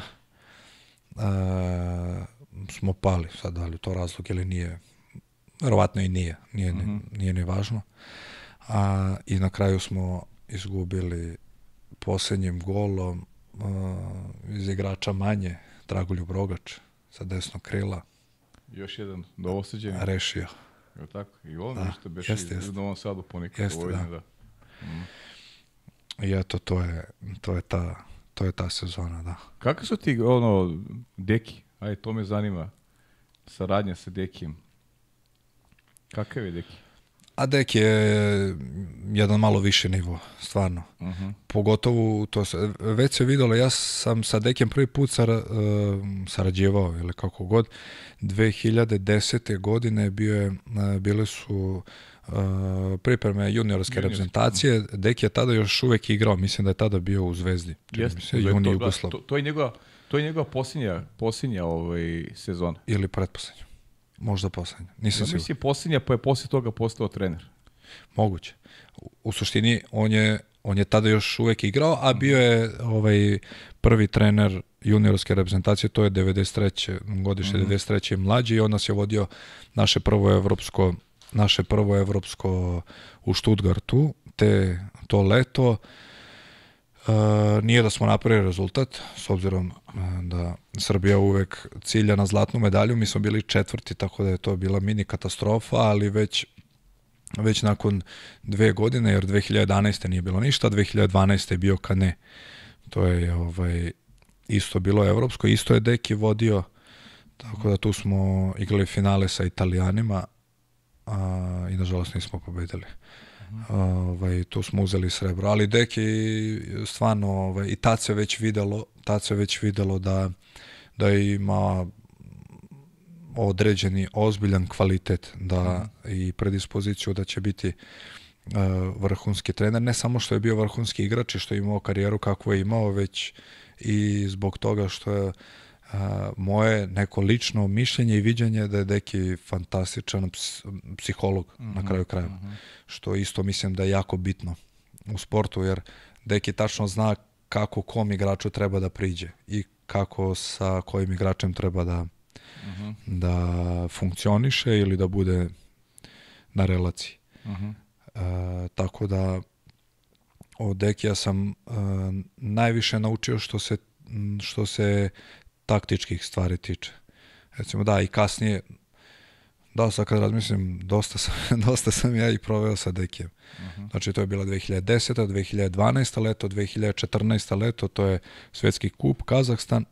smo pali, sad da li to razlog ili nije. Verovatno i nije ni važno. I na kraju smo izgubili posljednjim golom iz igrača manje, Dragoljub Rogač sa desnog krila. Još jedan dovoseđen. Rešio. Je tako? I on nešto beše iz Novom Sadu ponekad. Jeste, da. I eto, to je ta sezona, da. Kako su ti, Deki? Ajde, to me zanima. Saradnja sa Dekijem. Kakav je Deki? A Deki je jedan malo više nivo, stvarno. Pogotovo, već se vidjelo, ja sam sa Dekijem prvi put sarađivao, ili kako god, 2010. godine bile su pripreme juniorske reprezentacije. Deki je tada još uvek igrao, mislim da je tada bio u Zvezdi. Juni Jugoslav. To je njegova posljednja sezona. Ili pretposlednja. Možda poslednja. Nisam Ja siguran. mislim posljednja, pa je poslije toga postao trener. Moguće. U suštini, on je tada još uvek igrao, a bio je prvi trener juniorske reprezentacije, to je 93. godište, 93. mlađi, i on nas je vodio naše prvo evropsko u Stuttgartu, to leto. Nije da smo napravili rezultat, s obzirom da Srbija uvek cilja na zlatnu medalju, mi smo bili 4. tako da je to bila mini katastrofa, ali već nakon 2 godine, jer 2011. nije bilo ništa, 2012. je bio Kane. To je isto bilo evropsko, isto je Deki vodio, tako da tu smo igrali finale sa Italijanima i nažalost nismo pobedili. Tu smo uzeli srebro, ali Deki stvarno, i tad se već videlo da ima određeni ozbiljan kvalitet i predispoziciju da će biti vrhunski trener, ne samo što je bio vrhunski igrač i što je imao karijeru kakvu je imao, već i zbog toga što je moje neko lično mišljenje i viđenje da je Deki fantastičan psiholog na kraju krajeva, što isto mislim da je jako bitno u sportu, jer Deki tačno zna kako kom igraču treba da priđe i kako sa kojim igračem treba da funkcioniše ili da bude na relaciji. Tako da od Dekija sam najviše naučio što se taktičkih stvari tiče. Recimo i kasnije, sad kad razmislim, dosta sam ja i proveo sa Dekijem. Znači to je bila 2010. 2012. leto, 2014. leto, to je Svetski kup, Kazahstan,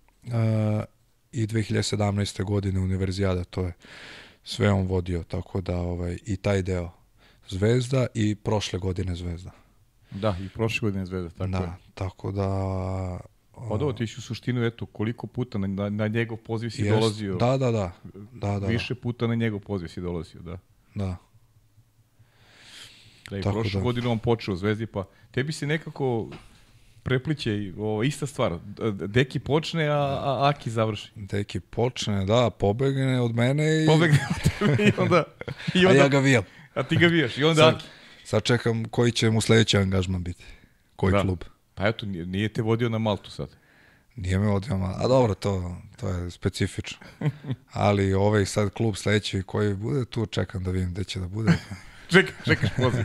i 2017. godine Univerzijada, to je sve on vodio, tako da i taj deo Zvezda i prošle godine Zvezda. Da, i prošle godine Zvezda, tako je. Tako da... Pa ti si u suštinu, koliko puta na njegov poziv si dolazio. Da. Više puta na njegov poziv si dolazio, da. Da. I prošle godine on počeo u Zvezdi, pa tebi se nekako prepliče ista stvar. Deki počne, a Aki završi. Deki počne, pobegne od mene i... Pobegne od tebe i onda... A ja ga vijam. A ti ga vijaš i onda Aki. Sad čekam koji će mu sljedeći angažman biti. Koji klub. Pa eto, nije te vodio na Maltu sad. Nije me vodio na Maltu. A dobro, to je specifično. Ali sad klub sljedeći koji bude, tu čekam da vidim gde će da bude. Čekaš poziv.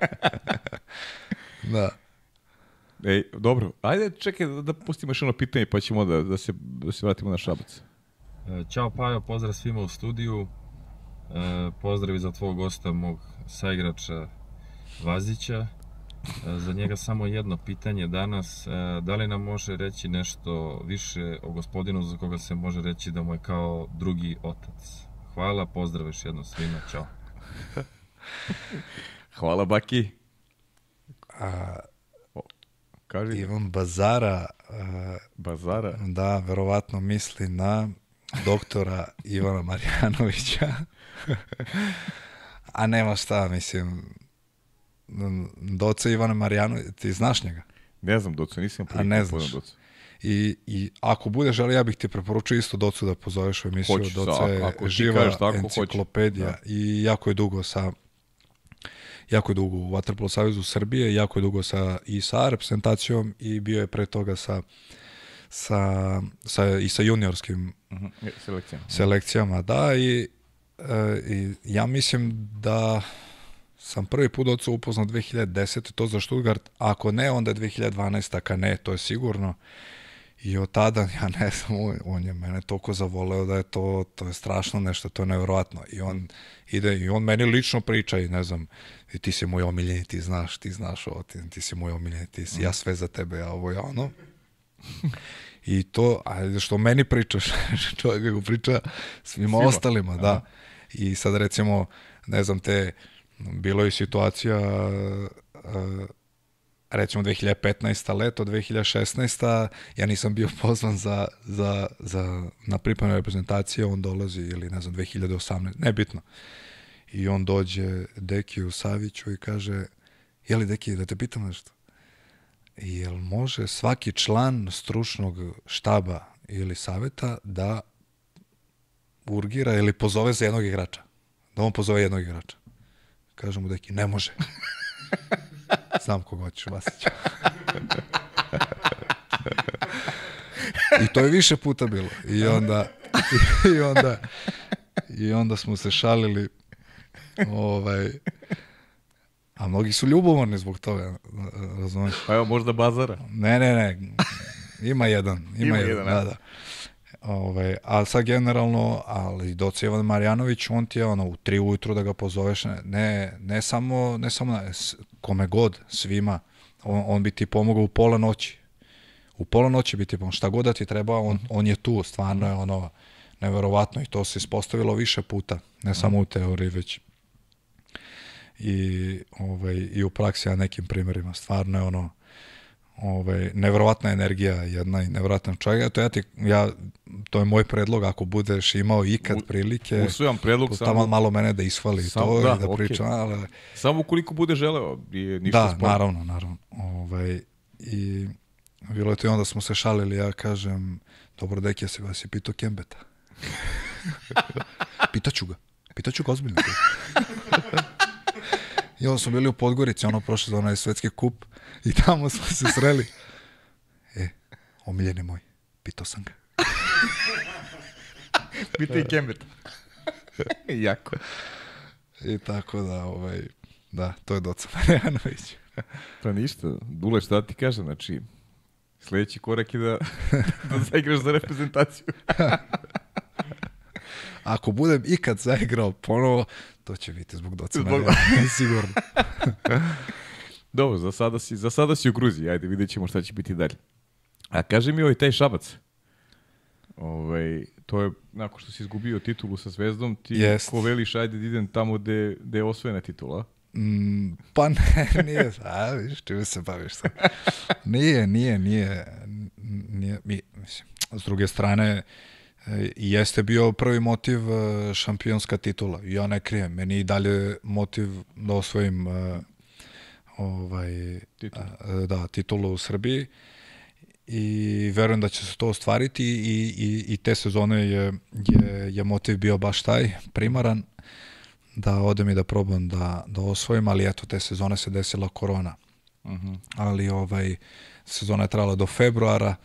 Da. Dobro, ajde čekaj da pustimo još ono pitanje pa ćemo da se vratimo na Šabac. Ćao Pajo, pozdrav svima u studiju. Pozdrav i za tvojeg gosta, mog saigrača Vazića. Za njega samo jedno pitanje danas. Da li nam može reći nešto više o gospodinu za koga se može reći da mu je kao drugi otac? Hvala, pozdrav još jedno svima, čao. Hvala, Baki. Ivan Bazara. Bazara? Da, verovatno misli na doktora Ivana Marjanovića. A nema šta, mislim... Doca Ivana Marjanovića, ti znaš njega? Ne znam Docu, nisam prvi. A ne znaš. I ako bude želio, ja bih ti preporučio isto Docu da pozoveš u emisiju. Doca je živa enciklopedija i jako je dugo u Vaterpolo savezu Srbije, jako je dugo i sa reprezentacijom i bio je pre toga i sa juniorskim selekcijama. Da, i ja mislim da sam prvi put Docu upoznao 2010. to za Stuttgart, ako ne, onda je 2012. Kane, to je sigurno. I od tada, ja ne znam, on je mene toliko zavoleo da je to je strašno nešto, to je nevjerojatno. I on ide, i on meni lično priča i ne znam, i ti si moj omiljeni, ti znaš ovo, ti si moj omiljeni, ja sve za tebe, ja ovo, ja ono. I to, a što meni pričaš, čovjek kako priča svima ostalima, da. I sad recimo, ne znam, bilo je situacija, recimo 2015. leto, 2016. ja nisam bio pozvan na pripremne reprezentacije, on dolazi, ili ne znam, 2018. Nebitno. I on dođe Dekiju Saviću i kaže, jeli Deki, da te pitam nešto? Jel može svaki član stručnog štaba ili saveta da urgira ili pozove za jednog igrača. Da on pozove jednog igrača. Kaže mu deki, ne može. Znam koga hoćeš, Vasića. I to je više puta bilo. I onda smo se šalili. A mnogi su ljubomorni zbog toga, razumiješ? Pa evo, možda bazara. Ne. Ima jedan. Da. A sad generalno, ali Doca Ivan Marjanović, on ti je u 3 ujutru da ga pozoveš, ne samo kome god, svima, on bi ti pomogao u pola noći. U pola noći bi ti pomogao, šta god da ti treba, on je tu, stvarno je neverovatno i to se ispostavilo više puta, ne samo u teoriji, već i u praksi, a nekim primjerima, stvarno je neverovatna energija jedna i neverovatan čovjek. To je moj predlog, ako budeš imao ikad prilike, usvojam predlog, tamo malo mene da ishvali to i da pričam. Ali... Samo ukoliko bude želeo, je ništa sporno. Naravno. I bilo je to i onda smo se šalili, ja kažem, dobro deki, ja si pitao Kembeta. Pitaću ga ozbiljno. I onda smo bili u Podgorici, prošli za onaj svetski kup i tamo smo se sreli. Omiljeni moj, pitao sam ga. Pita i Kembeta. Jako. I tako da, to je Doca Marjanović. Pa ništa, Dule, šta ti kažem, znači, sljedeći korak je da zaigraš za reprezentaciju. Ako budem ikad zaigrao ponovo, to će biti zbog Doca Marjanovića, sigurno. Dobro, za sada si u Gruziji, ajde, vidjet ćemo šta će biti dalje. A kaži mi taj Šabac. To je, nakon što si izgubio titulu sa Zvezdom, ti ko veliš, ajde da idem tamo gde je osvojena titula? Pa nije, viš, čime se baviš sad. Nije, mislim, s druge strane, jeste bio prvi motiv šampionska titula. Ja ne krijem, meni i dalje motiv da osvojim titulu u Srbiji i verujem da će se to ostvariti i te sezone je motiv bio baš taj primaran, da odem i da probam da osvojim, ali eto, te sezone se desila korona. Ali sezona je trajala do februara,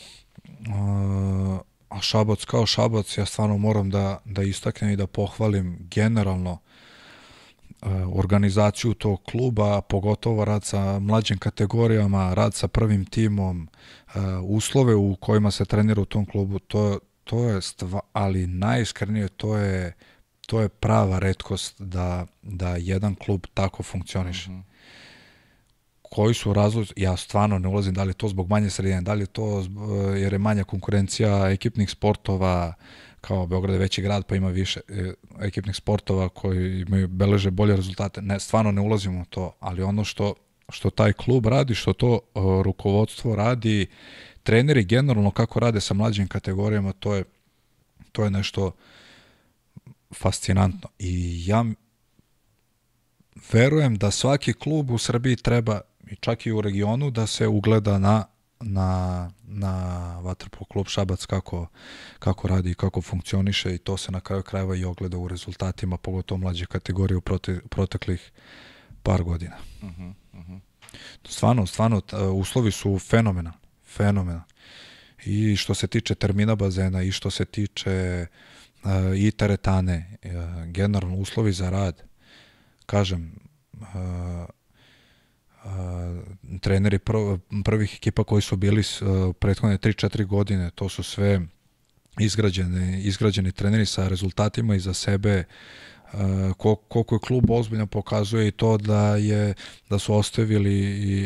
a Šabac kao Šabac, ja stvarno moram da istaknem i da pohvalim generalno organizaciju tog kluba, pogotovo rad sa mlađim kategorijama, rad sa prvim timom, uslove u kojima se trenira u tom klubu, to je ali najiskrenije, to je prava retkost da jedan klub tako funkcioniše. Koji su razlozi, ja stvarno ne ulazim da li je to zbog manje sredine, da li je to jer je manja konkurencija ekipnih sportova, kao Beograd je veći grad pa ima više ekipnih sportova koji beleže bolje rezultate. Ne, stvarno ne ulazimo u to, ali ono što taj klub radi, što to rukovodstvo radi, treneri generalno kako rade sa mlađim kategorijama, to je nešto fascinantno. I ja verujem da svaki klub u Srbiji treba, i čak i u regionu, da se ugleda na vaterpolo klub Šabac kako radi i kako funkcioniše, i to se na kraju krajeva i ogleda u rezultatima, pogotovo mlađe kategorije u proteklih par godina. Stvarno, uslovi su fenomenalni. I što se tiče termina bazena, i što se tiče i teretane, generalno uslovi za rad, kažem, treneri prvih ekipa koji su bili prethodne 3-4 godine, to su sve izgrađeni treneri sa rezultatima iza sebe. Koliko je klub ozbiljno pokazuje i to da su ostavili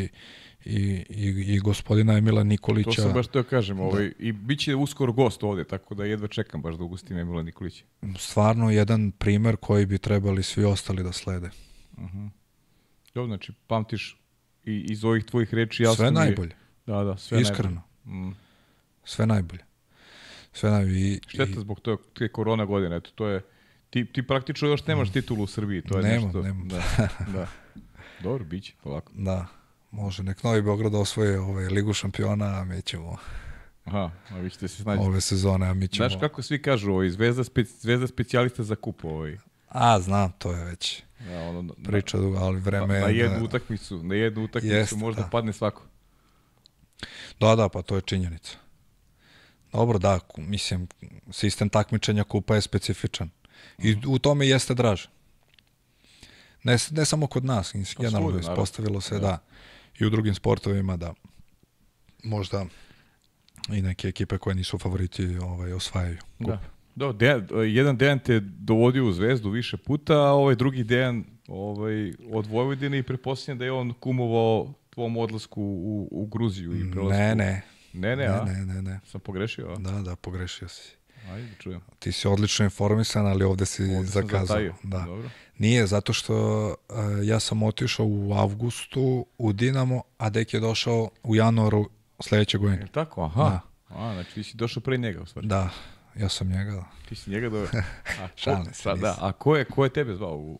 i gospodina Emila Nikolića. To sam baš teo kažem, i bit će uskoro gost ovdje, tako da jedva čekam baš da ugostim Emila Nikolića. Stvarno jedan primer koji bi trebali svi ostali da slede. Dobro, znači pamtiš i iz ovih tvojih reči jasno sve najbolje. Da, sve iskreno. Najbolje. Sve najbolje. Šteta zbog te korona godine, eto, to je ti praktično još nemaš titulu u Srbiji, to je nešto. Nemam. Da. Dobro, biće, polako. Da, može, nek Novi Beograd osvoje Ligu šampiona, a mi ćemo Aha, a vi ćete se snaći. ove sezone, a mi ćemo... Znaš kako svi kažu, zvezda specijalista za kup. Znam, to je već priča duga, ali vreme... Na jednu utakmicu možda padne svako. Da, pa to je činjenica. Dobro, da, mislim, sistem takmičenja kupa je specifičan. I u tome jeste draže. Ne samo kod nas, generalno ispostavilo se da i u drugim sportovima da možda i neke ekipe koje nisu favoriti osvajaju kup. Jedan Dejan te dovodio u Zvezdu više puta, a drugi Dejan od Vojvodine i pretpostavljam da je on kumovao tvom odlasku u Gruziju i prelasku. Ne. Sam pogrešio? Da, pogrešio si. Ajde, čujem. Ti si odlično informisan, ali ovde si zakazao. Da. Dobro. Nije, zato što ja sam otišao u avgustu u Dinamo, a Dek je došao u januaru sledeće godine. Je tako? Aha. Znači ti si došao pre njega u stvari. Da, ja sam njega. Ti si njega doveo. Šalim se. A ko je tebe zvao u...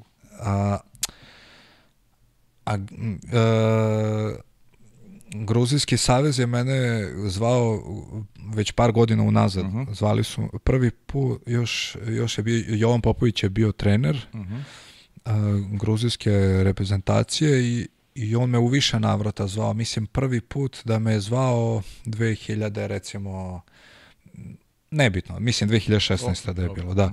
Gruzijski savez je mene zvao već par godina unazad. Zvali su prvi put, još je bio, Jovan Popović je bio trener gruzijske reprezentacije i on me u više navrata zvao. Mislim, prvi put da me je zvao 2000, recimo, nebitno, mislim 2016. da je bilo, da.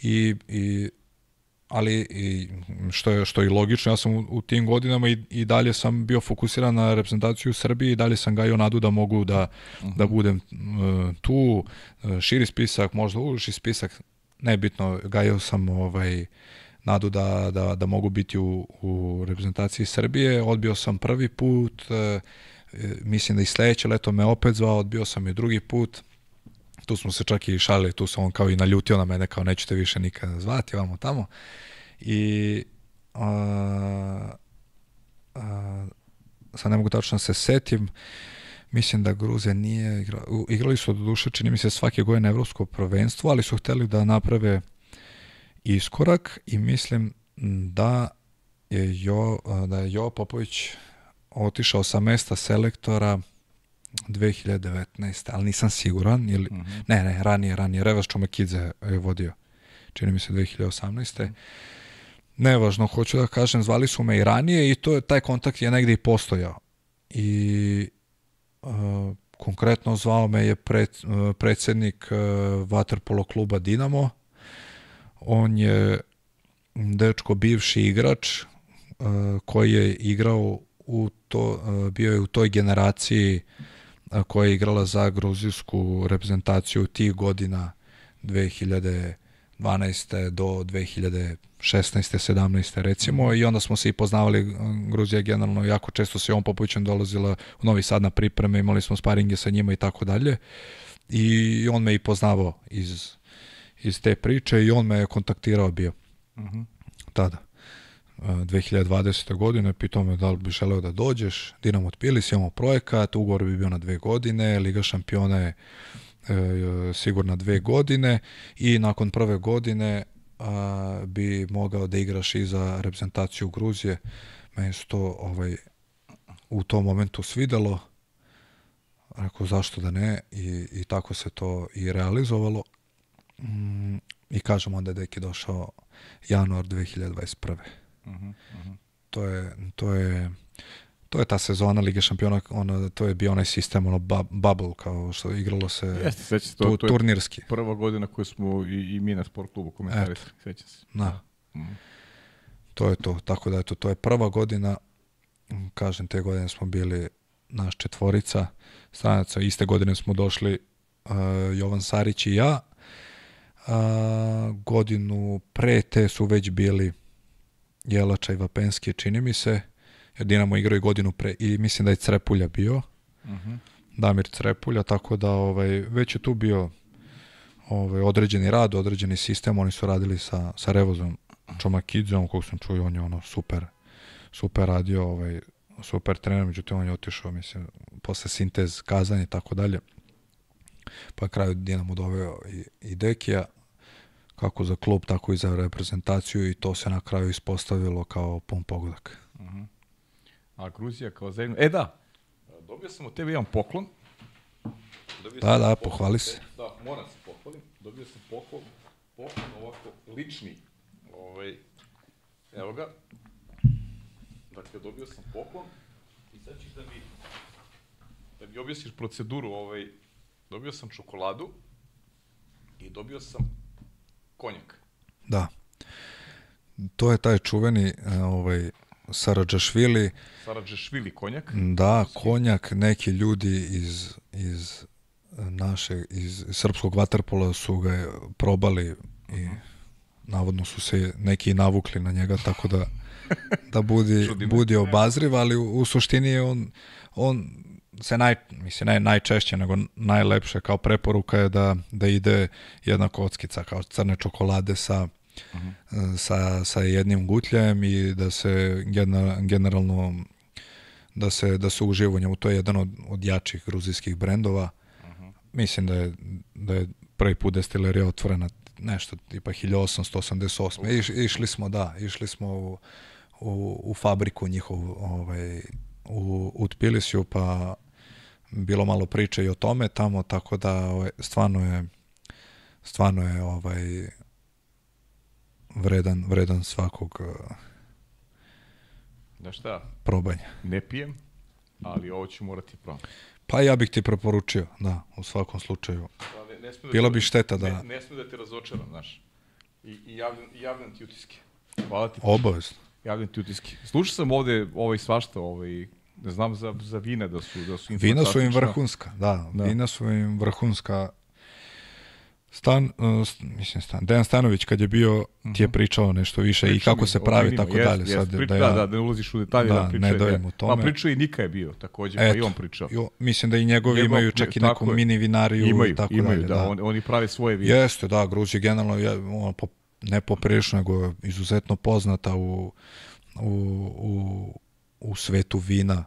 Ali što je i logično, ja sam u tim godinama i dalje sam bio fokusiran na reprezentaciju u Srbiji i dalje sam gajio nadu da mogu da budem tu, širi spisak, možda uži spisak, nebitno, gajio sam nadu da mogu biti u reprezentaciji Srbije, odbio sam prvi put, mislim da i sledeće leto me opet zvao, odbio sam i drugi put. Tu smo se čak i šalili, tu sam on kao i naljutio na mene, kao nećete više nikada zvati, vamo tamo. I sad ne mogu tačno se setim, mislim da Gruzija nije igrali su do duše, čini mi se svake godine evropsko prvenstvo, ali su hteli da naprave iskorak i mislim da je Jo Popović otišao sa mesta selektora 2019. ali nisam siguran. Ne, ranije. Revas Čomekidze je vodio. Čini mi se 2018. Nevažno, hoću da kažem, zvali su me i ranije i taj kontakt je negdje i postojao. I konkretno zvao me je predsjednik vaterpolo kluba Dinamo. On je dečko bivši igrač koji je igrao bio je u toj generaciji koja je igrala za gruzijsku reprezentaciju tih godina 2012. do 2016. 17. recimo i onda smo se i poznavali. Gruzija generalno jako često se on Popovićem dolazila u Novi Sad na pripreme, imali smo sparinge sa njima i tako dalje i on me i poznavao iz te priče i on me je kontaktirao bio tada 2020. godine, pitao me da li bi želeo da dođeš, Dinamo Tbilisi, imamo projekat, ugovor bi bio na 2 godine, Liga šampiona je sigurno 2 godine i nakon prve godine bi mogao da igraš i za reprezentaciju Gruzije. Meni se to u tom momentu svidelo, rekao zašto da ne i tako se to i realizovalo i kažem onda da je došao januar 2021. To je ta sezona Lige šampiona, to je bio onaj sistem, bubble, kao što igralo se turnirski. To je prva godina koju smo i mi na sport klubu komentarisali, sećam se. To je to, tako da to je prva godina, kažem, te godine smo bili naš 4 stranaca, iste godine smo došli Jovan Sarić i ja, godinu pre te su već bili Jelača i Vapenski, čini mi se, jer Dinamo igrao i godinu pre i mislim da je Crepulja bio, Damir Crepulja, tako da već je tu bio određeni rad, određeni sistem, oni su radili sa Revozom Čomakidzom, kog sam čuo, on je super radio, super trener, međutim on je otišao, mislim, posle Sintez Kazan i tako dalje, pa na kraju Dinamo doveo i Dekija, kako za klub, tako i za reprezentaciju i to se na kraju ispostavilo kao pun pogodak. A Gruzija kao zemlja... da, dobio sam od tebe jedan poklon Da, pohvali se. Da, moram se pohvalim. Dobio sam poklon ovako lični. Evo ga. Dakle, dobio sam poklon i sad ćeš da mi objasniš proceduru. Dobio sam čokoladu i dobio sam konjak. Da. To je taj čuveni Saradžašvili. Saradžašvili konjak. Da, konjak, neki ljudi iz srpskog vaterpola su ga probali i navodno su se neki navukli na njega, tako da budi obazriv, ali u suštini je on se najčešće nego najlepše kao preporuka je da ide jedna kockica kao crne čokolade sa jednim gutljajem i da se generalno da se uživa u njemu. To je jedan od jačih gruzijskih brendova. Mislim da je prvi put destilerija otvorena nešto tipa 1888. Išli smo u fabriku njihovu u Tbilisiju, pa bilo malo priče i o tome tamo, tako da stvarno je vredan svakog probanja. Ne pijem, ali ovo ću morati probati. Pa ja bih ti preporučio, da, u svakom slučaju. Bilo bi šteta da... Ne smijem da te razočaram, znaš. I javljam ti utiske. Hvala ti. Obavezno. Javljam ti utiske. Slušao sam ovde svašta, ne znam za vina da su vina su im vrhunska, da. Vina su im vrhunska. Dejan Stanović kad je bio ti je pričao nešto više i kako se pravi, tako dalje. Da ne ulaziš u detalje da pričaju. Ne dojem u tome. Pa pričao i Nika je bio takođe, pa i on pričao. Mislim da i njegovi imaju čak i neku mini vinariju i tako dalje. Imaju, da. Oni prave svoje vine. Jeste, da, Gruzija generalno ne poprilično, nego izuzetno poznata u svetu vina.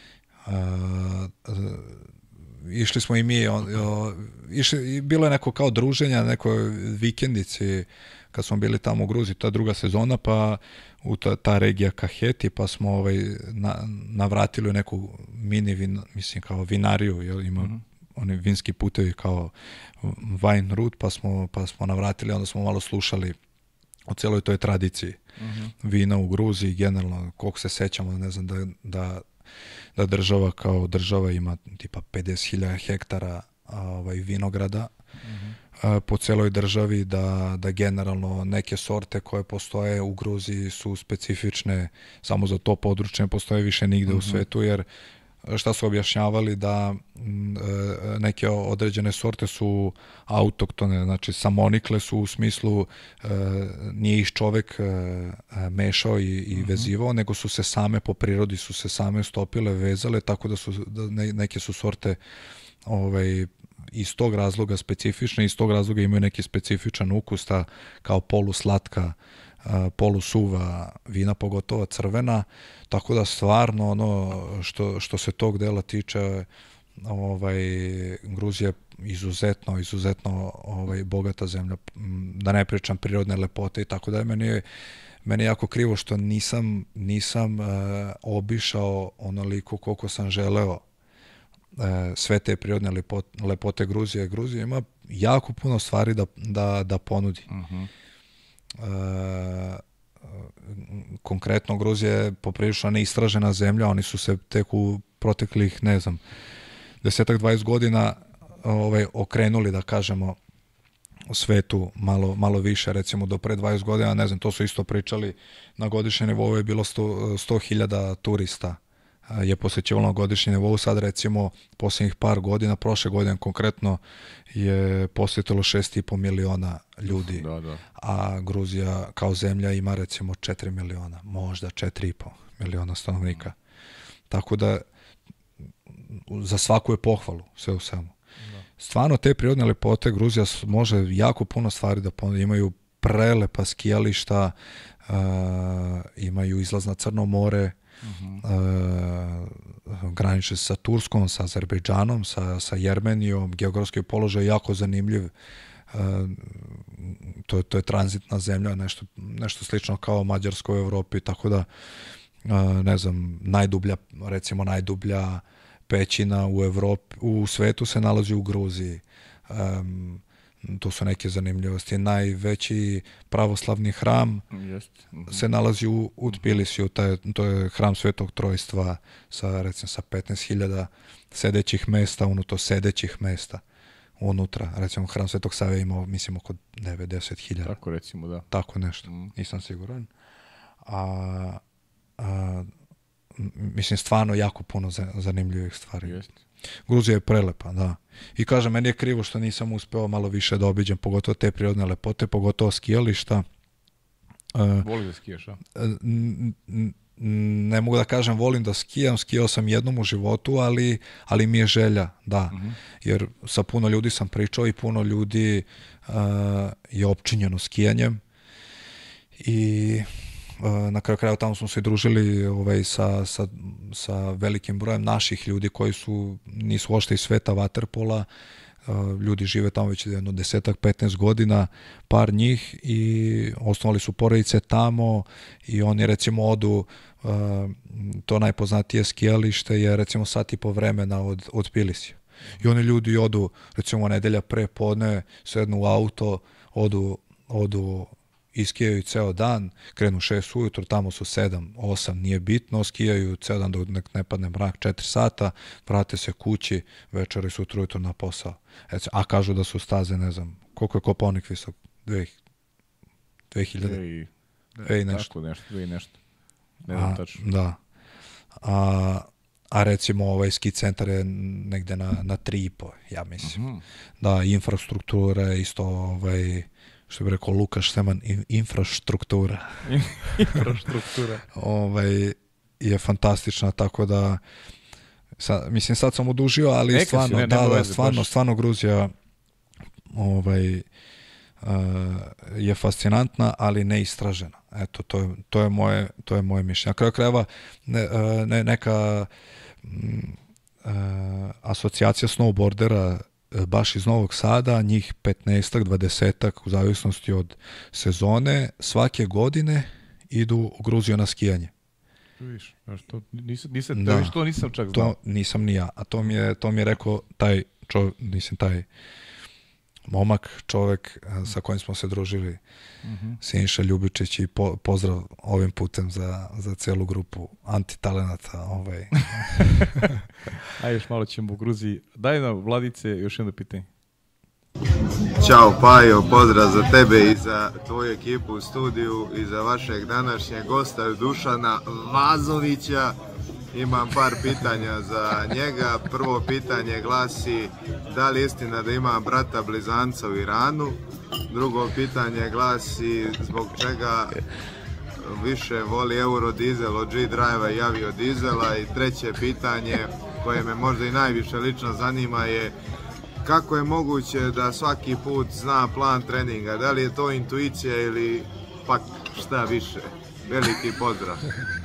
Išli smo i mi, bilo je neko kao druženja, nekoj vikendici kad smo bili tamo u Gruziji, ta druga sezona, pa u ta regija Kaheti, pa smo navratili u neku mini kao vinariju, jer ima oni vinski putevi kao wine route, pa smo navratili, onda smo malo slušali o celoj toj tradiciji vina u Gruziji, generalno, koliko se sećamo, ne znam, da država kao država ima tipa 50.000 hektara vinograda po celoj državi, da generalno neke sorte koje postoje u Gruziji su specifične samo za to područje, ne postoje više nigde u svetu, jer šta su objašnjavali, da neke određene sorte su autoktone, znači samonikle su u smislu nije ih čovek mešao i vezivao, nego su se same po prirodi stopile, vezale, tako da neke su sorte iz tog razloga specifične, iz tog razloga imaju neki specifičan ukus, ta kao poluslatka, polusuva vina, pogotovo crvena, tako da stvarno ono što se tog dela tiče, Gruzija je izuzetno bogata zemlja, da ne pričam prirodne lepote i tako da je meni jako krivo što nisam obišao onoliko koliko sam želeo sve te prirodne lepote Gruzije. Gruzija ima jako puno stvari da ponudi. Konkretno Gruzija je poprilično neistražena zemlja, oni su se tek u proteklih, ne znam, 10-20 godina okrenuli, da kažemo, svetu malo više, recimo do pre 20 godina, ne znam, to su isto pričali, na godišnjem nivou je bilo 100.000 turista je posećivalo na godišnjem nivou, sad recimo posljednjih par godina, prošle godine konkretno je posjetilo 6,5 miliona ljudi, a Gruzija kao zemlja ima recimo 4 miliona, možda 4,5 miliona stanovnika. Tako da za svaku je pohvalu, sve u svemu. Stvarno te prirodne lepote Gruzija može jako puno stvari da ponudi, imaju prelepa skijališta, imaju izlaz na Crno more, graniče sa Turskom, sa Azerbejdžanom, sa Jermenijom, geografski položaj je jako zanimljiv, to je tranzitna zemlja, nešto slično kao Mađarska u Evropi, tako da ne znam, najdublja pećina u Evropi, u svetu se nalazi u Gruziji. To su neke zanimljivosti. Najveći pravoslavni hram se nalazi u Tbilisiju. To je hram Svetog Trojstva sa, recimo, sa 15.000 sedećih mesta, sedećih mesta unutra. Recimo, hram Svetog Save imao, mislim, oko 90.000. Tako recimo, da. Tako nešto. Nisam siguran. Mislim, stvarno jako puno zanimljivih stvari. Jest. Gruzija je prelepa, da. I kažem, meni je krivo što nisam uspeo malo više da obiđem, pogotovo te prirodne lepote, pogotovo skijališta. Voli da skijaš, a? Ne mogu da kažem volim da skijam, skijao sam jednom u životu, ali mi je želja, da. Jer sa puno ljudi sam pričao i puno ljudi je opčinjeno skijanjem. I na kraju krajeva tamo smo se družili sa velikim brojem naših ljudi koji nisu uopšte iz sveta vaterpola. Ljudi žive tamo već jedno 10-15 godina, par njih, i osnovali su porodice tamo i oni recimo odu, to najpoznatije skijalište je recimo sat i po vremena od Tbilisija. I oni ljudi odu recimo nedelja pre podne, sednu u auto, odu iskijaju ceo dan, krenu 6 ujutro, tamo su 7, 8, nije bitno, skijaju ceo dan dok ne padne mrak, 4 sata, vrate se kući, večeri sutra ujutro na posao. A kažu da su staze, ne znam, koliko je Kopaonik visok? 2000? 2 i nešto. Tako nešto, 2 i nešto. Ne znam tačno. Da. A recimo ovaj ski centar je negde na 3,5, ja mislim. Da, infrastruktura je isto što bi rekao Lukaš Seman, infrastruktura. Infrastruktura. Je fantastična, tako da mislim sad sam odužio, ali stvarno Gruzija je fascinantna, ali neistražena. Eto, to je moje mišljenje. Na kraju krajeva neka asocijacija snowboardera baš iz Novog Sada, njih 15-ak, 20-ak, u zavisnosti od sezone, svake godine idu u Gruziju na skijanje. Viš, to nisam čak znao. To nisam ni ja, a to mi je rekao taj momak, čovek sa kojim smo se družili, Siniša Ljubičić, i pozdrav ovim putem za celu grupu antitalenata. Ajde, još malo ćemo u Gruziji. Daj nam, Vladice, još jedno pitanje. Ćao Pajo, pozdrav za tebe i za tvoju ekipu u studiju i za vašeg današnjeg gosta Dušana Vazovića. Imam par pitanja za njega. Prvo pitanje glasi: da li je istina da ima brata blizanca u Iranu? Drugo pitanje glasi: zbog čega više voli Eurodizel od G-Drive-a i Aviodizela? I treće pitanje, koje me možda i najviše lično zanima, je kako je moguće da svaki put zna plan treninga? Da li je to intuicija ili pak šta više? Veliki pozdrav.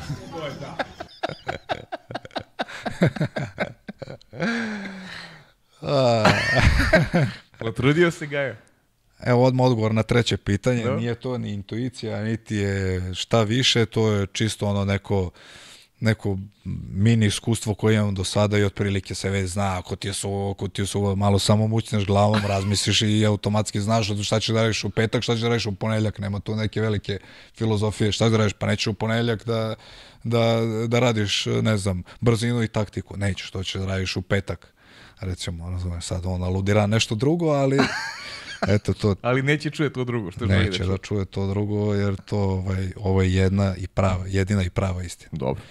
Potrudio se Gaja. Evo odmah odgovor na treće pitanje. Nije to ni intuicija, niti je šta više, to je čisto ono neko mini iskustvo koje imam do sada i otprilike se već zna. Ako ti su malo samo mućneš glavom, razmisliš i automatski znaš šta ćeš da radiš u petak, šta ćeš da radiš u ponedeljak. Nema tu neke velike filozofije. Šta ćeš da radiš? Pa nećeš u ponedeljak da radiš, ne znam, brzinu i taktiku. Nećeš, to ćeš da radiš u petak. Recimo, sad on aludira nešto drugo, ali eto to. Ali neće čuje to drugo. Neće da čuje to drugo, jer to ovo je jedina i prava istina. Dobro.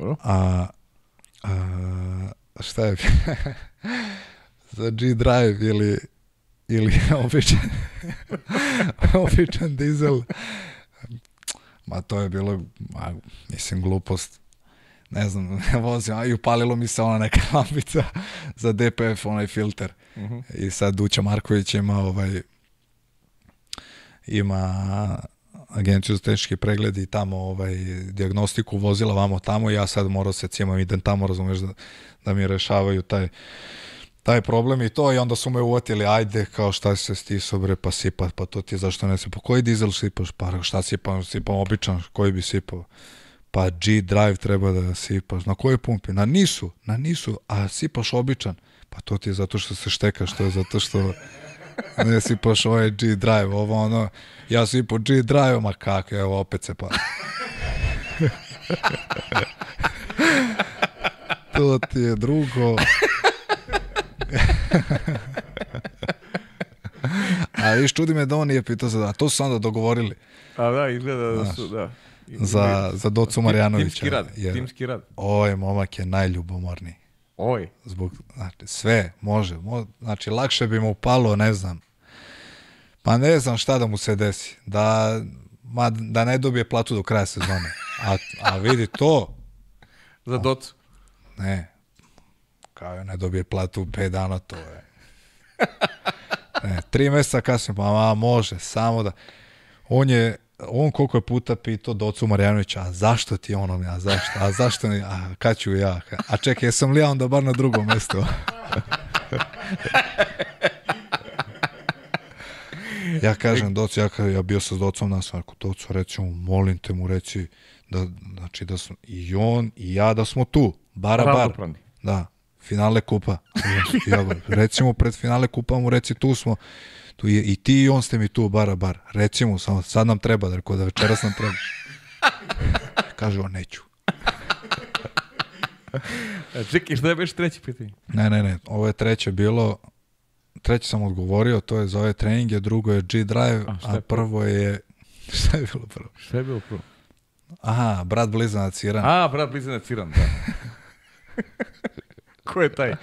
Šta je za G-Drive ili običan dizel? Ma to je bilo, mislim, glupost. Ne znam, vozim, i upalilo mi se ona neka lampica za DPF, onaj filter. I sad Duća Marković ima agenciju za tehnički pregled i tamo dijagnostiku vozila vamo tamo, i ja sad morao se cijemam, idem tamo, razumeš, da mi rešavaju taj problem i to, i onda su me uvotili, ajde, kao šta se stisao bre, pa to ti zašto ne sipa, koji dizel sipaš, pa šta sipam običan, koji bi sipao, pa G-Drive treba da sipaš. Na kojoj pumpi? Na nisu, a sipaš običan. Pa to ti je zato što se štekaš, to je zato što ne sipaš ovaj G-Drive, ovo ono, ja sipao G-Drive, ma kako, evo opet se pa. To ti je drugo. A viš, čudi me da on nije pitao za da. To su se onda dogovorili. A da, izgleda da su, da. Za Docu Marjanovića. Timski rad. Ovaj momak je najljubomorniji. Oj. Zbog, znači, sve može. Znači, lakše bi mu palo, ne znam. Pa ne znam šta da mu se desi. Da ne dobije platu do kraja sezone. A vidi to. Za Docu. Ne. Kao ne dobije platu 5 dana, to je. Ne, 3 mjeseca kasnije, pa može, samo da. On koliko je puta pitao Docu Marjanovića, a zašto ti ono, a zašto ni, a kad ću ja, a čekaj, jesam li ja onda bar na drugom mjestu? Ja kažem Docu, ja bio sam s Docom na svaku, Docu, recimo, molim te mu reci, znači da smo i on i ja da smo tu, bar. Da, finale kupa. Recimo pred finale kupa mu reci tu smo, tu je, i ti i on ste mi tu, bar. Recimo, samo sad nam treba, rekao da večeras nam treba. Kaže on, neću. Čekaj, šta je već treće pitanje? Ne, ovo je treće bilo, treće sam odgovorio, to je za ove treninge, drugo je G-Drive, a prvo je, šta je bilo prvo? Aha, brat blizanac Iran. Brat blizanac Iran, da. Ko je taj?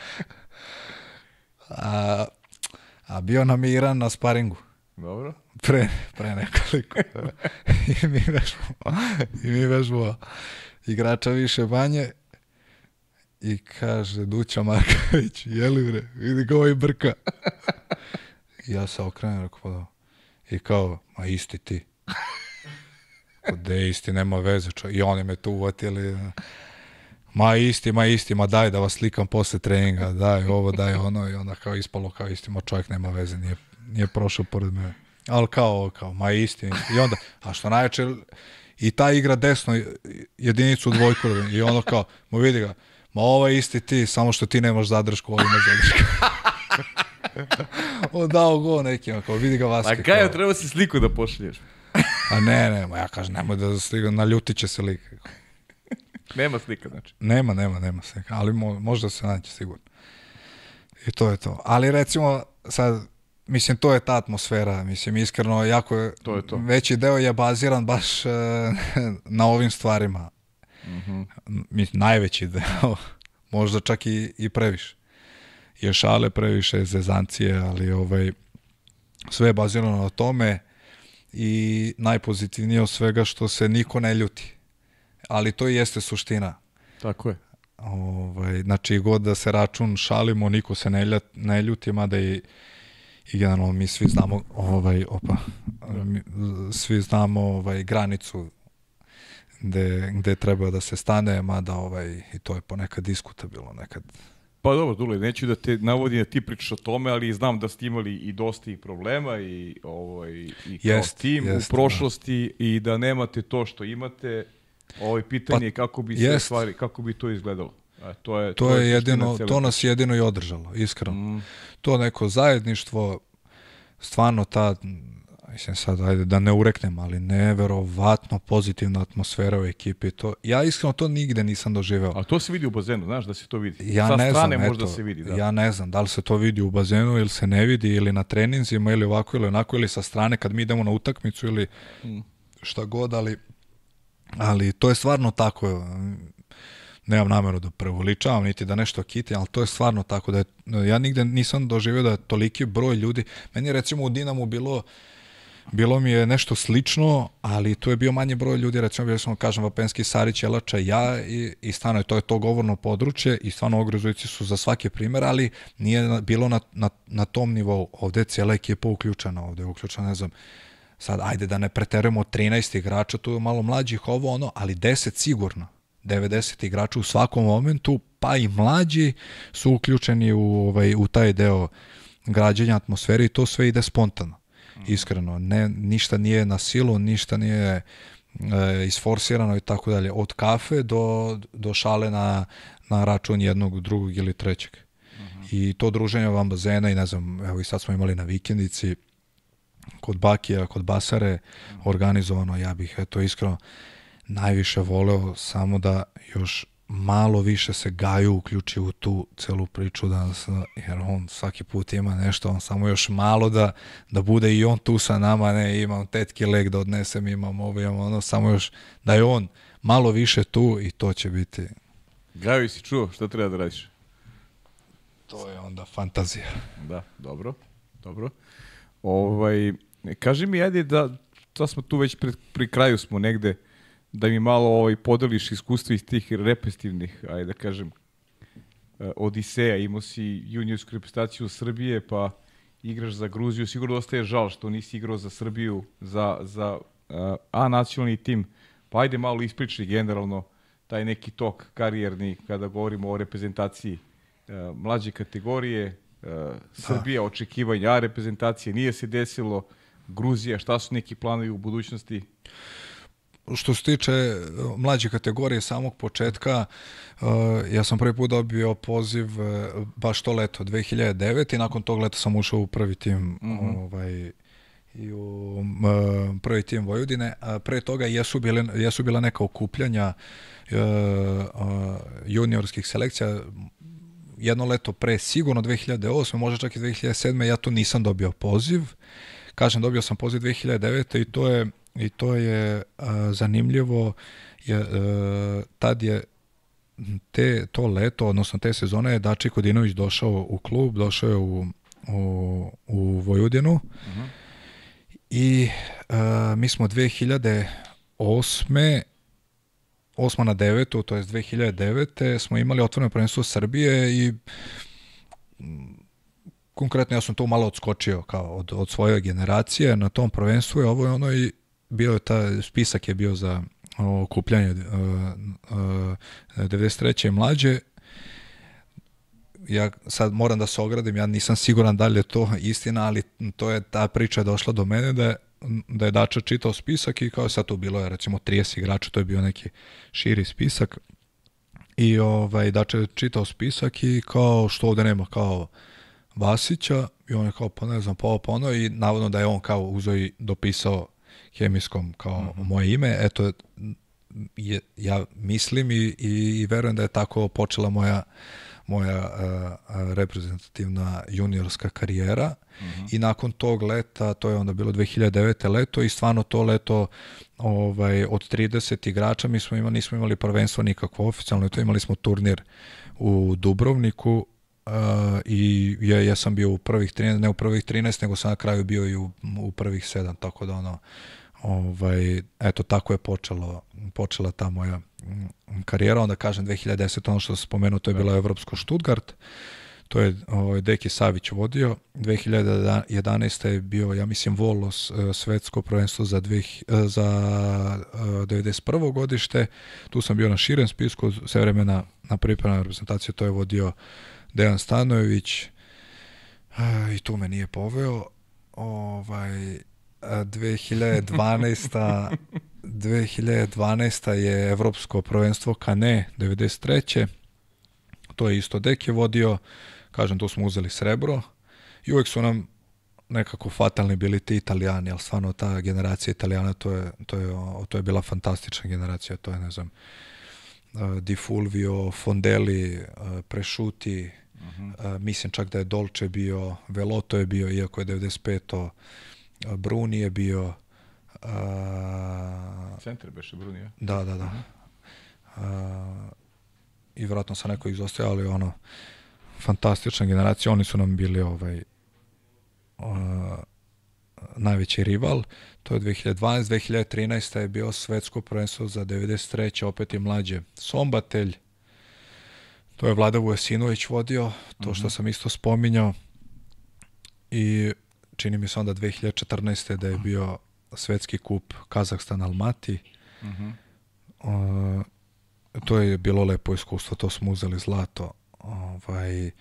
A bio nam je Iran na sparingu. Dobro. Pre nekoliko. I mi vežbamo igrača više banje i kaže Duća Marković, jeli bre, vidi ga ovaj brka. I ja se okrenem, rekao, i kao, ma isti ti. Gde isti, nema veze, i oni me tu uvatili. Ma isti, daj da vas slikam posle treninga, daj ovo, daj ono, i onda kao ispalo kao isti, ma čovjek nema veze, nije prošao pored mene. Ali kao, ma isti. I onda, a što najveće, i ta igra desno jedinicu dvojku, i ono kao, ma vidi ga, ma ovo je isti ti, samo što ti nemaš zadršku, ovo ima zadršku. On dao go nekim, kao vidi ga Vaske. A Gajo, treba si sliku da pošalješ. A ne, ma ja kažem, nemoj da slika, naljutit će se lik. Nema slika, znači. Nema slika, ali možda se naći sigurno. I to je to. Ali recimo, sad, mislim, to je ta atmosfera, mislim, iskreno, jako je, to. Veći deo je baziran baš na ovim stvarima. Mislim, najveći deo, možda čak i previše. Je šale previše, zezancije, ali sve je bazirano na tome i najpozitivnije od svega što se niko ne ljuti. Ali to jeste suština. Tako je. Znači, god da se račun šalimo, niko se ne ljuti, mada i generalno mi svi znamo svi znamo granicu gde treba da se stane, mada i to je ponekad diskutabilno nekad. Pa dobro, Dule, neću da te navodim da ti pričaš o tome, ali znam da ste imali i dosta i problema i kao tim u prošlosti i da nemate to što imate. Pitanje je kako bi to izgledalo. To je jedino, to nas jedino i održalo, iskreno. To neko zajedništvo, stvarno mislim sad, ajde da ne ureknem, ali neverovatno pozitivna atmosfera u ekipi. Ja iskreno to nigde nisam doživeo. A to se vidi u bazenu, znaš da se to vidi? Sa strane možda se vidi. Da. Ja ne znam da li se to vidi u bazenu ili se ne vidi, ili na treninzima, ili ovako ili onako, ili sa strane kad mi idemo na utakmicu ili šta god, ali to je stvarno tako. Nemam namjeru da preuveličavam, niti da nešto kitim, ali to je stvarno tako. Ja nigde nisam doživio da je toliki broj ljudi. Meni je recimo u Dinamu bilo mi je nešto slično, ali to je bio manji broj ljudi, recimo bio sam, kažem, Vapenski, Sarić, Jelača, ja i stvarno to je to govorno područje i stvarno Ogrezovici su za svaki primjer, ali nije bilo na tom nivou. Ovdje je cijela ekipa uključena, ovdje je uključena, ne znam, sad ajde da ne preterujemo 13 igrača, tu je malo mlađih ali 10 sigurno. 90 igrača u svakom momentu, pa i mlađi su uključeni u taj deo građenja atmosfere i to sve ide spontano. Iskreno, ništa nije na silu, ništa nije isforsirano i tako dalje, od kafe do šale na račun jednog, drugog ili trećeg. I to druženje van bazena i ne znam, evo i sad smo imali na vikendici kod Bakija, kod Basare organizovano, ja bih eto iskreno najviše voleo samo da još malo više se Gaju uključi u tu celu priču danas, jer on svaki put ima nešto, on samo još malo da bude i on tu sa nama, ne imam tetki leg da odnesem, imam ovo, imam ono, samo još da je on malo više tu i to će biti. Gaju, si čuo šta treba da radiš? To je onda fantazija. Da, dobro. Kaži mi, ajde da smo tu već pri kraju smo negde, da mi malo podeliš iskustva iz tih repestivnih, ajde da kažem, odiseja. Imao si juniorsku reprezentaciju Srbije, pa igraš za Gruziju. Sigurno ostaje žal što nisi igrao za Srbiju, za A nacionalni tim. Pa ajde malo ispričaj generalno taj neki tok karijerni kada govorimo o reprezentaciji mlađe kategorije, Srbija, očekivanja A reprezentacije, nije se desilo, Gruzija, šta su neki planovi u budućnosti? Što se tiče mlađe kategorije samog početka, ja sam prvi put dobio poziv baš to leto, 2009. i nakon tog leta sam ušao u prvi tim i u prvi tim Vojvodine. Pre toga jesu bila neka okupljanja juniorskih selekcija, jedno leto pre, sigurno 2008. možda čak i 2007. ja tu nisam dobio poziv. Kažem, dobio sam poziv 2009. i to je zanimljivo. Tad je to leto, odnosno te sezone je Dači Kodinović došao u klub, došao je u Vojvodinu i mi smo 2008. 8. na 9. to je 2009. smo imali otvoreno prvenstvo Srbije i konkretno ja sam tu malo odskočio kao od svoje generacije na tom prvenstvu je ovo ono i bio je taj spisak je bio za okupljanje 93. mlađe. Ja sad moram da se ogradim, ja nisam siguran da li je to istina, ali to je ta priča došla do mene da je Dača čitao spisak i kao sad tu bilo je recimo 30 igrača, to je bio neki širi spisak i Dača je čitao spisak i kao što ovde nema kao Vasića i on je kao pa ne znam pa ono i navodno da je on kao uzeo i dopisao hemijskom kao moje ime, eto ja mislim i verujem da je tako počela moja reprezentativna juniorska karijera i nakon tog leta, to je onda bilo 2009. leto i stvarno to leto od 30 igrača nismo imali prvenstvo nikakvo oficijalno, to imali smo turnir u Dubrovniku i ja sam bio u prvih 13, ne u prvih 13, nego sam na kraju bio i u prvih 7, tako da eto tako je počela ta moja karijera, onda kažem 2010, ono što sam spomenuo, to je bilo Evropsko Stuttgart, to je Deki Savić vodio, 2011. je bio, ja mislim, Volos svetsko prvenstvo za 91. godište, tu sam bio na širem spisku, sve vremena na pripremnoj reprezentaciji, to je vodio Dejan Stanojević i tu me nije poveo. 2012. je Evropsko prvenstvo Kane 93. To je isto Dek je vodio, kažem tu smo uzeli srebro i uvijek su nam nekako fatalni bili ti Italijani, ali stvarno ta generacija Italijana to je bila fantastična generacija, to je ne znam Di Fulvio, Fondelli, Presciutti, mislim čak da je Dolce bio, Veloto je bio, iako je 95. Bruni je bio. Centar beše Bruni, ja? Da. I vjerojatno sam neko izostavio, ali fantastična generacija, oni su nam bili najveći rival. To je 2012, 2013. je bio svetsko prvenstvo za 93. opet i mlađe. Sombatelj, to je Vlada Vujasinović vodio, to što sam isto spominjao. I čini mi se onda 2014. da je bio svetski kup Kazahstan Almaty. To je bilo lepo iskustvo, to smo uzeli zlato.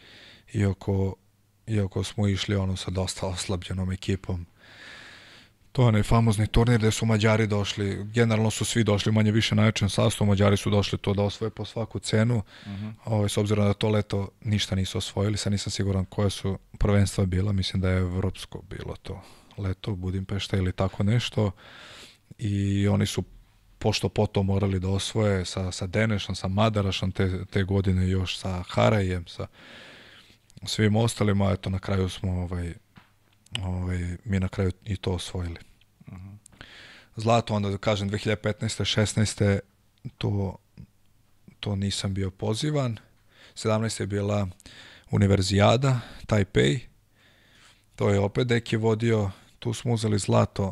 Iako smo išli sa dosta oslabljenom ekipom. To je onaj famozni turnir gde su Mađari došli, generalno su svi došli manje više najjačem sastavu, Mađari su došli to da osvoje po svaku cenu, s obzirom da to leto ništa nisu osvojili, sad nisam siguran koja su prvenstva bila, mislim da je evropsko bilo to leto, Budimpešta ili tako nešto, i oni su pošto potom morali da osvoje sa Denešom, sa Madarašom te godine, još sa Harajem, sa svim ostalima, eto na kraju smo mi na kraju i to osvojili. Zlato, onda da kažem 2015. 16. to nisam bio pozivan. 17. je bila Univerzijada, Taipei. To je opet Deki vodio. Tu smo uzeli zlato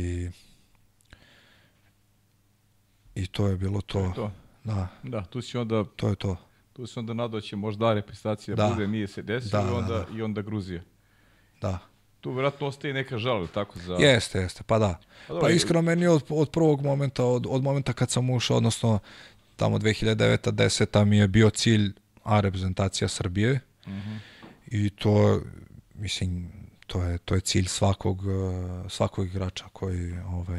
i to je bilo to. Da, tu si onda... To je to. Tu se onda nadao će možda reprezentacija bude, nije se desilo i onda Gruzija. Da. Tu vjerojatno ostaje neka žal, tako za... Jeste, pa da. Pa iskreno meni od prvog momenta, od momenta kad sam ušao, odnosno tamo 2009-10 mi je bio cilj reprezentacija Srbije. I to, mislim, to je cilj svakog igrača koji,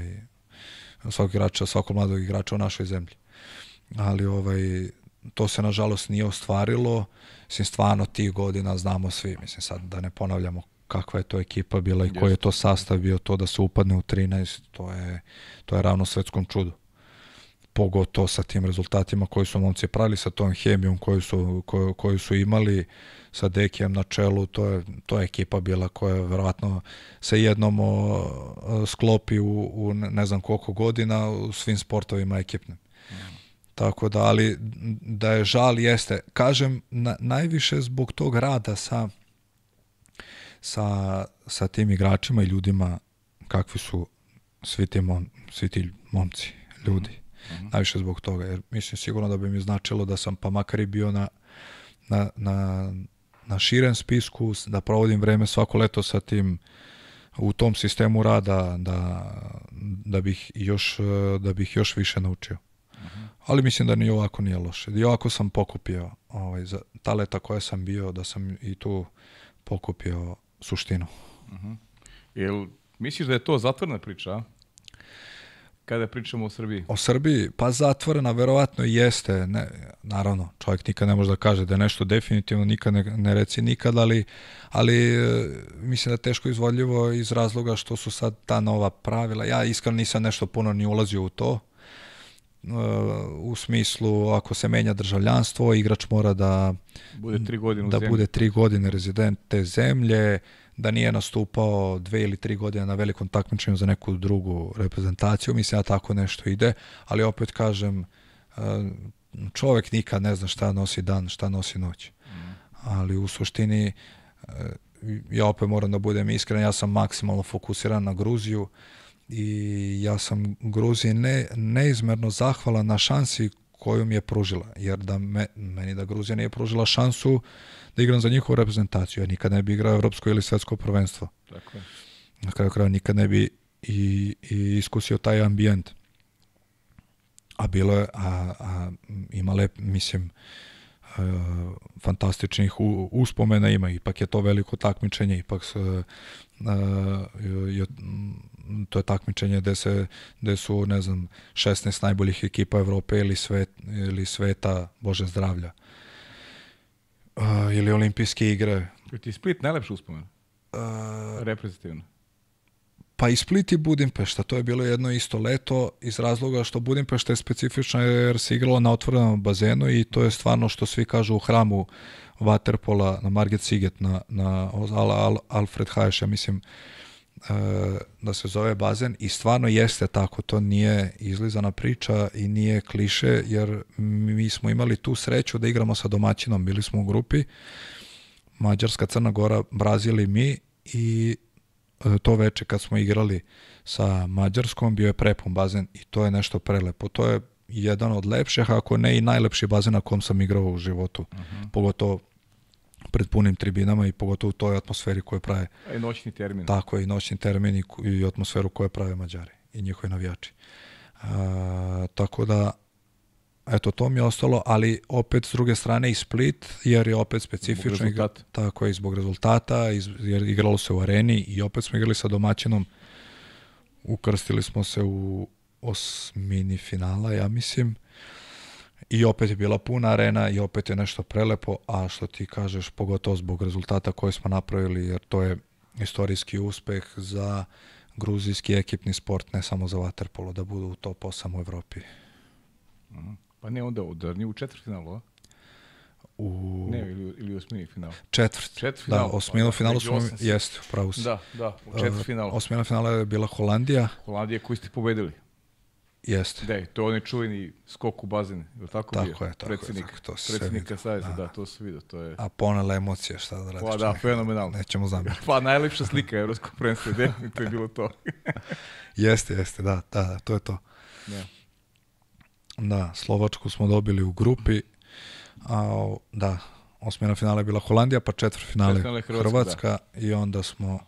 svakog mladog igrača u našoj zemlji. Ali to se nažalost nije ostvarilo. Mislim, stvarno tih godina znamo svi, mislim, sad da ne ponavljamo kakva je to ekipa bila i koji je to sastav bio, to da se upadne u 13, to je ravno svetskom čudu. Pogotovo sa tim rezultatima koji su momci pravili, sa tom hemijom koju su imali, sa Dekijem na čelu, to je ekipa bila koja verovatno se jednom sklopi u ne znam koliko godina u svim sportovima ekipnim. Tako da, ali da je žal jeste. Kažem, najviše zbog tog rada sa tim igračima i ljudima kakvi su svi ti momci, ljudi. Najviše zbog toga, jer mislim sigurno da bi mi značilo da sam pa makar i bio na širem spisku, da provodim vreme svako leto sa tim, u tom sistemu rada, da bih još više naučio. Ali mislim da ni ovako nije loše. I ovako sam pokupio za ta leta koja sam bio, da sam i tu pokupio suštinu. Jel misliš da je to zatvorena priča, a? Kada pričamo o Srbiji? O Srbiji? Pa zatvorena verovatno jeste. Naravno, čovjek nikad ne može da kaže da je nešto definitivno, nikad ne reci nikad, ali mislim da je teško izvodljivo iz razloga što su sad ta nova pravila. Ja iskreno nisam nešto puno ni ulazio u to. U smislu, ako se menja državljanstvo, igrač mora da bude 3 godine rezident te zemlje, da nije nastupao 2 ili 3 godine na velikom takmičenju za neku drugu reprezentaciju. Mislim da tako nešto ide, ali opet kažem, čovjek nikad ne zna šta nosi dan, šta nosi noć. Ali u suštini, ja opet moram da budem iskren, ja sam maksimalno fokusiran na Gruziju i ja sam Gruziji neizmerno zahvalan na šansi koju mi je pružila, jer meni da Gruzija nije pružila šansu da igram za njihovu reprezentaciju, ja nikad ne bi igrao evropsko ili svetsko prvenstvo. Tako je. Na kraju kraja nikad ne bi i iskusio taj ambijent. A bilo je, imale, mislim, fantastičnih uspomena ima, ipak je to veliko takmičenje, ipak to je takmičenje gde su, ne znam, 16 najboljih ekipa Evrope ili sveta, Bože zdravlja. Ili olimpijske igre. Ti Split najlepši uspomen? Reprezentativno? Pa i Split i Budimpešta, to je bilo jedno isto leto iz razloga što Budimpešta je specifična jer se igralo na otvorenom bazenu i to je stvarno što svi kažu u hramu vaterpola na Margit Siget, na Alfred Hayes, ja mislim da se zove bazen i stvarno jeste tako, to nije izlizana priča i nije kliše jer mi smo imali tu sreću da igramo sa domaćinom, bili smo u grupi Mađarska, Crna Gora, Brazil i mi i to veče kad smo igrali sa Mađarskom bio je prepun bazen i to je nešto prelepo, to je jedan od lepših, ako ne i najlepši bazen na kom sam igrao u životu, pogotovo pred punim tribinama i pogotovo u toj atmosferi koju prave. I noćni termin. Tako je, i noćni termin i atmosferu koju prave Mađari i njihovi navijači. Tako da, eto, to mi je ostalo, ali opet s druge strane i Split, jer je opet specifično. Tako je, zbog rezultata, jer igralo se u areni i opet smo igrali sa domaćinom Ukrstili smo se u osmini finala, ja mislim. I opet je bila puna arena i opet je nešto prelepo, a što ti kažeš, pogotovo zbog rezultata koje smo napravili, jer to je istorijski uspeh za gruzijski ekipni sport, ne samo za vaterpolo, da budu u top 8 u Evropi. Pa ne onda udarni u četvrtfinalu, a? Ne, ili osmini finalu. Da, osminu finalu smo, jeste, upravo si. Da, u četvrtfinalu. Osmina finala je bila Holandija. Holandija koju ste pobedili. Jeste. Da, to je onaj čuveni skok u bazen, je li tako bio? Tako je. Predsjednika Saveza, da, to se vidio. To je... A ponele emocije, šta da radiš? Pa da, fenomenalno. Nećemo zamjeriti. Pa najlepša slika Evropskog prvenstva, definitivno je bilo to. Jeste, da, to je to. Da, Slovačku smo dobili u grupi, a da, osmina finala je bila Holandija, pa četvrtfinale Hrvatska i onda smo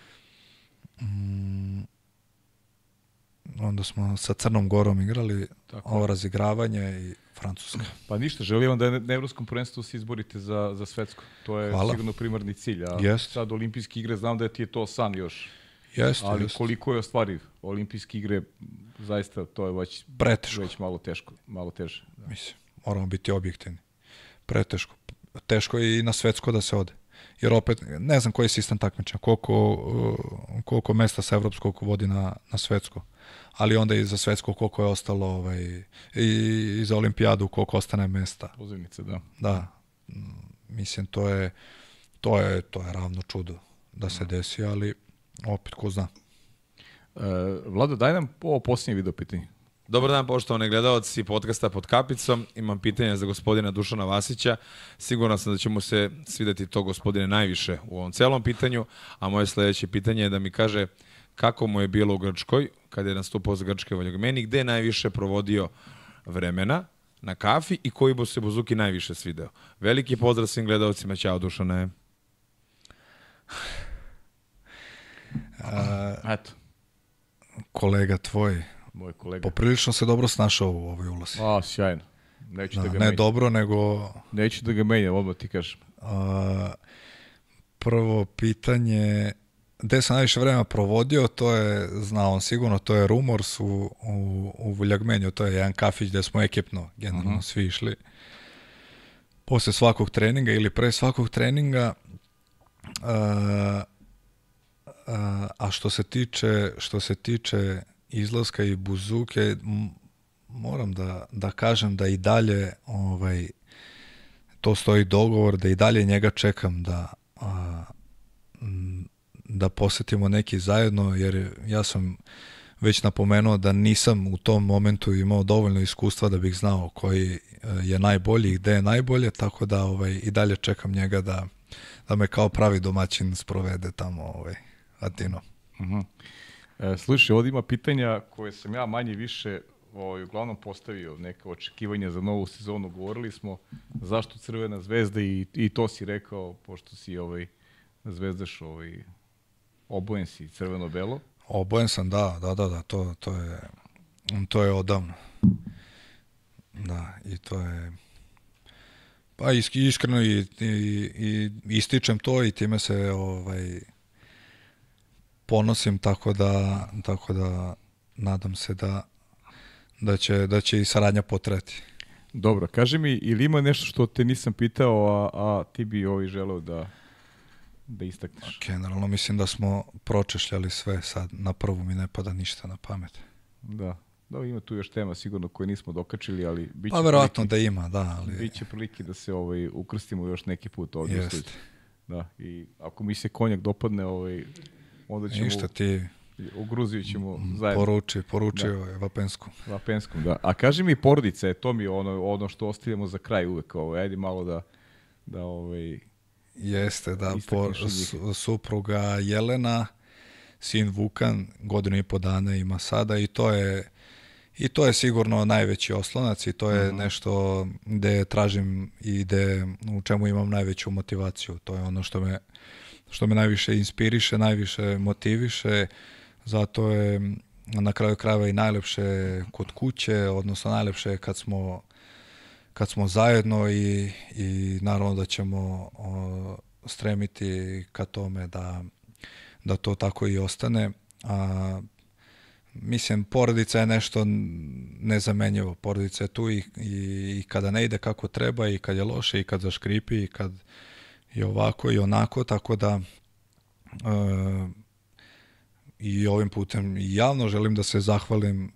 sa Crnom Gorom igrali ovo razigravanje i Francuska. Pa ništa, želim vam da na Evropskom prvenstvu se izborite za svetsko. To je sigurno primarni cilj. A sad olimpijske igre, znam da ti je to san još. Ali koliko je ostvariv olimpijske igre, zaista to je već malo teže. Mislim, moramo biti objektivni. Preteško. Teško je i na svetsko da se ode. Jer opet, ne znam koji je sistem takmičenja, koliko mesta sa evropskog vodi na svetsko. Ali onda i za svetsko koliko je ostalo i za olimpijadu koliko ostane mesta. Pozivnice, da. Da. Mislim, to je ravno čudo da se desi, ali opet, ko zna. Vlado, daj nam ovo posljednje video pitanje. Dobar dan, poštovani gledalci podcasta Pod kapicom. Imam pitanje za gospodina Dušana Vasića. Siguran sam da će mu se svidjeti to, gospodine, najviše u ovom celom pitanju. A moje sljedeće pitanje je da mi kaže kako mu je bilo u Grčkoj, kada je nastupao za grčke Voljogmeni, gde je najviše provodio vremena na kafi i koji mu se Buzuki najviše svideo. Veliki pozdrav svim gledalcima. Ćao, Dušane. Eto. Kolega tvoj, moj kolega, poprilično se dobro snašao u ovoj ulozi. Sjajno. Neću da ga ne menjam. Dobro, nego... Neću da ga menjam, odmah ti kažem. Prvo pitanje, gde sam najviše vremena provodio, to je, znao on sigurno, to je Rumors u Voljagmenju, to je jedan kafić gde smo ekipno, generalno svi išli. Posle svakog treninga ili pre svakog treninga, a što se tiče izlaska i Buzuke, moram da kažem da i dalje to stoji dogovor, da i dalje njega čekam da posetimo neki zajedno, jer ja sam već napomenuo da nisam u tom momentu imao dovoljno iskustva da bih znao koji je najbolji i gde je najbolje, tako da i dalje čekam njega da me kao pravi domaćin sprovede tamo Atino. Slušaj, ovdje ima pitanja koje sam ja manje više uglavnom postavio, neka očekivanja za novu sezonu. Govorili smo zašto Crvena zvezda i to si rekao, pošto si zvezdaš obojen si crveno-belo. Obojen sam, da, to je odavno. Da, i to je... Pa iskreno i ističem to i time se ponosim, tako da nadam se da će i saradnja potrajati. Dobro, kaži mi, ili ima nešto što te nisam pitao, a ti bi želeo da istakneš? Generalno mislim da smo pročešljali sve, sad na prvu mi ne pada ništa na pamet. Da, ima tu još tema sigurno koje nismo dokačili, ali biće pa verovatno da ima, da. Ali... Biće prilike da se ukrstimo još neki put ovdje. Da, i ako mi se konjak dopadne, onda ćemo... Ništa ti... U Gruziju ćemo zajedno. Poruči Vapenskom. Vapenskom, da. A kaži mi porodice, to mi je ono što ostavljamo za kraj uvek. Ajde malo da Jeste, da. Supruga Jelena, sin Vukan, 1.5 godina ima sada i to je sigurno najveći oslonac i to je nešto gde tražim i u čemu imam najveću motivaciju. To je ono što me najviše inspiriše, najviše motiviše, zato je na kraju krajeva i najlepše kod kuće, odnosno najlepše kad smo zajedno i naravno da ćemo stremiti ka tome da to tako i ostane. A mislim, porodica je nešto nezamenjivo. Porodica je tu i kada ne ide kako treba, i kad je loše, i kad zaškripi, i kad je ovako i onako, tako da i ovim putem i javno želim da se zahvalim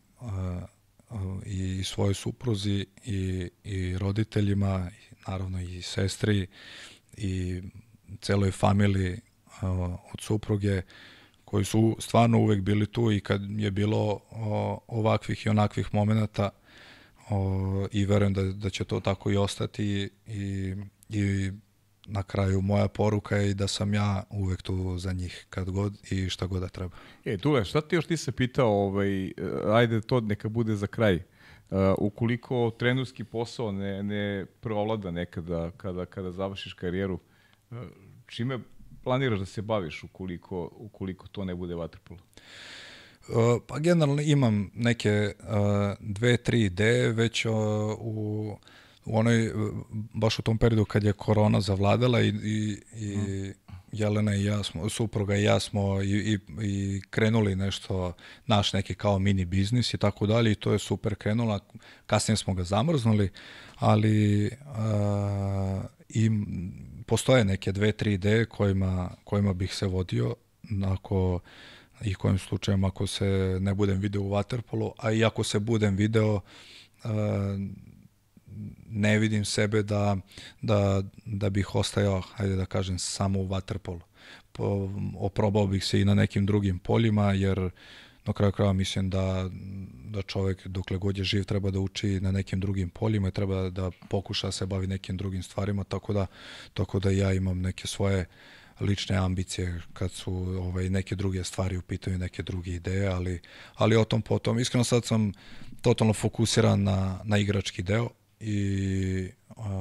i svojoj supruzi i roditeljima, naravno i sestri i celoj familiji od supruge, koji su stvarno uvek bili tu i kad je bilo ovakvih i onakvih momenata, i verujem da će to tako i ostati, i na kraju moja poruka je i da sam ja uvek tu za njih kad god i šta god da treba. Dule, šta ti još ti se pitao, ajde to neka bude za kraj. Ukoliko trenerski posao ne provlada nekada kada završiš karijeru, čime planiraš da se baviš ukoliko to ne bude vaterpolo? Pa generalno imam neke 2-3 ideje već u onoj, baš u tom periodu kad je korona zavladala i Jelena i ja smo, supruga i ja smo i krenuli nešto, naš neki kao mini biznis i tako dalje, i to je super krenulo. Kasnije smo ga zamrznuli, ali i postoje neke 2-3 ideje kojima bih se vodio i kojim slučajem ako se ne budem video u vaterpolu, a i ako se budem video, ne vidim sebe da bih ostajao, hajde da kažem, samo u vaterpolu. Oprobao bih se i na nekim drugim poljima, jer na kraju krajeva mislim da čovjek dokle god je živ treba da uči na nekim drugim poljima i treba da pokuša se bavi nekim drugim stvarima, tako da ja imam neke svoje lične ambicije kad su neke druge stvari u pitanju, neke druge ideje, ali o tom potom. Iskreno sad sam totalno fokusiran na igrački deo i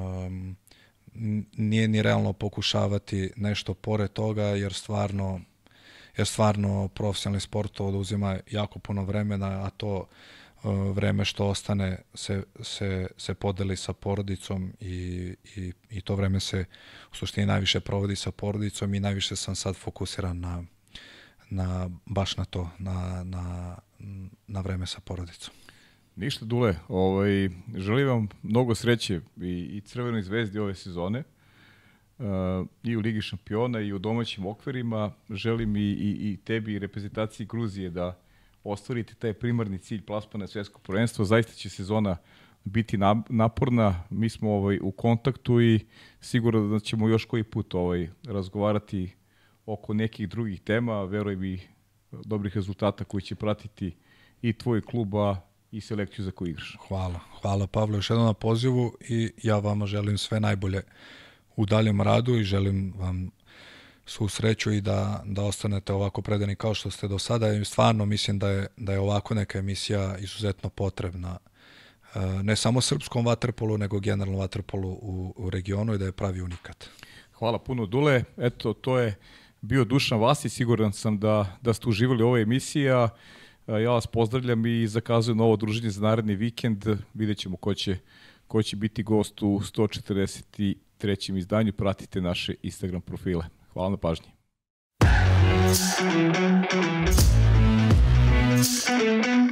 nije ni realno pokušavati nešto pored toga, jer stvarno profesionalni sport oduzima jako puno vremena, a to vreme što ostane se podeli sa porodicom i to vreme se u suštini najviše provodi sa porodicom i najviše sam sad fokusiran baš na to, na vreme sa porodicom. Ništa, Dule, želim vam mnogo sreće i Crvenoj zvezdi ove sezone, i u Ligi šampiona i u domaćim okvirima. Želim i tebi i reprezentaciji Gruzije da ostvarite taj primarni cilj plasmana na svjetsko prvenstvo. Zaista će sezona biti naporna. Mi smo u kontaktu i sigurno da ćemo još koji put razgovarati oko nekih drugih tema. Verujem i dobrih rezultata koji će pratiti i tvoj klub, i selekciju za koju igraš. Hvala Pavle još jednom na pozivu i ja vama želim sve najbolje u daljem radu i želim vam svu sreću i da ostanete ovako predani kao što ste do sada. I stvarno mislim da je ovako neka emisija izuzetno potrebna, ne samo srpskom vaterpolu, nego generalno vaterpolu u regionu, i da je pravi unikat. Hvala puno, Dule. Eto, to je bio Dušan Vasić. Siguran sam da ste uživali u ovoj emisiji. Ja vas pozdravljam i zakazujem novo druženje za naredni vikend. Vidjet ćemo ko će biti gost u 143. izdanju. Pratite naše Instagram profile. Hvala na pažnji.